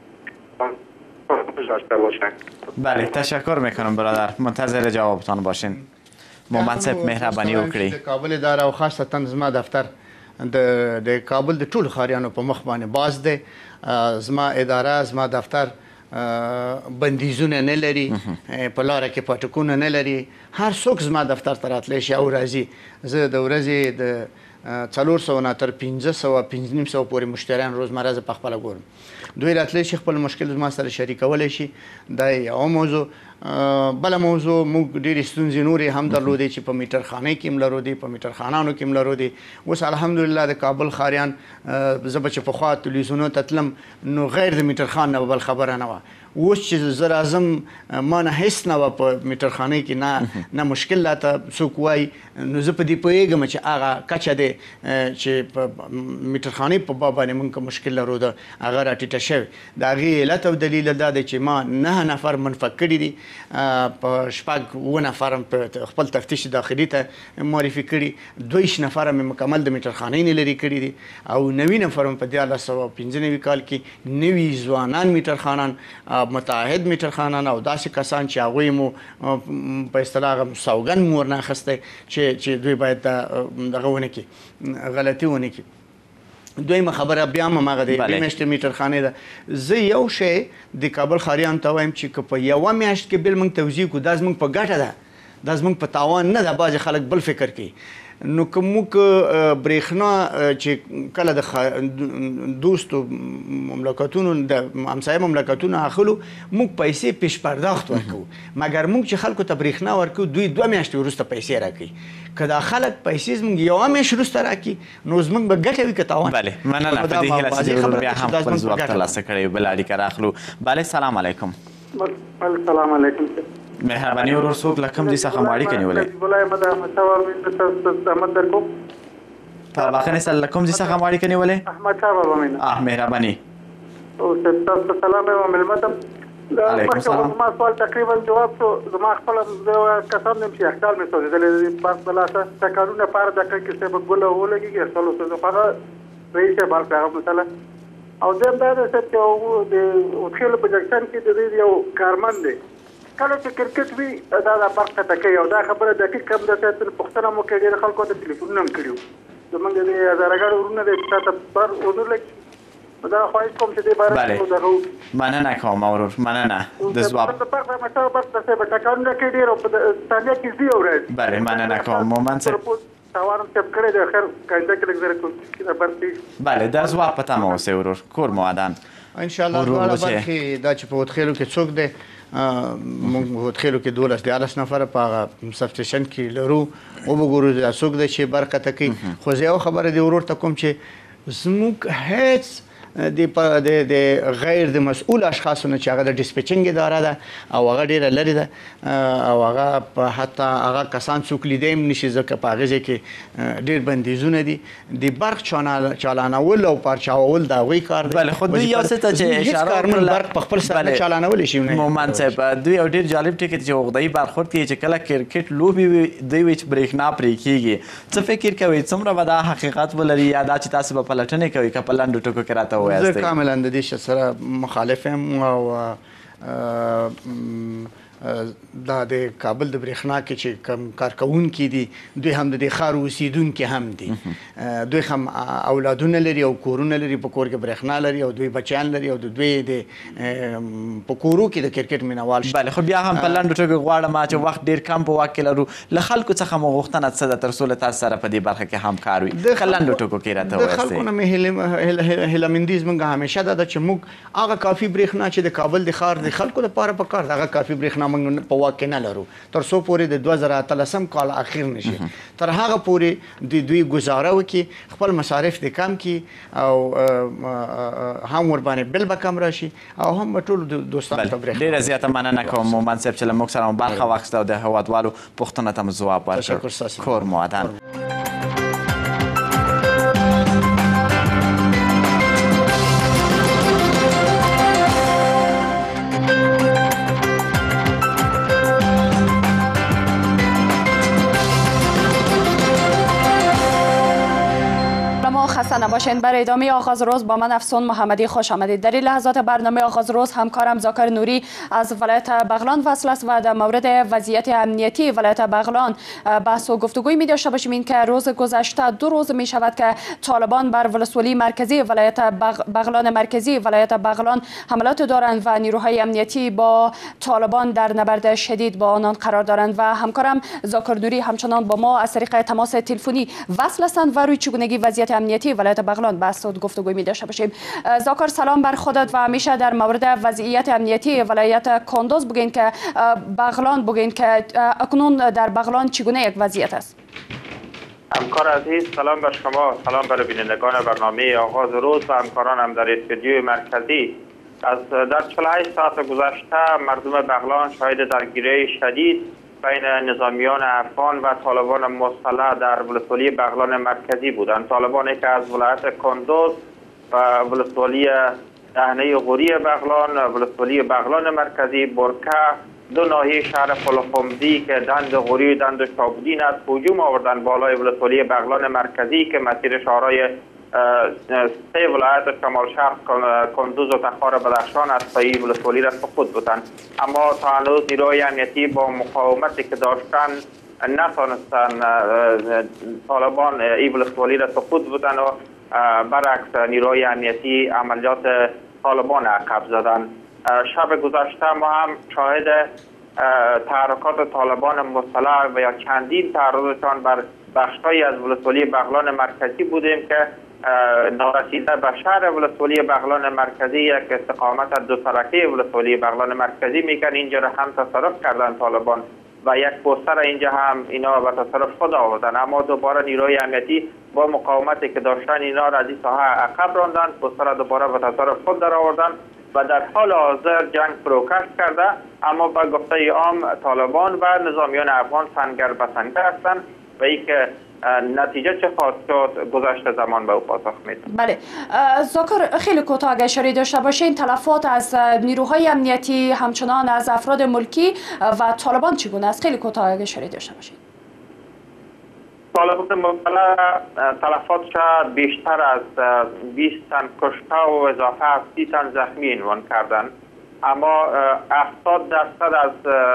داشته باشن. بله تشکر میکنم برادر، منتظر جوابتان باشین. محمد صاحب مهرباني وکړي. د کابل اداره او خاصه زما دفتر د د کابل د ټولو ښاریانو په مخ باندې باز دی. زما اداره زما دفتر بندیزونه نه لري، په لاره کې پاټکونه نه لري. هر څوک زما دفتر ته راتلی شي او راځي. زه د ورځې د څلور سوه نه تر پنځه سوه پنځه نیم سوه پورې مشتریان روزمره زه پخپله ګورم. دوی راتلی شي خپل مشکل زما سره شریکولی شي. دا یوه موضوع. بله موضوع موږ ډېرې ستونزې نورې هم درلودې چې په میټرخانۍ کې هم لرو دي، په میټرخانانو کې هم لرو دي. اوس الحمدلله د کابل ښاریان زه به چې پخوا تلویزیونونو ته تلم نو غیر د میټرخان نه به بل خبره نه وه. اوس چې زه راځم ما نه هېڅ نه وه په میټرخانۍ کې، نه نه مشکل راته څوک وایي. نو زه په دې پوهېږم چې هغه کچه دی چې په میټرخانۍ په باب باندې موږ که مشکل لرو ده هغه راټیټه شوې. د هغې علت او دلیل دا دی چې ما نه نفر منفق کړي دي، په شپږ اووه نفر په خپل تفتیش داخلي ته معرفي کړي، دویشت نفر مې مکمل د میټرخانۍ نه لرې کړي دي، او نوي نفر مې په دیارلس سوه پنځه نوي کال کې نوي ځوانان میټرخانان، متعهد میټرخانان او داسې کسان چې هغوی مو په اصطلاح سوګند مو ورنه اخیستی چې دوی باید دغه ونه کړي، غلطي ونه کړي. دویمه خبره بیا هم هماغه دی، دوې میاشتې میټرخانې ده. زه یو شی د کابل ښاریانو ته وایم چې که په یوه میاشت کې بل موږ توضیح کړو دا زموږ په ګټه ده، دا زموږ په تاوان نه ده. بعضې خلک بل فکر کوي. نو که موږ برېښنا چې کله د دوستو مملکتونو د همسایه مملکتونو اخلو موږ پیسې پیش پرداخت ورکوو مګر موږ چې خلکو ته برېښنا ورکوو دوی دوه میاشتې وروسته پیسې راکوي که دا خلک پیسې زموږ یوه میاشت وروسته راکړي نو زموږ به ګټه وي که تاوان. بله مننه په دې هیله چې ورور بیا هم خپل ځواب ترلاسه کړی. بله اړیکه راخلو. بله سلام علیکم. السلام علیکم. مهرباني ورور څوک له کوم ځای څخه مو اړیکه نیولې؟ په بخښنې سره له کوم ځای څخه مو اړیکه نیولې؟ احمد شاه بابا مینه. اه مهرباني. تاسو ته سلام وایم مېلمه ته. علیکم سلام. زما سوال تقریبا جواب شو. زما خپله کسان یم چې یخچال مې سوځېدلی دی بس د لاسه ټکرونه په هر دقیقه کې صاحب ګله ولګېږي یخچال وسوځي خو هغه رئیس صاحب حل کړی هغه مسله او دویم دا دی صاحب چې هغه د وتخیلو په جکشن کې د دوی یو کارمند دی کله چې کرکټ وي دا د برق قطع کوي او دا خبره دقیق هم ده صاحب پوښتنه مو کوي ډېر خلکو ته ټلیفونونه هم کړي وو زموږ د هزاره ګاډو ورونه دی چې تا ته بر ونه لګي دا خواهش کوم چې دې باره کې دغه مننه کوم ورور مننه د ځواب ټکرونه کوي ډېر او په ثانیه کې ځي او راځي. بله مننه کوم مومن صاحب. تاوان هم چپ کړی دی خیر کاینده کې لږ زره کوم برسي. بله دا ځواب په تمه اوسئ ورور کور مو ودان. انشاءالله دواړه برخې دا چې په وتخیلو کې څوک دی موږ په وتخیلو کې دولس دیارلس نفره په هغه سب سټیشن کې لرو وبګورو دا څوک دی چې برق قطع کوي خو زه یوه خبره دې ورور ته کوم چې زموږ هیڅ د غیر د مسؤل اشخاصو نه چې هغه د ډسپیچنګ اداره ده او هغه ډېره لرې ده او هغه حتی هغه کسان څوک لیدی هم نشي ځکه په هغې ځای کې ډېر بندیزونه دي د برق چالانول او پارچاوول د هغوی کار دی. بله خو دوی یو څه ته چې اشاره وکړله برق په خپل سر نه چالانولی شي. مومن صاحب دوی یو ډېر جالب ټکي چې عقده‌يي برخورد کوي چې کله کرکټ لوبې وي دوی وایي چې برېښنا پرې کېږي. څه فکر کوئ څومره به دا حقیقت ولري یا دا چې تاسو به پلټنې کوئ که په لنډو ټکو کې راته زه کاملا د دې شي سره مخالف یم او دا د کابل د برېښنا کې چې کوم کارکوونکي دي دوی هم د دې ښار اوسیدونکي هم دي دوی هم اولادونه لري او کورونه لري په کور کې برېښنا لري او دوی بچیان لري او د دوی د په کورو کې د کرکټ مینوال بله خو بیا هم په لنډو ټکو غواړم چې وخت ډېر کم په واک کې لرو له خلکو څخه مو غوښتنه څه ده تر څو له تاسو سره په دې برخه کې همکار وي که لنډو ټکو کې راته ووایاست. د خلکو نه مې هیلهمندي زموږ همیشه دا ده چې موږ هغه کافي برېښنا چې د کابل د ښار د خلکو لپاره پکار ده هغه کافي برېښنا موږ په واک کې نه لرو تر څو پورې د دوه زره اتلسم کال اخیر نشي تر هغه پورې د دوی ګزاره وکړي خپل مصارف د کم کړي او هم ورباندې بل به کم راشي او هم ټول دوستانو ته برېښنا. ډېره زیاته مننه کوم مومن صاحب چې له موږ سره مو برخه واخیسته او د هېوادوالو پوښتنو ته مو ځواب ورکړ. کور مو ودان. خسته نباشین. برای ادامه آغاز روز با من افسون محمدی خوش آمدید. در این لحظات برنامه آغاز روز همکارم زاکر نوری از ولایت بغلان وصل است و در مورد وضعیت امنیتی ولایت بغلان بحث و گفتگوی می داشته باشیم. این که روز گذشته دو روز می شود که طالبان بر ولسوالی مرکزی ولایت بغلان مرکزی ولایت بغلان حملات دارند و نیروهای امنیتی با طالبان در نبرد شدید با آنان قرار دارند و همکارم زاکر نوری همچنان با ما از طریق تماس تلفنی وصل هستند و روی چگونگی وضعیت امنیتی ولایت بغلان بحث و گفتگوی می داشته باشیم. زاکر سلام بر خودت و همیشه در مورد وضعیت امنیتی ولایت کندوز بگین که بغلان بگین که اکنون در بغلان چگونه یک وضعیت است؟ همکار عزیز سلام بر شما، سلام بر بینندگان برنامه آغاز روز و همکارانم در استودیوی مرکزی. از در چهل و هشت ساعت گذشته مردم بغلان شاهد درگیری شدید بین نظامیان افغان و طالبان مسلح در ولسوالی بغلان مرکزی بودند. طالبانی که از ولایت کندوز و ولسوالی دهنه غوری بغلان، ولسوالی بغلان مرکزی، برکه، دو ناحیه شهر فلخمدی که دند غوری و دند شابودین است هجوم آوردند بالای ولسوالی بغلان مرکزی که مسیر شهرهای سه ولایت شمال شرق کندوز و تخار بدخشان از پایی ولسوالی را سقوط بودند. اما تا هنوز نیروهای امنیتی با مقاومتی که داشتن نتانستند طالبان ای ولسوالی را سقوط بودند و برعکس نیروهای امنیتی عملیات طالبان عقب زدند. شب گذشته ما هم شاهد تحرکات طالبان مسلح و یا چندین تعرضشان بر بخشهایی از ولسوالی بغلان مرکزی بودیم که نارسیده به شهر ولسوالی بغلان مرکزی یک استقامت دو طرفه ولسوالی بغلان مرکزی میکرد. اینجا را هم تصرف کردن طالبان و یک پوستر اینجا هم اینا به تصرف خود آوردن، اما دوباره نیروی امنیتی با مقاومتی که داشتن اینا را از این ساحه عقب راندن، پوستر را دوباره به تصرف خود در آوردن و در حال حاضر جنگ فروکش کرده. اما به گفته عام طالبان و نظامیان افغان سنگر به سنگر هستند و این که نتیجه چه خواهد شد گذشت زمان به او پاسخ میده. بله زاکر، خیلی کوتاه اگه اشاره داشته باشین، تلفات از نیروهای امنیتی همچنان از افراد ملکی و طالبان چگونه است؟ خیلی کوتاه اگه اشاره داشته باشین. طالبان مبتلا تلفات شد بیشتر از بیست تن کشته و اضافه از سی تن زخمی عنوان کردن، اما هفتاد درصد از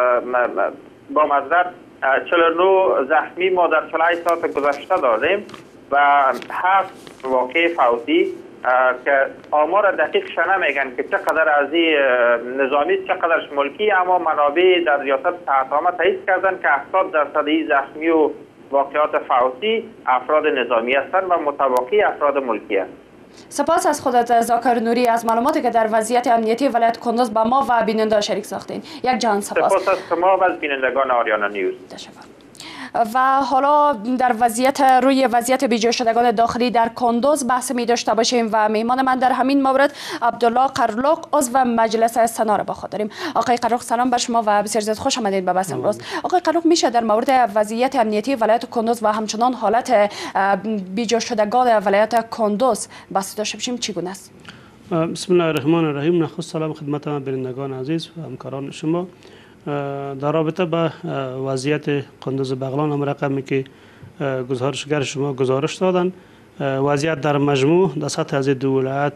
با معذرت چهل و نه زخمی ما در چهل و هشت ساعت گذشته داریم و هفت واقع فوتی که آمار دقیق شنه میگن که چقدر از این نظامی چقدرش ملکی، اما منابع در ریاست تحتامه تایید کردن که هفتاد درصد این زخمی و واقعات فوتی افراد نظامی هستند و متواقی افراد ملکی هستند. سپاس از خودت زاکر نوری از معلوماتی که در وضعیت امنیتی ولایت کندوز با ما و بیننده شریک ساختین. یک جهان سپاس. سپاس از شما و از بینندگان آریانا نیوز. تشکر. و حالا در وضعیت روی وضعیت بیجا شدگان داخلی در کندوز بحث می داشته باشیم و میهمان من در همین مورد عبدالله قرلق عضو مجلس سنا را با خود داریم. آقای قرلق سلام بر شما و بسیار زیاد خوش آمدید به بحث امروز. آقای قرلق، میشه در مورد وضعیت امنیتی ولایت کندوز و همچنان حالت بیجا شدگان ولایت کندوز بحث داشته باشیم چگونه است؟ بسم الله الرحمن الرحیم. نخست سلام خدمت بینندگان عزیز و همکاران شما. در رابطه با وضعیت کندوز بغلان هم رقمی که گزارشگر شما گزارش دادن، وضعیت در مجموع در سطح از دو ولایت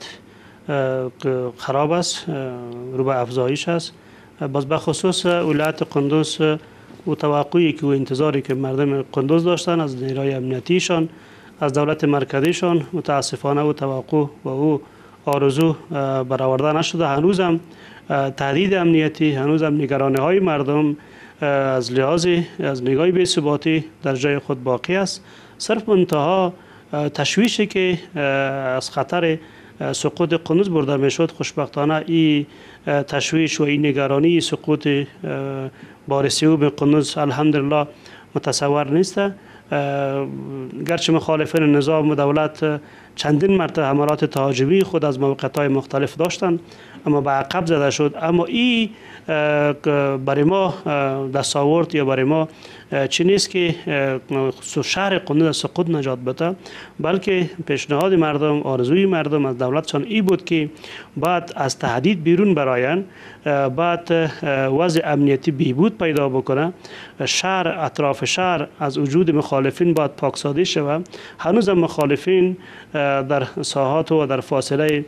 خراب است، رو به افزایش است. باز به خصوص ولایت کندوز و توقعی که و انتظاری که مردم کندوز داشتن از نیروی امنیتیشان، از دولت مرکزیشان، متاسفانه و توقع و او آرزو برآورده نشده. هنوز هم تهدید امنیتی، هنوز هم نگرانی های مردم از لحاظ از نگاه بی‌ثباتی در جای خود باقی است. صرف منتها تشویشی که از خطر سقوط کندوز برده میشد، خوشبختانه این تشویش و این نگرانی سقوط بارسیوب کندوز الحمدلله متصور نیست. گرچه مخالفین نظام و دولت چندین مرتبه حملات تهاجمی خود از موقعیت‌های مختلف داشتند اما به عقب زده شد، اما این برای ما دستاورد یا برای ما چی نیست که شهر کندوز از سقوط نجات بده، بلکه پیشنهاد مردم، آرزوی مردم از دولتشان ای بود که بعد از تهدید بیرون براین، بعد وضع امنیتی بهبود پیدا بکنه، شهر اطراف شهر از وجود مخالفین باید پاکسازی شود. هنوز هم مخالفین در ساحات و در فاصله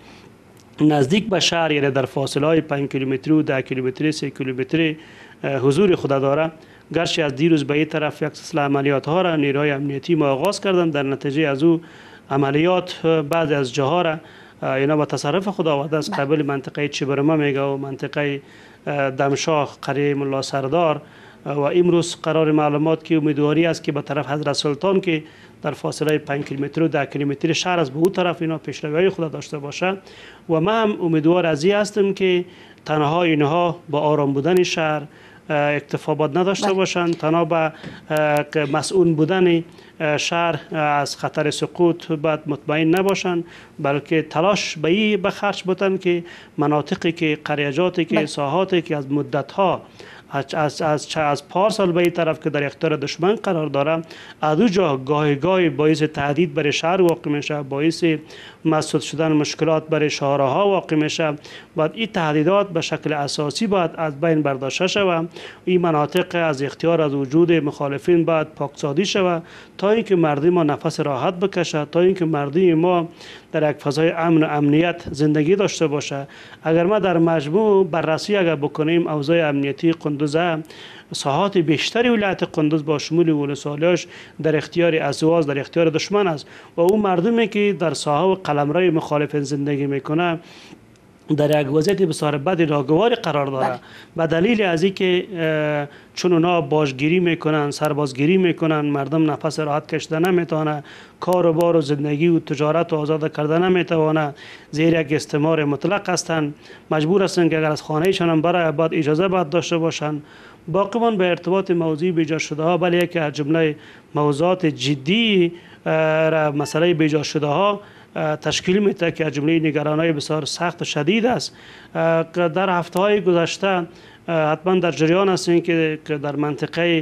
نزدیک به شهر، یعنی در فاصله های پنج کیلومتری و ده کیلومتری سه کیلومتری حضور خود داره. گرچه از دیروز به این طرف یک سلسله عملیات ها را نیروهای امنیتی ما آغاز کردند، در نتیجه از او عملیات بعضی از جاها را اینا با تصرف خود آورده از قبل منطقه چبرمه میگه و منطقه دمشاق قریه ملا سردار و امروز قرار معلومات که امیدواری است که به طرف حضرت سلطان که در فاصله پنج کیلومتر و ده کیلومتر شهر از به اون طرف اینا پیشروی خود داشته باشه. و من هم امیدوار از این هستم که تنها اینها با آرام بودن شهر اکتفا باید نداشته باشند، تنها به مسئول بودن شهر از خطر سقوط باید مطمئن نباشند، بلکه تلاش به این بخرج بودن که مناطقی که قریجاتی که ساحاتی که از مدتها از از از از پارسال به این طرف که در اختیار دشمن قرار داره، از اونجا گاهی گاهی باعث تهدید برای شهر واقع میشه، باعث مسدود شدن مشکلات برای شهرها واقع میشه. باید این تهدیدات به شکل اساسی باید از بین برداشته شود. این مناطق از اختیار از وجود مخالفین باید پاکسازی شود تا اینکه مردم ما نفس راحت بکشه، تا اینکه مردم ما در یک فضای امن و امنیت زندگی داشته باشه. اگر ما در مجموع بررسی اگر بکنیم اوضاع امنیتی کندوز، ساحات بیشتری ولایت کندوز با شمول ولسوالیاش در اختیار ازواج، در اختیار دشمن است و اون مردمی که در ساحه و قلمرو مخالفین زندگی میکنه در یک وضعیت بسیار بد ناگواری قرار داره. به دلیل از اینکه چون اونا باجگیری میکنن، سربازگیری میکنن، مردم نفس راحت کشیدن نمیتونه، کار و بار و زندگی و تجارت و آزاد کردن نمیتونه، زیر یک استعمار مطلق هستند، مجبور هستند که اگر از خانهشان هم برای بعد اجازه باید داشته باشند. باقیمان به ارتباط موضوع بیجا شده ها، بله یک از جمله موضوعات جدی را مسئله بیجا شده ها تشکیل میده که از جمله نگرانهای بسیار سخت و شدید است. در هفته های گذشته حتما در جریان هستیم که در منطقه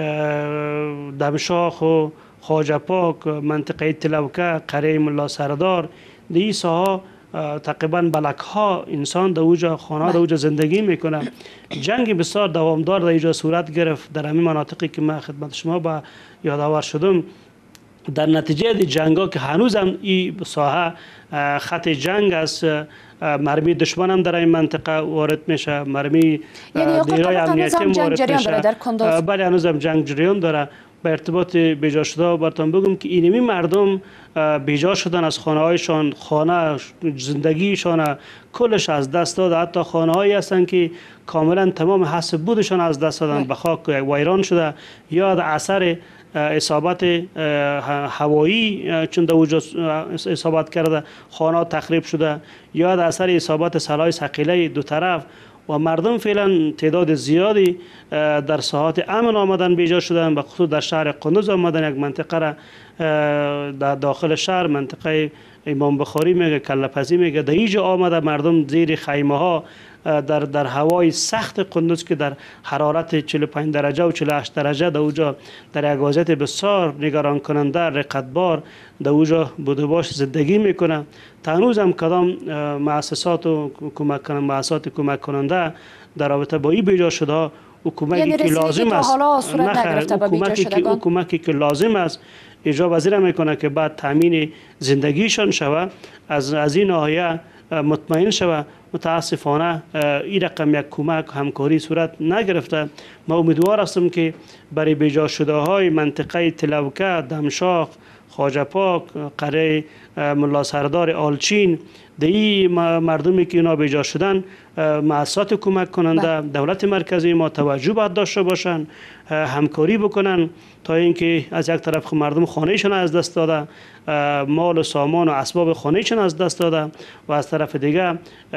دمشاق و خواجه پاک، منطقه تلوکه، قریه ملا سردار، در این ساحه تقریبا بلک ها انسان در اوجا خانه در اوجا زندگی میکنه. جنگ بسیار دوامدار در اینجا صورت گرفت در همین مناطقی که من خدمت شما با یادآور شدم. در نتیجه دی جنگ ها که هنوز هم این ساحه خط جنگ است، مرمی دشمن هم در این منطقه وارد میشه، مرمی دیرای امنیتی وارد میشه. بله هنوز هم جنگ جریان داره. به ارتباط بیجا شده براتون بگم که اینمی مردم بیجا شدن از خانه هایشان، خانه زندگیشان کلش از دست داد. حتی خانه هایی هستند که کاملا تمام حس بودشان از دست دادن، به خاک ویران شده یا در اثر اصابت هوایی چون در اوجا اصابت کرده خانه تخریب شده، یا در اثر اصابت سلاح ثقیله دو طرف. و مردم فعلا تعداد زیادی در ساحات امن آمدن بیجا شدن، به خصوص در شهر قندوز آمدن. یک منطقه را در داخل شهر، منطقه امام بخاری میگه، کلپزی میگه، در اینجا آمده مردم زیر خیمه ها در در هوای سخت قندوز که در حرارت چهل و پنج درجه و چهل و هشت درجه در اوجا در یک وضعیت بسیار نگران کننده رقتبار در اوجا بوده باش زندگی میکنه. تا هنوز هم کدام مؤسسات و کمک کننده مؤسسات کمک کننده در رابطه با این بیجا شده حکومتی که لازم است، حکومتی که حکومتی که لازم است اجرا وزیر میکنه که بعد تامین زندگیشان شوه، از از این ناحیه مطمئن شوه. متاسفانه این رقم یک کمک همکاری صورت نگرفته. ما امیدوار هستم که برای بیجا شده های منطقه تلوکه، دمشاق، خواجه پاک، قریه ملا سردار، آلچین، در این مردمی که اینا بیجا شدن مؤسسات کمک کننده، دولت مرکزی ما توجه باید داشته باشن، همکاری بکنن تا اینکه از یک طرف مردم خانهشون از دست داده، مال و سامان و اسباب خانهشون از دست داده، و از طرف دیگه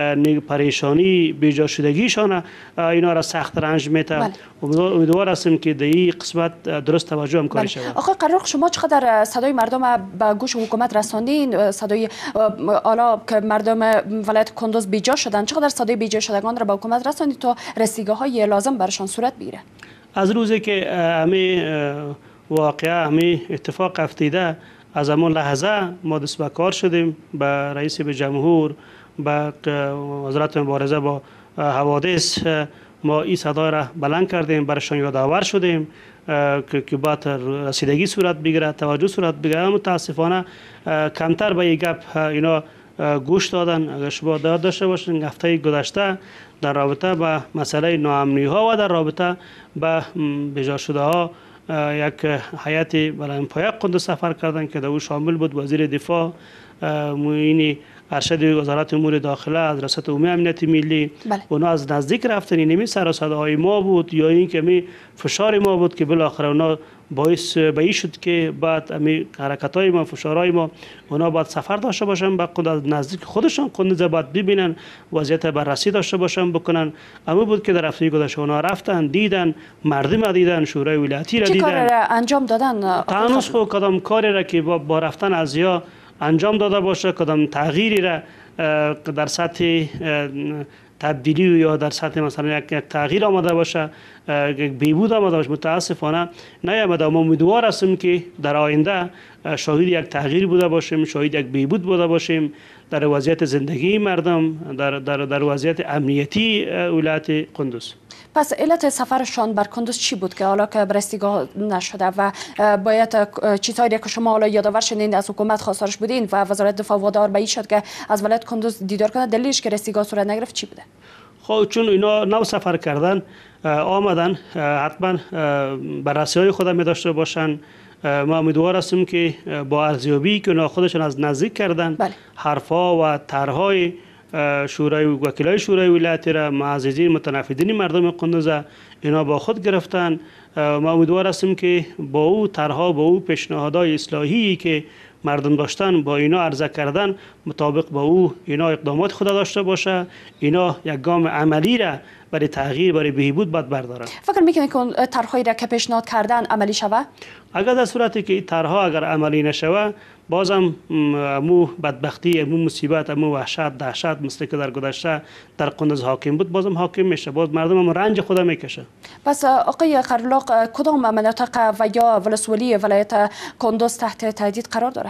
پریشانی بیجا شدگیشان اینا را سخت رنج میده. امیدوار هستیم که در این قسمت درست توجه هم کاری شود. آقای قرارخ، شما چقدر صدای مردم به گوش حکومت رساندین؟ صدای حالا که مردم ولایت کندوز بیجا شدن، چقدر صدای بیجا شدگان را به حکومت رساندید تا رسیدگی های لازم برشان صورت بگیره؟ از روزی که همه واقعه همه اتفاق افتیده، از همون لحظه ما دست به کار شدیم، به رئیس به جمهور، به وزارت مبارزه با حوادث ما این صدا را بلند کردیم، برشان یادآور شدیم که باید رسیدگی صورت بگیره، توجه صورت بگیره. متاسفانه کمتر به یک گپ اینا گوش دادن. اگر شما داد داشته باشین هفته گذشته در رابطه با مسئله ناامنی ها و در رابطه با بیجا شده ها یک هیئت بلند پایه قندوز سفر کردن که در او شامل بود وزیر دفاع، معین ارشد وزارت امور داخله، از ریاست عمومی امنیت ملی. اونا از نزدیک رفتن. اینمی سر و صداهای ما بود یا اینکه می فشار ما بود که بالاخره اونا باعث به این شد که بعد امی حرکت های ما، فشارهای ما، اونا باید سفر داشته باشن به قندوز، از نزدیک خودشان قندوز باید ببینن، وضعیت بررسی داشته باشن بکنن. اما بود که در هفته گذشته اونا رفتن، دیدن، مردم دیدن، شورای ولایتی را دیدن. چه کار را انجام دادن؟ تانوس خو کدام کاری را که با, با رفتن از یا انجام داده باشه، کدام تغییری را در سطح تبدیلی یا در سطح مثلا یک تغییر آمده باشه، یک بیهود آمده باشه، متاسفانه نیامده. ما امیدوار هستیم که در آینده شاهد یک تغییر بوده باشیم، شاهد یک بیهود بوده باشیم در وضعیت زندگی مردم، در در در وضعیت امنیتی ولایت قندوز. پس علت سفرشان بر کندوز چی بود که حالا که رسیدگی نشده و باید چیزهایی که شما حالا یادآور شدین از حکومت خواستارش بودین و وزارت دفاع وادار به این شد که از ولایت کندوز دیدار کنه، دلیلش که رسیدگی صورت نگرفت چی بوده؟ خب چون اینا نو سفر کردن آمدن، حتما بررسی های خود می داشته باشن. ما امیدوار هستیم که با ارزیابی که اونا خودشون از نزدیک کردن، حرفا و طرحهای شورای وکلای شورای ولایتی را، معززین متنفذین مردم قندوز اینا با خود گرفتن. ما امیدوار هستیم که با او طرحها، با او پیشنهادهای اصلاحی که مردم داشتن با اینا عرضه کردن مطابق با او اینا اقدامات خود داشته باشه، اینا یک گام عملی را برای تغییر، برای بهبود باید بردارن. فکر میکنید که اون طرحهایی را که پیشنهاد کردن عملی شوه؟ اگر در صورتی که این طرحها اگر عملی نشوه، بازم امو بدبختی، امو مصیبت، امو وحشت، دهشت مثل که در گذشته در قندوز حاکم بود بازم حاکم میشه، باز مردم هم رنج خود میکشه. پس آقای قرلاق کدام مناطق و یا ولسوالی ولایت قندوز تحت تهدید قرار داره؟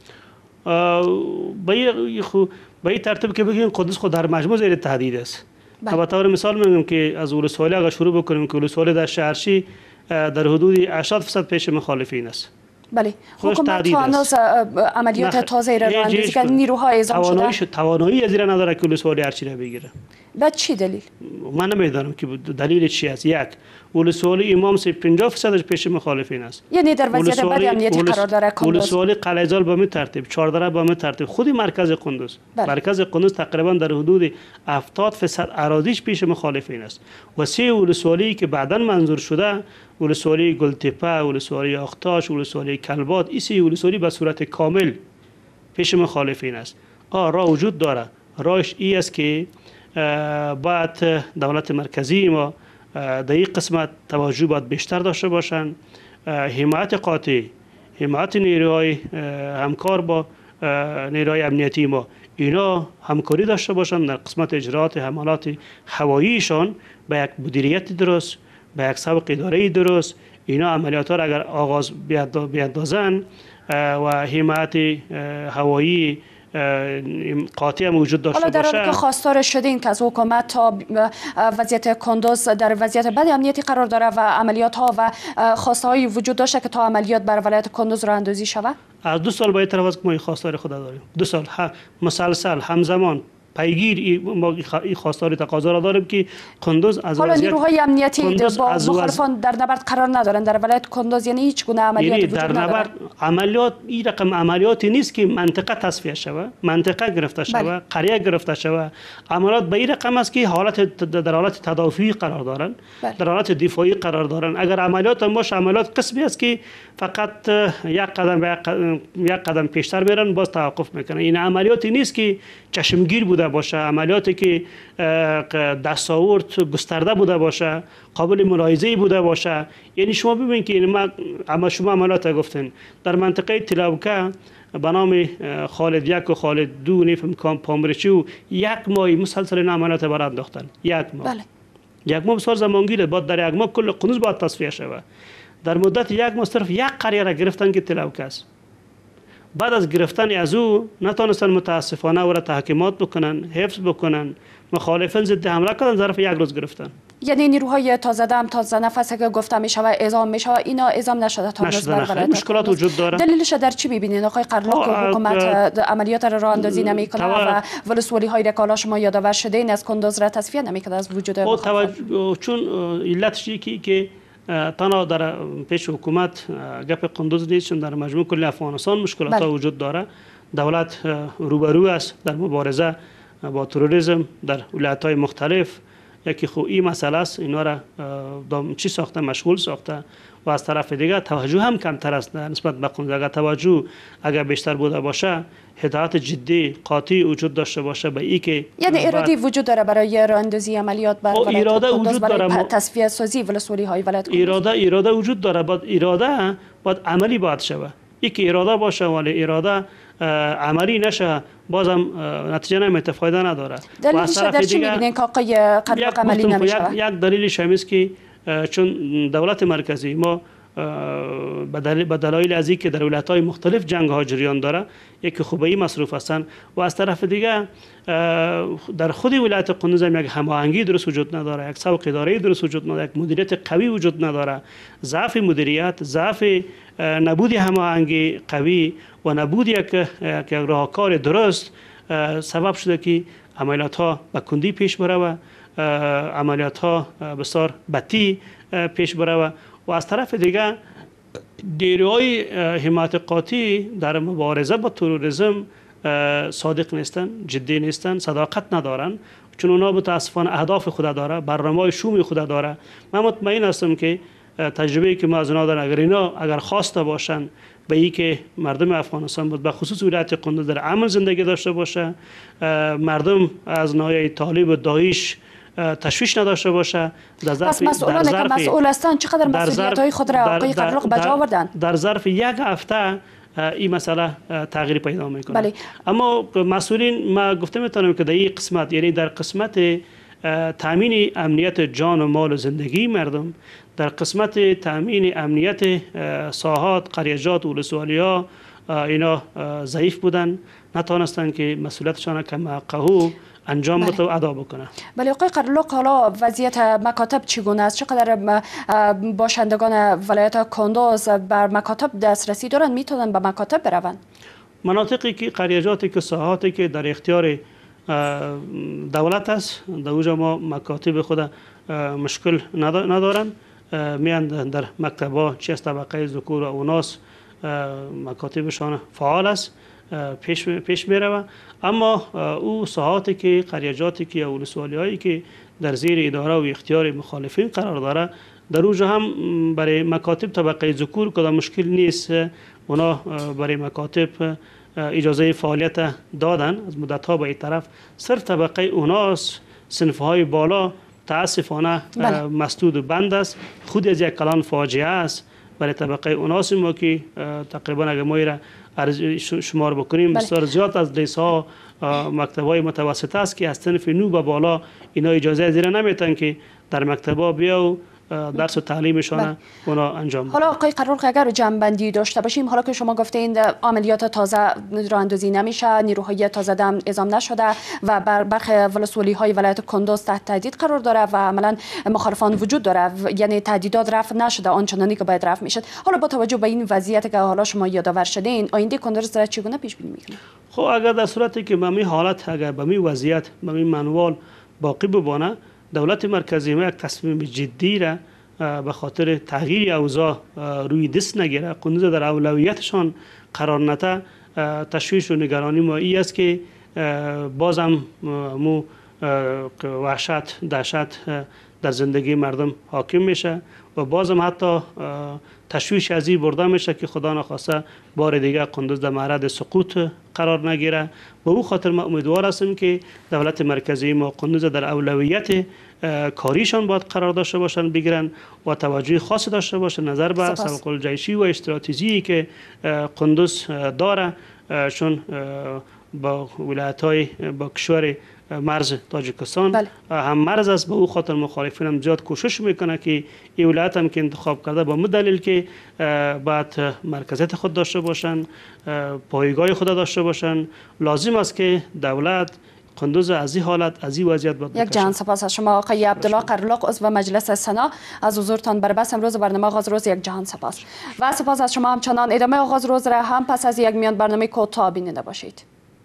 به این ترتیب که بگیم قندوز خود در مجموع زیر تهدید است. به طور مثال میگم که از ولسوالی اگر شروع بکنیم که ولسوالی در شهرچی در حدود هشتاد درصد پیش مخالفین است. بله، حکومت هنوز عملیات تازه را اندازی که نیروها اعزام شده توانایی از ایران نداره که ولسوالی هرچی را بگیره. بعد چی دلیل؟ من نمیدانم که دلیل چی است. یک، ولسوالی امام سی پنجاه درصد پیش مخالفین است. یعنی در وضعیت بدی امنیتی قرار داره قندوز. ولسوالی قلعه‌زال به می ترتیب، چهارده به می ترتیب، خودی مرکز قندوز. مرکز قندوز تقریبا در حدود هفتاد درصد اراضیش پیش مخالفین است. و سه ولسوالی که بعداً منظور شده، ولسوالی گلتپه، ولسوالی آختاش، ولسوالی کلبات، این سه ولسوالی به صورت کامل پیش مخالفین است. آ راه وجود داره. راهش ای است که باید دولت مرکزی ما در این قسمت توجه باید بیشتر داشته باشند، حمایت قاطع، حمایت نیروهای همکار با نیروهای امنیتی ما اینا همکاری داشته باشند در قسمت اجرات حملات هواییشان به یک مدیریت درست، به یک سبق اداره درست. اینا عملیات ها را اگر آغاز بیاندازن و حمایت هوایی قاطع موجود داشته باشه. حالا در حالی که خواستار شدین که از حکومت تا وضعیت قندوز در وضعیت بد امنیتی قرار داره و عملیات ها و خواسته هایی وجود داشته که تا عملیات بر ولایت قندوز راه اندازی شود؟ از دو سال باید طرف از ما خواستار خود داریم. دو سال مسلسل همزمان پیگیر ما این خواستار تقاضا را داریم که قندوز از حالا نیروهای امنیتی با مخالفان در نبرد قرار ندارن در ولایت قندوز، یعنی هیچ گونه عملیاتی وجود نداره. در نبرد عملیات این رقم عملیاتی نیست که منطقه تصفیه شود، منطقه گرفته شود، قریه گرفته شود. عملیات به این رقم است که حالت در حالت تدافعی قرار دارن، در حالت دفاعی قرار دارن. اگر عملیات هم باشه عملیات قسمی است که فقط یک قدم یک قدم پیشتر میرن باز توقف میکنن. این عملیاتی نیست که چشمگیر بوده باشه، عملیاتی که دستاورد گسترده بوده باشه، قابل ملاحظه بوده باشه. یعنی شما ببینید که ما اما شما عملیات گفتین در منطقه تلاوکه به نام خالد یک و خالد دو نفهم کام پامرچی و یک ماه مسلسل عملیات بر انداختن. یک ماه بله. یک ماه بسیار زمانگیره. بعد در یک ماه کل قندوز باید تصفیه شود. در مدت یک ماه صرف یک قریه را گرفتن که تلاوکه است. بعد از گرفتن از او نتونستن متاسفانه او را تحکیمات بکنن، حفظ بکنن. مخالفین ضد حمله کردن، ظرف یک روز گرفتن. یعنی نیروهای تازه دم تازه نفس که گفته می شود اعزام می شود، اینا اعزام نشده تا روز بر ولایت. مشکلات وجود داره. دلیلش در چی می‌بینید آقای قرلاق که حکومت عملیات را راه اندازی نمیکنه و ولسوالی های که شما یادآور شده این از قندوز را تصفیه نمیکنه از وجود مخالفان؟ چون علتش یکی که تنها در پیش حکومت گپ قندوز نیست، چون در مجموع کل افغانستان مشکلات ها وجود داره. دولت روبرو است در مبارزه با تروریسم در ولایت‌های مختلف. یکی خو این مسئله است، اینا را چی ساخته، مشغول ساخته. و از طرف دیگه توجه هم کمتر است نسبت به قندوز. اگر توجه اگر بیشتر بوده باشه، هدایت جدی قاطع وجود داشته باشه به این که یعنی ارادی وجود داره برای راه اندازی عملیات بر ولایت قندوز، برای داره تصفیه سازی ولسوالی های ولایت قندوز. اراده اراده وجود داره، بعد اراده بعد عملی باید شود. این که اراده باشه ولی اراده عملی نشه بازم نتیجه نمیده، فایده نداره. دلیلش در چی می‌بینین که آقای قرلاق عملی نمیشه؟ یک دلیلش هم است که چون دولت مرکزی ما به دلایل از اینکه در ولایت‌های مختلف جنگ ها جریان داره، یکی خوبی مصروف هستند و از طرف دیگه در خود ولایت قندوز هم یک هماهنگی درست وجود نداره، یک سبق اداره درست وجود نداره، یک مدیریت قوی وجود نداره. ضعف مدیریت، ضعف نبود هماهنگی قوی و نبود یک یک راهکار درست سبب شده که عملیات ها به کندی پیش بره و عملیات ها بسیار بدی پیش بره. و از طرف دیگه نیروهای حمایت قاطع در مبارزه با تروریسم صادق نیستن، جدی نیستن، صداقت ندارن، چون اونا متاسفانه اهداف خود داره، برنامه شومی خود داره. من مطمئن هستم که تجربه که ما از اونا دارن، اگر اینا اگر خواسته باشن به ای که مردم افغانستان بود به خصوص ولایت قندوز در امن زندگی داشته باشه، مردم از ناحیه طالب و داعش تشویش نداشته باشه، در ظرف پس مسئولانی که مسئول هستند چقدر مسئولیت‌های خود را آقای قرلق به جا آوردن؟ در ظرف یک هفته این مسئله تغییر پیدا میکنه. بله. اما مسئولین، ما گفته میتونم که در این قسمت، یعنی در قسمت تامین امنیت جان و مال و زندگی مردم، در قسمت تامین امنیت ساحات، قریجات و ولسوالی‌ها اینا ضعیف بودن، نتونستن که مسئولیتشان کم قهو انجام بده و ادا بکنه. بله آقای قرلق، حالا وضعیت مکاتب چگونه است؟ چقدر باشندگان ولایت کندوز بر مکاتب دسترسی دارند، میتونن به مکاتب بروند؟ مناطقی که قریجاتی که ساحاتی که در اختیار دولت است، در اونجا ما مکاتب خود مشکل ندارن، میان در مکتبا چه از طبقه ذکور و اناث مکاتبشان فعال است، پیش پیش میروه. اما او ساحاتی که قریجاتی که یا ولسوالی هایی که در زیر اداره و اختیار مخالفین قرار داره، در اونجا هم برای مکاتب طبقه ذکور کدام مشکل نیست، اونا برای مکاتب اجازه فعالیت دادن از مدت ها به این طرف. صرف طبقه اوناس صنف های بالا تاسفانه مسدود و بند است. خود از یک کلان فاجعه است برای طبقه اوناس ما که تقریبا اگر ما را شمار بکنیم بسیار زیاد از لیس ها مکتب های متوسطه است که از صنف نو به بالا اینا اجازه زیر نمیتن که در مکتبا بیا و درس و تعلیمشان اونا انجام. حالا آقای قرلق اگر جنبندی داشته باشیم، حالا که شما گفتین عملیات تازه راه اندازی نمیشه، نیروهای تازه دم اعزام نشده و بر برخی ولسوالی های ولایت کندوز تحت تهدید قرار داره و عملا مخالفان وجود داره، یعنی تهدیدات رفع نشده آنچنانی که باید رفع میشد. حالا با توجه به این وضعیت که حالا شما یادآور شدین، آینده کندوز را چگونه پیش بینی میکنید؟ خب اگر در صورتی که به این حالت، اگر به این وضعیت، به این منوال باقی بمانه، دولت مرکزی ما یک تصمیم جدی را به خاطر تغییر اوضاع روی دست نگیره، کندوز در اولویتشان قرار نده، تشویش و نگرانی ما ای است که بازم مو وحشت، دهشت در زندگی مردم حاکم میشه و بازم حتی تشویش از این برده میشه که خدا نخواسته بار دیگه کندوز در معرض سقوط قرار نگیره. و او خاطر ما امیدوار هستیم که دولت مرکزی ما کندوز در اولویت کاریشان باید قرار داشته باشن، بگیرن و توجه خاص داشته باشن نظر به سبق الجیشی و استراتژی که کندوز داره، چون با ولایت های با کشور مرز تاجیکستان بله. هم مرز است. به او خاطر مخالفین هم زیاد کوشش میکنه که این ولایت هم که انتخاب کرده با دلیل که باید مرکزیت خود داشته باشن، پایگاه خود داشته باشن. لازم است که دولت کندوز از این حالت، از این وضعیت بود. یک جهان سپاس از شما آقای عبدالله قرلق، عضو مجلس سنا، از حضورتان بر بس امروز برنامه آغاز روز. یک جهان سپاس و سپاس از شما همچنان. ادامه آغاز روز را هم پس از یک میان برنامه کوتاه بیننده باشید.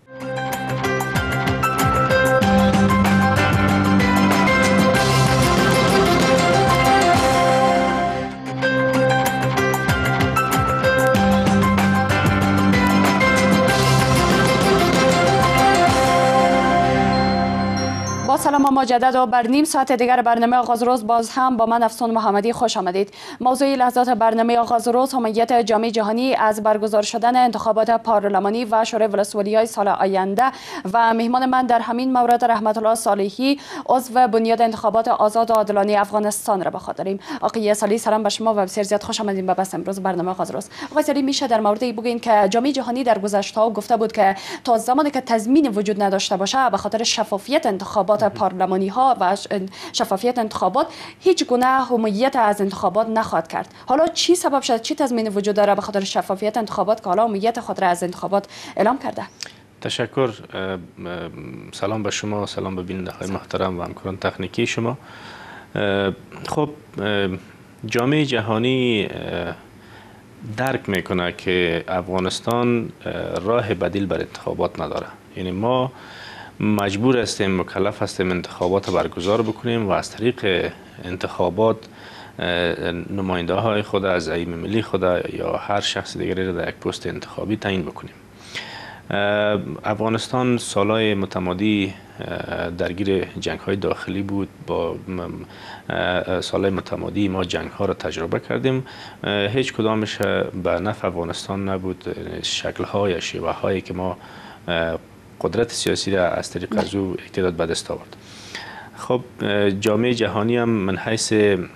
با سلام مجدد و بر نیم ساعت دیگر برنامه آغاز روز باز هم با من افسون محمدی خوش آمدید. موضوع لحظات برنامه آغاز روز حمایت جام جهانی از برگزار شدن انتخابات پارلمانی و شورای ولسوالی‌های سال آینده و مهمان من در همین مورد رحمت الله صالحی، عضو بنیاد انتخابات آزاد و عادلانه افغانستان را بخواد داریم. آقای صالحی سلام به شما و بسیار زیاد خوش آمدید به بس امروز برنامه آغاز روز. آقای صالحی میشه در مورد این بگین که جام جهانی در گذشته گفته بود که تا زمانی که تضمین وجود نداشته باشه به خاطر شفافیت انتخابات پارلمانی ها و شفافیت انتخابات هیچ گونه حمایت از انتخابات نخواهد کرد. حالا چی سبب شد، چی تضمین وجود داره به خاطر شفافیت انتخابات که حالا حمایت خود را از انتخابات اعلام کرده؟ تشکر. سلام به شما، سلام به بیننده های محترم و همکاران تکنیکی شما. خب جامعه جهانی درک میکنه که افغانستان راه بدیل بر انتخابات نداره. یعنی ما مجبور هستیم، مکلف هستیم انتخابات برگزار بکنیم و از طریق انتخابات نماینده های خود از زعیم ملی خود یا هر شخص دیگری را در یک پست انتخابی تعیین بکنیم. افغانستان سالهای متمادی درگیر جنگ های داخلی بود. با سالهای متمادی ما جنگ ها را تجربه کردیم، هیچ کدامش به نفع افغانستان نبود. شکل های یا شیوه هایی که ما قدرت سیاسی را از طریق از او اقتدار به دست آورد. خب جامعه جهانی هم من حیث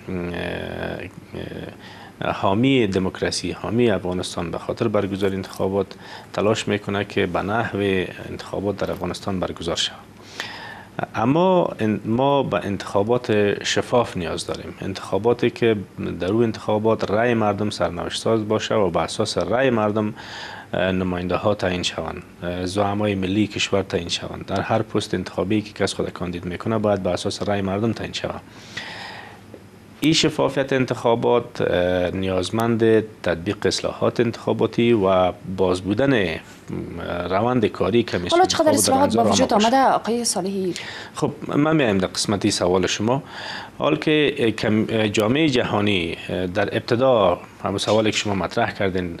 حامی دموکراسی، حامی افغانستان به خاطر برگزاری انتخابات تلاش میکنه که به نحو انتخابات در افغانستان برگزار شود. اما ما به انتخابات شفاف نیاز داریم، انتخاباتی که در اون انتخابات رأی مردم سرنوشت ساز باشه و بر اساس رأی مردم نماینده ها تعیین شوند، زعمای ملی کشور تعیین شوند. در هر پست انتخابی که کس خود کاندید میکنه باید بر اساس رأی مردم تعیین شود. این شفافیت انتخابات نیازمند تطبیق اصلاحات انتخاباتی و باز بودن روند کاری کمیسیون. حالا چقدر اصلاحات با وجود آمده آقای صالحی؟ خب من میایم در قسمتی سوال شما. حال که جامعه جهانی در ابتدا همون سوالی که شما مطرح کردین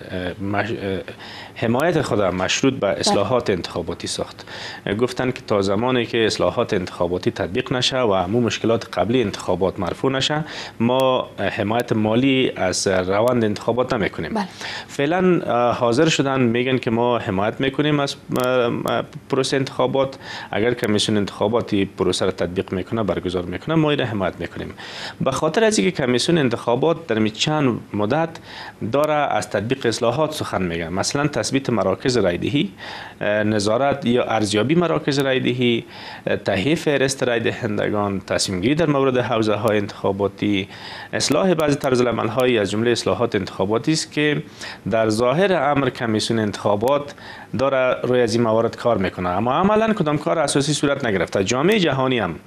حمایت خود مشروط به اصلاحات انتخاباتی ساخت. گفتن که تا زمانی که اصلاحات انتخاباتی تطبیق نشه و همون مشکلات قبلی انتخابات مرفوع نشه ما حمایت مالی از روند انتخابات نمیکنیم. بله. فعلا حاضر شدن میگن که ما حمایت میکنیم از پروسه انتخابات. اگر کمیسیون انتخاباتی پروسه را تطبیق میکنه برگزار میکنه ما این حمایت میکنیم. به خاطر از اینکه کمیسیون انتخابات در چند مدت داره از تطبیق اصلاحات سخن میگه، مثلا تثبیت مراکز رایدهی، نظارت یا ارزیابی مراکز رایدهی، تهیه فهرست رای دهندگان، تصمیم گیری در مورد حوزه های انتخاباتی، اصلاح بعضی طرز العمل های از جمله اصلاحات انتخاباتی است که در ظاهر امر کمیسیون انتخابات داره روی از این موارد کار میکنه، اما عملا کدام کار اساسی صورت نگرفته. جامعه جهانی هم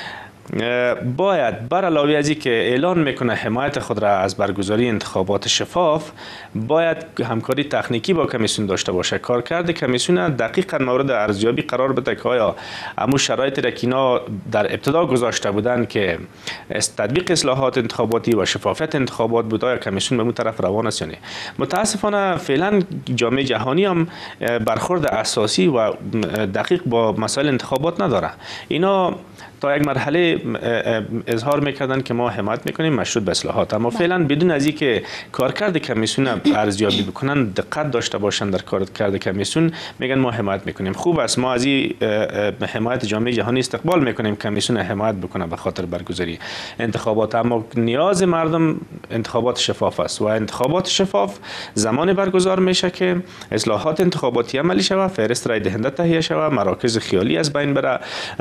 باید بر علاوه از که اعلان میکنه حمایت خود را از برگزاری انتخابات شفاف، باید همکاری تکنیکی با کمیسیون داشته باشه. کارکرد کمیسیون دقیقاً مورد ارزیابی قرار بده که آیا همون شرایطی را که اینا در ابتدا گذاشته بودن که تطبیق اصلاحات انتخاباتی و شفافیت انتخابات بود، آیا کمیسیون به اون طرف روان است یا نه. متاسفانه فعلا جامعه جهانی هم برخورد اساسی و دقیق با مسائل انتخابات نداره. اینا تا یک مرحله اظهار میکردن که ما حمایت میکنیم مشروط به اصلاحات، اما فعلا بدون از اینکه کارکرد کمیسیون ارزیابی بکنن، دقت داشته باشن در کارکرد کمیسیون، میگن ما حمایت میکنیم. خوب است، ما از این حمایت جامعه جهانی استقبال میکنیم کمیسیون حمایت بکنه به خاطر برگزاری انتخابات، اما نیاز مردم انتخابات شفاف است و انتخابات شفاف زمان برگزار میشه که اصلاحات انتخاباتی عملی شود، فهرست رای دهنده تهیه شود، مراکز خیالی از بین بره،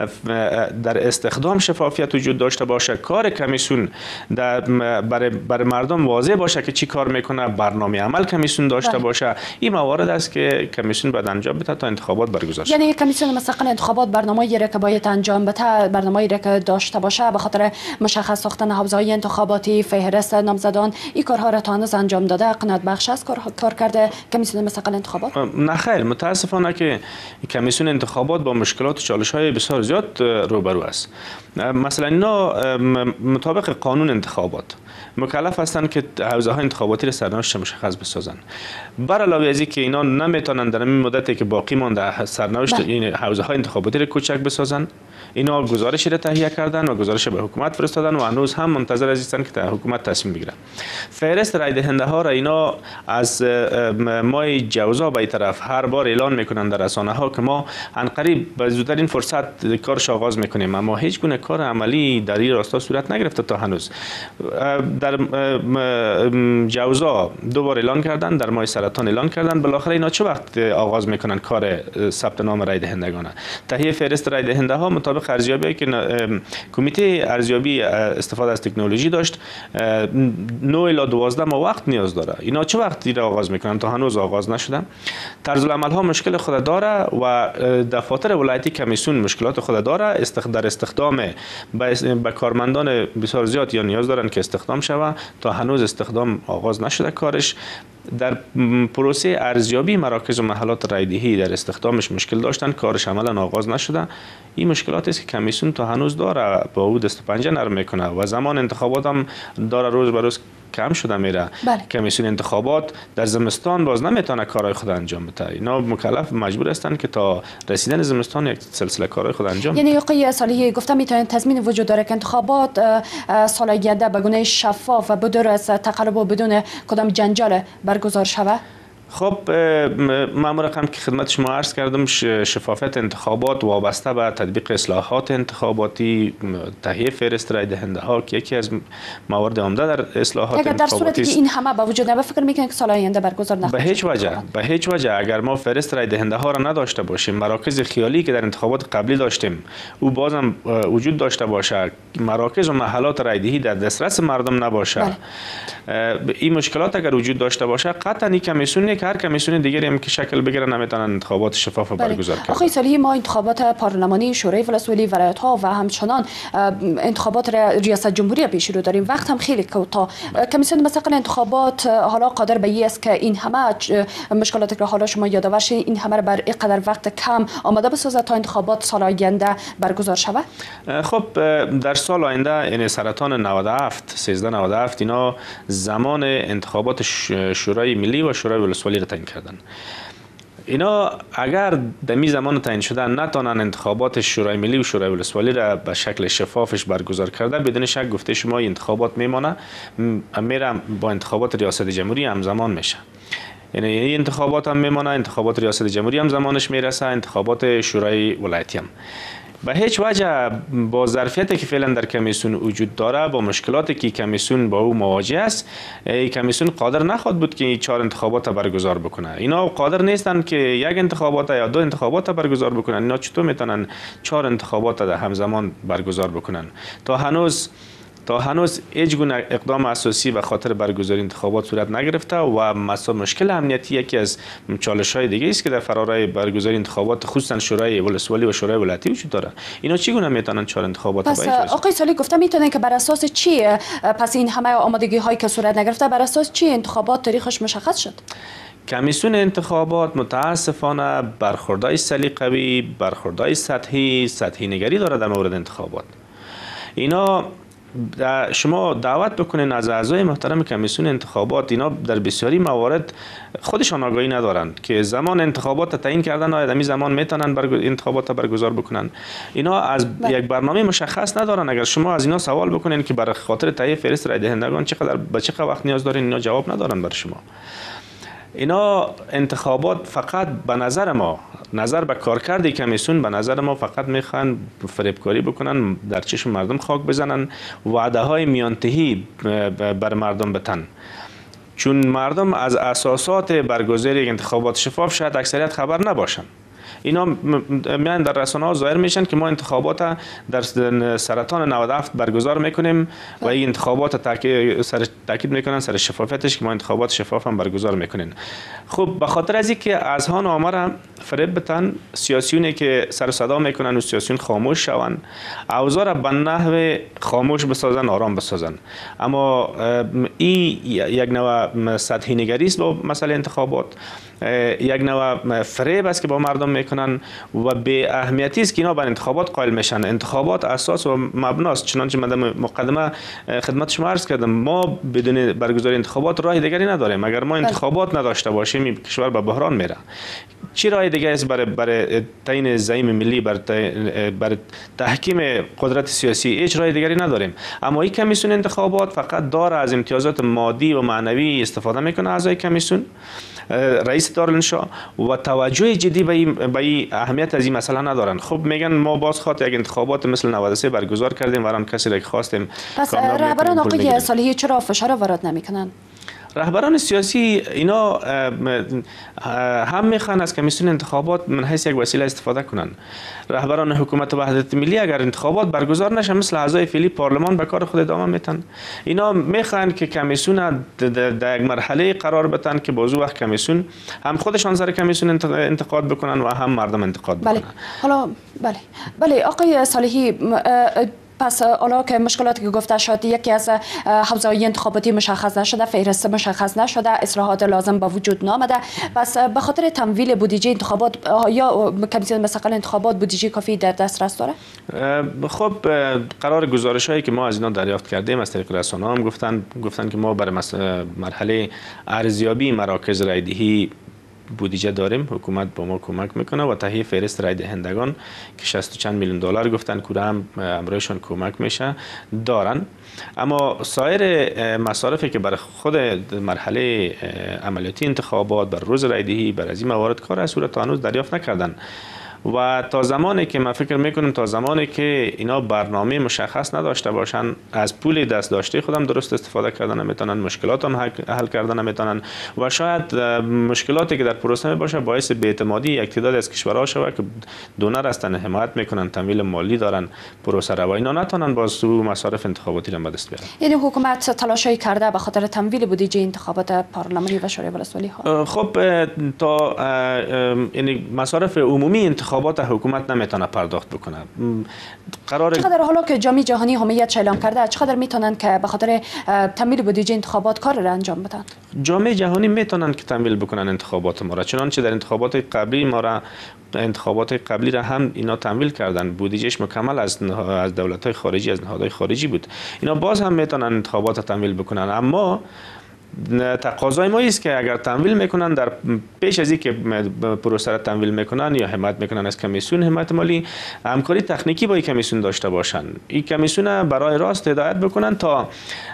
در استخدام شفافیت وجود داشته باشه، کار کمیسیون در برای بر مردم واضح باشه که چی کار میکنه، برنامه عمل کمیسیون داشته باشه. این موارد است که کمیسیون باید انجام بده تا انتخابات برگزار شود. یعنی کمیسیون مستقل انتخابات برنامه‌ای را که باید انجام بده، برنامه‌ای را که داشته باشه به خاطر مشخص ساختن حوزه‌های انتخاباتی، فهرست نامزدان، این کارها را تا هنوز انجام داده. قناعت بخش است کار کرده کمیسیون مستقل انتخابات؟ نه خیر، متاسفانه که کمیسیون انتخابات با مشکلات و چالش‌های بسیار زیاد روبرو است. مثلا اینا مطابق قانون انتخابات مکلف هستند که حوزه های انتخاباتی را سرنوشت مشخص بسازند. بر علاوه از اینکه اینا نمیتونن در این مدتی که باقی مانده سرنوشت این حوزه های انتخاباتی را کوچک بسازند، اینا گزارشی را تهیه کردن و گزارش به حکومت فرستادن و هنوز هم منتظر هستند که حکومت تصمیم بگیره. فهرست رای دهنده ها را اینا از ماه جوزا به طرف هر بار اعلان میکنن در رسانه ها که ما عنقریب به زودترین فرصت کارش آغاز میکنیم، اما هیچ گونه کار عملی در این راستا صورت نگرفته تا هنوز. در جوزا دو بار اعلان کردن، در ماه سرطان اعلان کردن، بالاخره اینا چه وقت آغاز میکنن کار ثبت نام رای دهندگان؟ تهیه فهرست رای دهنده ها مطابق ارزیابی که کمیته ارزیابی استفاده از تکنولوژی داشت نه الی دوازده ماه وقت نیاز داره. اینا چه وقت را آغاز میکنن؟ تا هنوز آغاز نشده. طرز العمل ها مشکل خود داره و دفاتر ولایتی کمیسیون مشکلات خود داره. استخ... در استخدام به کارمندان بسیار زیاد یا نیاز دارن که استخدام شوه، تا هنوز استخدام آغاز نشده کارش. در پروسه ارزیابی مراکز و محلات رایدهی در استخدامش مشکل داشتن، کارش عملا آغاز نشده. این مشکلاتی است که کمیسیون تا هنوز داره با او دست پنجه نرم میکنه و زمان انتخابات هم داره روز به روز کم شده میره. بله. کمیسیون انتخابات در زمستان باز نمیتونه کارهای خود انجام بده. اینا مکلف مجبور هستند که تا رسیدن زمستان یک سلسله کارهای خود انجام یعنی آقای صالحی گفتم میتونه تضمین وجود داره که انتخابات سال آینده به گونه شفاف و بدون از تقلب و بدون کدام جنجال برگزار شود؟ خب من رقم که خدمت شما عرض کردم، شفافیت انتخابات وابسته به تطبیق اصلاحات انتخاباتی، تهیه فهرست رای دهنده ها که یکی از موارد عمده در اصلاحات اگر در انتخاباتی صورتی که این همه با وجود نبود فکر میکنید که سال آینده برگزار نخواهد به هیچ وجه به هیچ وجه اگر ما فهرست رای دهنده ها را نداشته باشیم، مراکز خیالی که در انتخابات قبلی داشتیم او بازم وجود داشته باشه، مراکز و محلات رای دهی در دسترس مردم نباشه، بله. این مشکلات اگر وجود داشته باشه قطعا این کمیسیون که هر کمیسیون دیگری هم که شکل بگیره نمیتونن انتخابات شفاف بله. برگزار کنند. آقای صالحی ما انتخابات پارلمانی، شورای ولسوالی، ولایت ها و همچنان انتخابات ریاست جمهوری پیش رو داریم. وقت هم خیلی کوتاه. کمیسیون مستقل انتخابات حالا قادر به این است که این همه مشکلاتی که حالا شما یادآور شدید این همه بر اینقدر وقت کم آماده بسازد تا انتخابات سال آینده برگزار شود؟ خب در سال آینده یعنی سرطان نود و هفت سیزده نود و هفت اینا زمان انتخابات شورای ملی و شورای ولسوالی را تعیین کردن. اینا اگر دمی زمان تعیین شده نتونن انتخابات شورای ملی و شورای ولسوالی را به شکل شفافش برگزار کرده، بدون شک گفته شما انتخابات میمانه، میره با انتخابات ریاست جمهوری همزمان میشه. یعنی این انتخابات هم میمانه، انتخابات ریاست جمهوری هم زمانش میرسه، انتخابات شورای ولایتی هم. به هیچ وجه با ظرفیتی که فعلا در کمیسیون وجود داره، با مشکلاتی که کمیسیون با او مواجه است، این کمیسیون قادر نخواهد بود که چهار انتخابات برگزار بکنه. اینا قادر نیستن که یک انتخابات یا دو انتخابات برگزار بکنن. اینا چطور میتونن چهار انتخابات در همزمان برگزار بکنن؟ تا هنوز تا هنوز هیچ گونه اقدام اساسی به خاطر برگزاری انتخابات صورت نگرفته و مسئله مشکل امنیتی یکی از چالش‌های دیگه است که در فرارای برگزاری انتخابات خصوصا شورای ولسوالی و شورای ولایتی وجود داره. اینا چگونه میتونن چهار انتخابات پس آقای صالحی گفتم میتونن که بر اساس چی پس این همه آمادگی هایی که صورت نگرفته بر اساس چی انتخابات تاریخش مشخص شد؟ کمیسیون انتخابات متاسفانه برخوردهای سلیقه‌ای، برخوردهای سطحی، سطحی نگری داره در مورد انتخابات. اینا شما دعوت بکنین از اعضای محترم کمیسیون انتخابات، اینا در بسیاری موارد خودشان آگاهی ندارند که زمان انتخابات تعیین کردن آیا در زمان میتونن انتخابات برگزار بکنن. اینا از بله. یک برنامه مشخص ندارن. اگر شما از اینا سوال بکنین که برای خاطر تهیه فهرست رای دهندگان چقدر به چقدر وقت نیاز دارین، اینا جواب ندارن برای شما. اینا انتخابات فقط به نظر ما، نظر به کارکرد کمیسیون به نظر ما فقط میخوان فریبکاری بکنن، در چشم مردم خاک بزنن، وعده های میانتهی بر مردم بتن. چون مردم از اساسات برگزاری انتخابات شفاف شاید اکثریت خبر نباشن. اینا میان در رسانه ها ظاهر میشن که ما انتخابات در سرطان نود و هفت برگزار میکنیم و این انتخابات تاکید سر تاکید میکنن سر شفافیتش که ما انتخابات شفاف هم برگزار میکنین. خب به خاطر از اینکه از ها آمار فریب بتن، سیاسیونی که سر صدا میکنن و سیاسیون خاموش شون، اوضاع را به نحو خاموش بسازن، آرام بسازن. اما این یک نوع سطحی نگری است با مسئله انتخابات، یک نوع فریب است که با مردم میکنن و به اهمیتی است که اینا بر انتخابات قائل میشن. انتخابات اساس و مبناست. چنانچه من در مقدمه خدمت شما عرض کردم، ما بدون برگزاری انتخابات راه دیگری نداریم. اگر ما انتخابات نداشته باشیم کشور به بحران میره. چی راه دیگه است برای برای تعیین زعیم ملی، برای برای تحکیم قدرت سیاسی؟ هیچ راه دیگری نداریم. اما این کمیسیون انتخابات فقط داره از امتیازات مادی و معنوی استفاده میکنه اعضای کمیسیون، رئیس دارالانشا، و توجه جدی به این به این اهمیت از این مسئله ندارن. خب میگن ما باز خاطر یک انتخابات مثل نود و سه برگزار کردیم و هم کسی را خواستیم. پس رهبران آقای صالحی چرا فشار وارد نمیکنن؟ رهبران سیاسی اینا هم میخوان از کمیسیون انتخابات من حیث یک وسیله استفاده کنن. رهبران حکومت وحدت ملی اگر انتخابات برگزار نشه مثل اعضای فعلی پارلمان به کار خود ادامه میتن. اینا میخوان که کمیسیون در یک مرحله قرار بتن که بازو وقت کمیسیون هم خودشان سر کمیسیون انتقاد بکنن و هم مردم انتقاد بکنن. بله. حالا بله بله آقای صالحی، پس حالا که مشکلاتی که گفته شد، یکی از حوزه‌های انتخاباتی مشخص نشده، فهرست مشخص نشده، اصلاحات لازم به وجود نامده، پس به خاطر تمویل بودجه انتخابات یا کمیسیون مستقل انتخابات بودجه کافی در دسترس داره؟ خب قرار گزارش هایی که ما از اینا دریافت کردیم از طریق رسانه هم گفتن گفتن که ما برای مرحله ارزیابی مراکز رایدهی بودجه داریم، حکومت با ما کمک میکنه و تهیه فهرست رای دهندگان که شصت و چند میلیون دلار گفتن کوره هم امرایشان کمک میشه دارن. اما سایر مصارفی که برای خود مرحله عملیاتی انتخابات بر روز رای دهی بر از این موارد کار از صورت هنوز دریافت نکردن و تا زمانی که من فکر میکنم تا زمانی که اینا برنامه مشخص نداشته باشن از پول دست داشته خودم درست استفاده کردن نمیتونن، مشکلات هم حل کردن نمیتونن و شاید مشکلاتی که در پروسه باشه باعث بی‌اعتمادی یک تعداد از کشورها شود که دونر هستن، حمایت میکنن، تمویل مالی دارن پروسه را و اینا نتونن با سو مصارف انتخاباتی را به دست بیارن. یعنی حکومت تلاشی کرده به خاطر تمویل بودجه انتخابات پارلمانی و شورای ولسوالی ها؟ خب تا یعنی مصارف عمومی انتخابات حکومت نمیتونه پرداخت بکنه. قرار چقدر حالا که جامعه جهانی حمایت اعلام کرده، چقدر میتونن که به خاطر تمویل بودجه انتخابات کار را انجام بدن؟ جامعه جهانی میتونن که تمویل بکنن انتخابات ما را، چنانچه در انتخابات قبلی ما را انتخابات قبلی را هم اینا تمویل کردن، بودجهش مکمل از از دولت‌های خارجی، از نهادهای خارجی بود. اینا باز هم میتونن انتخابات تمویل بکنن، اما تقاضای ما است که اگر تمویل میکنن در پیش از اینکه پروسه را تمویل میکنن یا حمایت میکنن از کمیسیون حمایت مالی، همکاری تکنیکی با این کمیسیون داشته باشن. این کمیسیون برای راست هدایت بکنن تا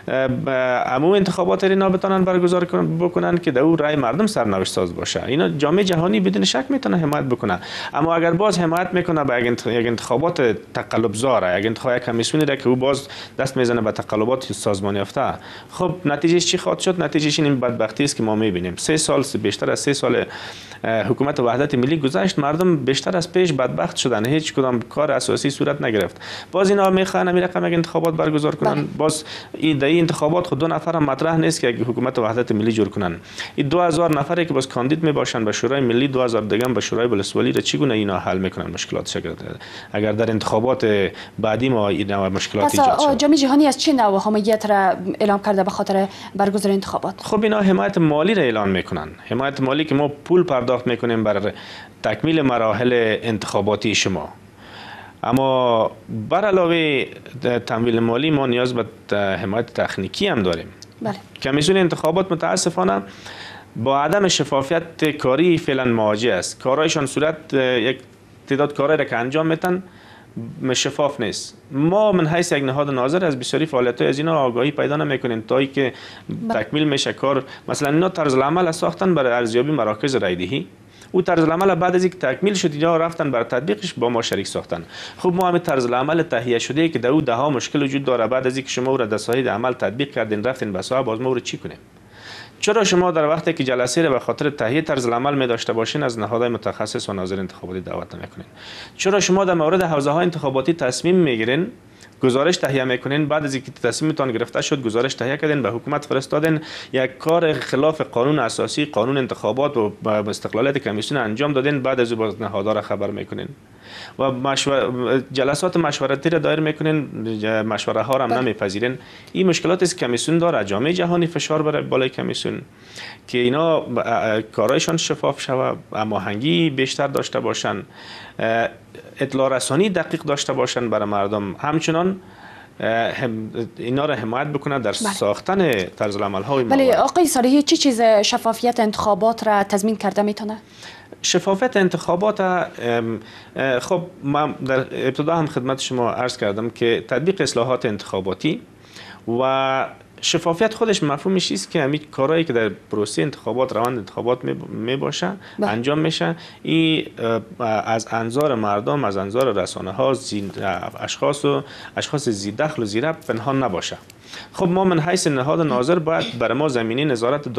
عموم انتخابات اینا بتونن برگزار بکنن که در اون رای مردم سرنوشت ساز باشه. اینا جامعه جهانی بدون شک میتونه حمایت بکنه، اما اگر باز حمایت میکنه به یک انتخابات تقلب زاره، یک انتخابات کمیسیونی را که او باز دست میزنه به تقلبات سازمان یافته، خب نتیجهش چی خواهد شد؟ نتیجهش این بدبختی است که ما میبینیم. سه سال بیشتر از سه سال حکومت وحدت ملی گذشت، مردم بیشتر از پیش بدبخت شدن، هیچ کدام کار اساسی صورت نگرفت. باز اینا میخوان همین رقم یک انتخابات برگزار کنن، باز این در این انتخابات خود دو نفر هم مطرح نیست که یک حکومت وحدت ملی جور کنن. این دو هزار نفری که باز کاندید میباشن به شورای ملی، دو هزار دیگه به شورای ولسوالی را چگونه اینا حل میکنن مشکلاتش اگر در انتخابات بعدی ما اینا مشکلات ایجاد شد؟ جامعه جهانی از چه نوع حمایت را اعلام کرده به خاطر برگزاری انتخابات؟ خب اینا حمایت مالی را اعلان میکنن، حمایت مالی که ما پول پرداخت میکنیم برای تکمیل مراحل انتخاباتی شما. اما بر علاوه تمویل مالی ما نیاز به حمایت تکنیکی هم داریم. بله. کمیسیون انتخابات متاسفانه با عدم شفافیت کاری فعلا مواجه است. کارهایشان صورت یک تعداد کارهایی را که انجام میتن شفاف نیست. ما من حیث یک نهاد ناظر از بسیاری فعالیت‌های از اینا آگاهی پیدا نمی‌کنیم تا اینکه تکمیل میشه کار. مثلا اینا طرز العمل ساختن برای ارزیابی مراکز رایدهی، او طرز العمل بعد از اینکه تکمیل شد اینا رفتن برای تطبیقش با ما شریک ساختن. خب ما هم طرز العمل تهیه شده که در او ده ها مشکل وجود داره، بعد از اینکه شما او را در ساحه عمل تطبیق کردین رفتین به ساحه، باز ما او را چی کنیم؟ چرا شما در وقتی که جلسه را به خاطر تهیه طرز العمل می داشته باشین از نهادهای متخصص و ناظر انتخاباتی دعوت نمیکنین؟ چرا شما در مورد حوزه های انتخاباتی تصمیم میگیرین، گزارش تهیه میکنین، بعد از اینکه تصمیمتان گرفته شد گزارش تهیه کردین به حکومت فرستادین، یک کار خلاف قانون اساسی، قانون انتخابات و استقلالیت کمیسیون انجام دادین، بعد از باز نهادها را خبر میکنین و مشور... جلسات مشورتی را دایر میکنین، مشوره ها را هم نمیپذیرین. این مشکلات است کمیسیون داره. جامعه جهانی فشار بر بالای کمیسیون که اینا کارایشان شفاف شود، هماهنگی بیشتر داشته باشن، اطلاع رسانی دقیق داشته باشن برای مردم، همچنان اینا را حمایت بکنه در بله. ساختن طرز العمل های موارد. ولی آقای صالحی چی چیز شفافیت انتخابات را تضمین کرده میتونه؟ شفافیت انتخابات، خب من در ابتدا هم خدمت شما عرض کردم که تطبیق اصلاحات انتخاباتی و شفافیت خودش مفهومش است که همین کارهایی که در پروسه انتخابات، روند انتخابات می باشه انجام میشه، این از انظار مردم، از انظار رسانه ها، اشخاص و اشخاص زی دخل و زی ربط پنهان نباشه. خب ما من حیث نهاد ناظر باید برای ما زمینه نظارت درست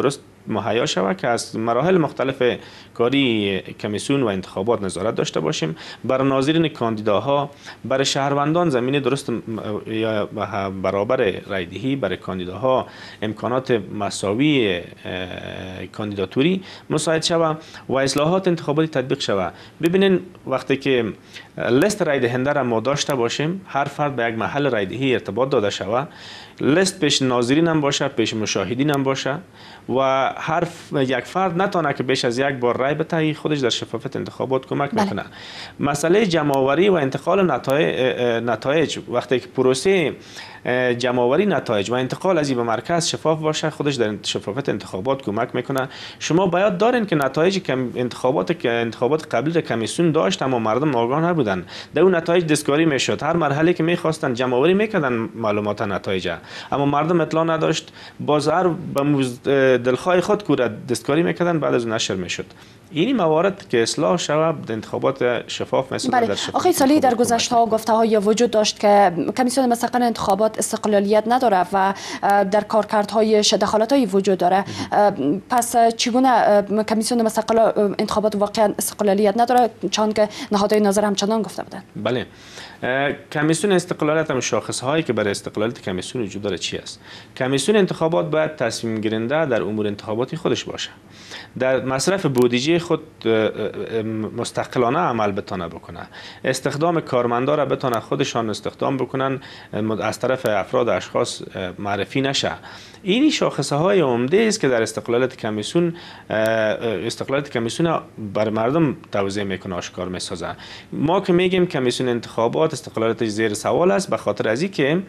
مهیا شود که از مراحل مختلف کاری کمیسیون و انتخابات نظارت داشته باشیم. بر ناظرین کاندیداها، برای شهروندان زمین درست یا برابر رایدهی، برای کاندیداها امکانات مساوی کاندیداتوری مساعد شود و اصلاحات انتخاباتی تطبیق شود. ببینین وقتی که لیست رای دهنده را ما داشته باشیم، هر فرد به یک محل رایدهی ارتباط داده شود، لیست پیش ناظرین هم باشه، پیش مشاهدین هم باشه و هر یک فرد نتونه که بیش از یک بار رای بده، خودش در شفافیت انتخابات کمک میکنه. مسئله جمع‌آوری و انتقال نتایج، وقتی که پروسه جمع‌آوری نتایج و انتقال از این به مرکز شفاف باشه، خودش در شفافیت انتخابات کمک میکنه. شما باید دارین که نتایج انتخابات که انتخابات قبلی را کمیسیون داشت اما مردم آگاه نبودن، در اون نتایج دستکاری میشد. هر مرحله که میخواستن جمع‌آوری میکردن معلومات نتایج، اما مردم اطلاع نداشت، بازار به دلخواه خود کور دستکاری میکردن، بعد از نشر میشد. این موارد که اصلاح شود انتخابات شفاف مثل بله. در شفاف. آقای سالی در گذشته ها گفته های وجود داشت که کمیسیون مستقل انتخابات استقلالیت نداره و در کارکردهای دخالت های وجود داره. پس چگونه کمیسیون مستقل انتخابات واقعا استقلالیت نداره، چون که نهادهای نظر همچنان گفته بودند؟ بله، کمیسیون استقلالیت هم شاخص هایی که برای استقلالیت کمیسیون وجود داره چی است؟ کمیسیون انتخابات باید تصمیم گیرنده در امور انتخاباتی خودش باشه، در مصرف بودجه خود مستقلانه عمل بتونه بکنه، استخدام کارمندا را بتونه خودشان استخدام بکنن، از طرف افراد اشخاص معرفی نشه. این شاخصه های عمده است که در استقلالیت کمیسیون استقلالیت کمیسیون بر مردم توضیح میکنه، آشکار میسازه. ما که میگیم کمیسیون انتخابات استقلالیتش زیر سوال است، به خاطر از اینکه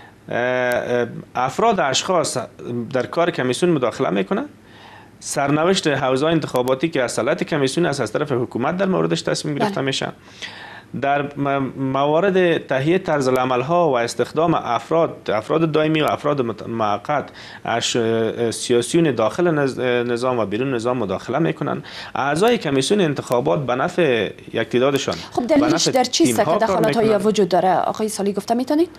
افراد اشخاص در کار کمیسیون مداخله میکنه، سرنوشت حوزه انتخاباتی که اصالت کمیسیون است از طرف حکومت در موردش تصمیم گرفته میشه. در موارد تهیه طرز العمل ها و استخدام افراد افراد دائمی و افراد موقت سیاسیون داخل نظام و بیرون نظام مداخله میکنن. اعضای کمیسیون انتخابات به نفع یک تعدادشان. خب دلیلش در چیست که دخالت های وجود داره؟ آقای سالی گفته میتونید؟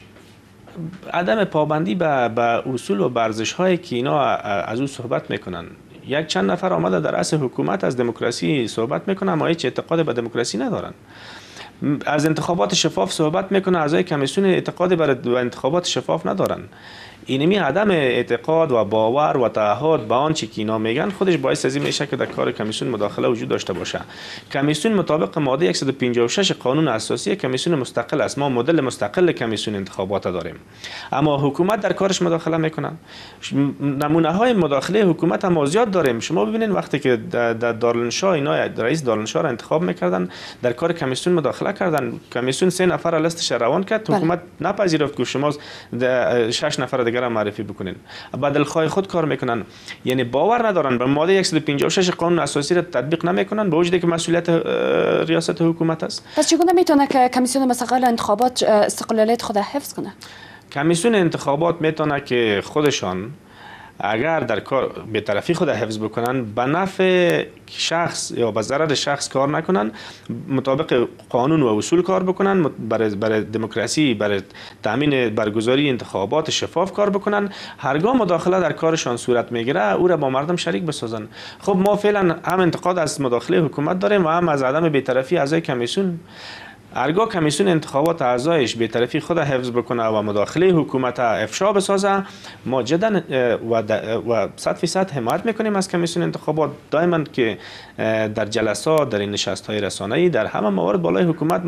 عدم پابندی به, به اصول و ورزش هایی که اینا از اون صحبت میکنن. یک چند نفر آمده در رأس حکومت از دموکراسی صحبت میکنن اما هیچ اعتقاد به دموکراسی ندارن. از انتخابات شفاف صحبت میکنه، اعضای کمیسیون اعتقاد به انتخابات شفاف ندارن. اینمی عدم اعتقاد و باور و تعهد به آنچه که اینا میگن خودش باعث از این میشه که در کار کمیسیون مداخله وجود داشته باشه. کمیسیون مطابق ماده صد و پنجاه و شش قانون اساسی کمیسیون مستقل است. ما مدل مستقل کمیسیون انتخابات داریم، اما حکومت در کارش مداخله میکنه. نمونه های مداخله حکومت هم زیاد داریم. شما ببینید وقتی که در دارالانشاه اینا رئیس دارالانشاه را انتخاب میکردن، در کار کمیسیون مداخله کردن. کمیسیون سه نفر لیستش روان کرد، حکومت نپذیرفت که شما شش نفر دیگر معرفی بکنین. با دلخواه خود کار میکنن، یعنی باور ندارن به ماده صد و پنجاه و شش قانون اساسی را تطبیق نمیکنن، با وجودی که مسئولیت ریاست حکومت است. پس چگونه میتونه که کمیسیون مستقل انتخابات استقلالیت خود حفظ کنه؟ کمیسیون انتخابات میتونه که خودشان اگر در کار به طرفی خود حفظ بکنن، به نفع شخص یا به ضرر شخص کار نکنن، مطابق قانون و اصول کار بکنن، برای برای دموکراسی، برای تامین برگزاری انتخابات شفاف کار بکنن. هرگاه مداخله در کارشان صورت میگیره او را با مردم شریک بسازن. خب ما فعلا هم انتقاد از مداخله حکومت داریم و هم از عدم بی‌طرفی اعضای کمیسیون. هرگاه کمیسیون انتخابات اعضایش به طرفی خود حفظ بکنه و مداخله حکومت افشا بسازه، ما جدا و و صد فیصد حمایت میکنیم از کمیسیون انتخابات. دائما که در جلسات، در این نشست‌های رسانه‌ای، در همه موارد بالای حکومت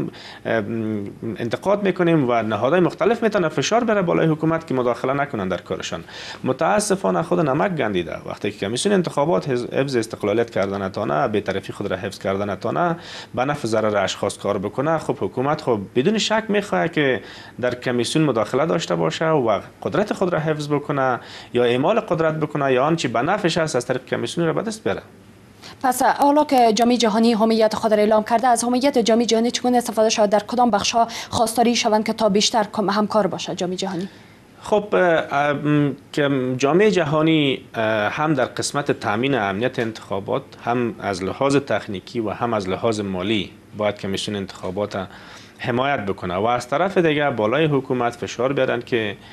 انتقاد میکنیم و نهادهای مختلف میتونه فشار بره بالای حکومت که مداخله نکنن در کارشان. متاسفانه خود نمک گندیده. وقتی که کمیسیون انتخابات حفظ استقلالیت کردن نتونه، به طرفی خود را حفظ کردن نتونه، به نفع ضرر اشخاص کار بکنه، خب حکومت خب بدون شک میخواد که در کمیسیون مداخله داشته باشه و قدرت خود را حفظ بکنه یا اعمال قدرت بکنه یا آنچه به نفعش است از طریق کمیسیون را به دست بره. پس حالا که جامعه جهانی حمیت خود را اعلام کرده، از حمیت جامعه جهانی چگونه استفاده شود؟ در کدام بخش‌ها خواستاری شوند که تا بیشتر همکار باشه جامعه جهانی؟ خب که جامعه جهانی هم در قسمت تامین امنیت انتخابات، هم از لحاظ تکنیکی و هم از لحاظ مالی باید کمیسیون انتخابات حمایت بکنه و از طرف دیگر بالای حکومت فشار بیارن که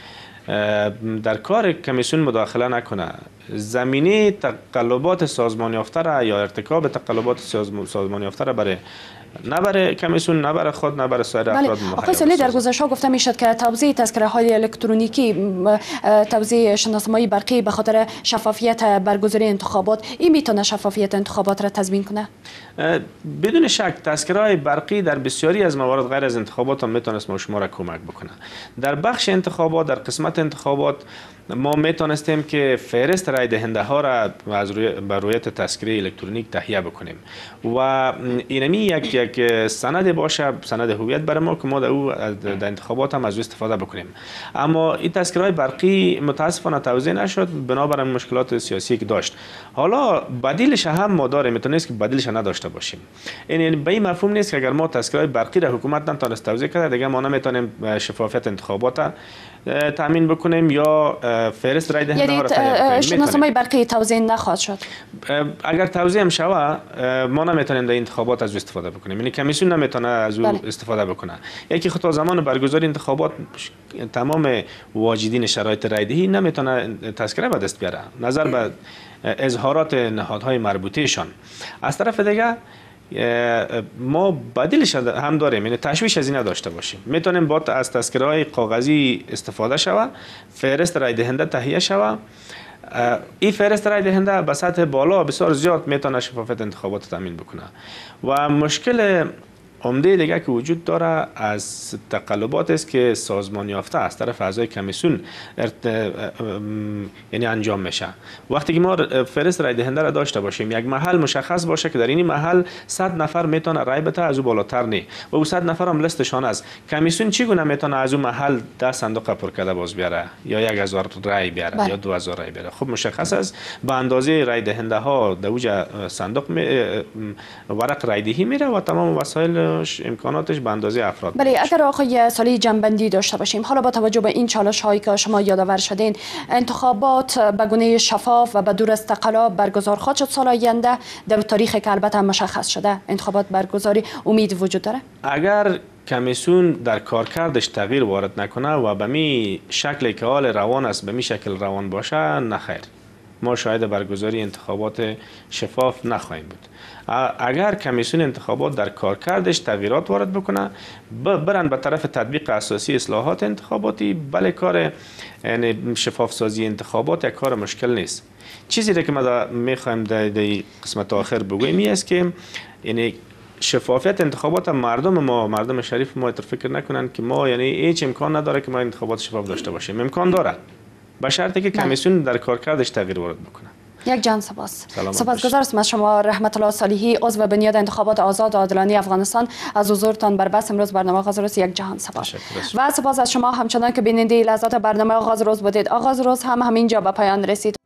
در کار کمیسیون مداخله نکنه، زمینه تقلبات سازمان یافته را یا ارتکاب تقلبات سازمان یافته را برای نه برای کمیسیون، نه برای خود، نه برای سایر افراد مهیا. آقای سالی، در گزارش ها گفته میشد که توزیع تذکره های الکترونیکی، توزیع شناسنامه برقی به خاطر شفافیت برگزاری انتخابات، این میتونه شفافیت انتخابات را تضمین کنه؟ بدون شک تذکره های برقی در بسیاری از موارد غیر از انتخابات هم میتونست ما شما را کمک بکنه. در بخش انتخابات، در قسمت انتخابات ما میتونستیم که فهرست رای دهنده ها را از روی بر رویت تذکره الکترونیک تهیه بکنیم و اینمی یک یک سند باشه، سند هویت برای ما که ما در او در انتخابات هم از او استفاده بکنیم. اما این تذکره های برقی متاسفانه توزیع نشد بنابر مشکلات سیاسی که داشت. حالا بدیلش هم ما داریم، میتونست که بدیلش نداشته باشیم. یعنی به این مفهوم نیست که اگر ما تذکره های برقی را حکومت نتونست توزیع کنه دیگه ما نمیتونیم شفافیت انتخابات تامین بکنیم یا فهرست رای دهنده ها را تهیه بکنیم. یعنی شناسنامه برقی توزیع نخواهد شد. اگر توزیع هم شود ما نمیتونیم در انتخابات از او استفاده بکنیم. یعنی کمیسیون نمیتونه از او بله. استفاده بکنه. یکی خطا زمان برگزاری انتخابات تمام واجدین شرایط رای دهی نمیتونه تذکره به دست بیاره نظر به اظهارات نهادهای مربوطهشان. از طرف دیگه ما بدیلش هم داریم، یعنی تشویش از این نداشته باشیم. میتونیم با از تذکره های کاغذی استفاده شوه، فهرست رای دهنده تهیه شوه. این فهرست رای دهنده به سطح بالا بسیار زیاد میتونه شفافیت انتخابات تامین بکنه. و مشکل عمده دیگه که وجود داره از تقلبات است که سازمان یافته از طرف اعضای کمیسیون یعنی انجام میشه. وقتی که ما فهرست رای دهنده را داشته باشیم، یک محل مشخص باشه که در این محل صد نفر میتونه رای بده، از او بالاتر نه و او صد نفر هم لستشان است، کمیسیون چگونه میتونه از او محل ده صندوق پر کرده باز بیاره یا یک هزار رای بیاره بله. یا دو هزار رای بیاره؟ خب مشخص است به اندازه رای دهنده ها در اوج صندوق ورق رای دهی میره و تمام وسایل امکاناتش به اندازه افراد. بله، اگر آقای سالی جنبندی داشته باشیم، حالا با توجه به این چالش هایی که شما یادآور شدین، انتخابات به گونه شفاف و بدون از تقلب برگزار خواهد شد سال آینده در تاریخی که البته مشخص شده؟ انتخابات برگزاری امید وجود داره؟ اگر کمیسیون در کارکردش تغییر وارد نکنه و به می شکلی که حال روان است به می شکل روان باشه، نخیر، ما شاید برگزاری انتخابات شفاف نخواهیم بود. اگر کمیسیون انتخابات در کارکردش تغییرات وارد بکنه، برن به طرف تطبیق اساسی اصلاحات انتخاباتی، بله کار یعنی شفاف سازی انتخابات یک کار مشکل نیست. چیزی که ما میخوایم در قسمت آخر بگوییم است که یعنی شفافیت انتخابات مردم ما، مردم شریف ما فکر نکنن که ما یعنی هیچ امکان نداره که ما انتخابات شفاف داشته باشیم. امکان داره به شرطی که کمیسیون در کارکردش تغییر وارد بکنه. یک جان سپاس. سپاسگزار هستم از شما رحمت الله صالحی، عضو بنیاد انتخابات آزاد و عادلانه افغانستان، از حضورتان بر بس امروز برنامه آغاز روز. یک جهان سپاس. و سپاس از شما همچنان که بیننده لحظات برنامه آغاز روز بودید. آغاز روز هم همینجا به پایان رسید.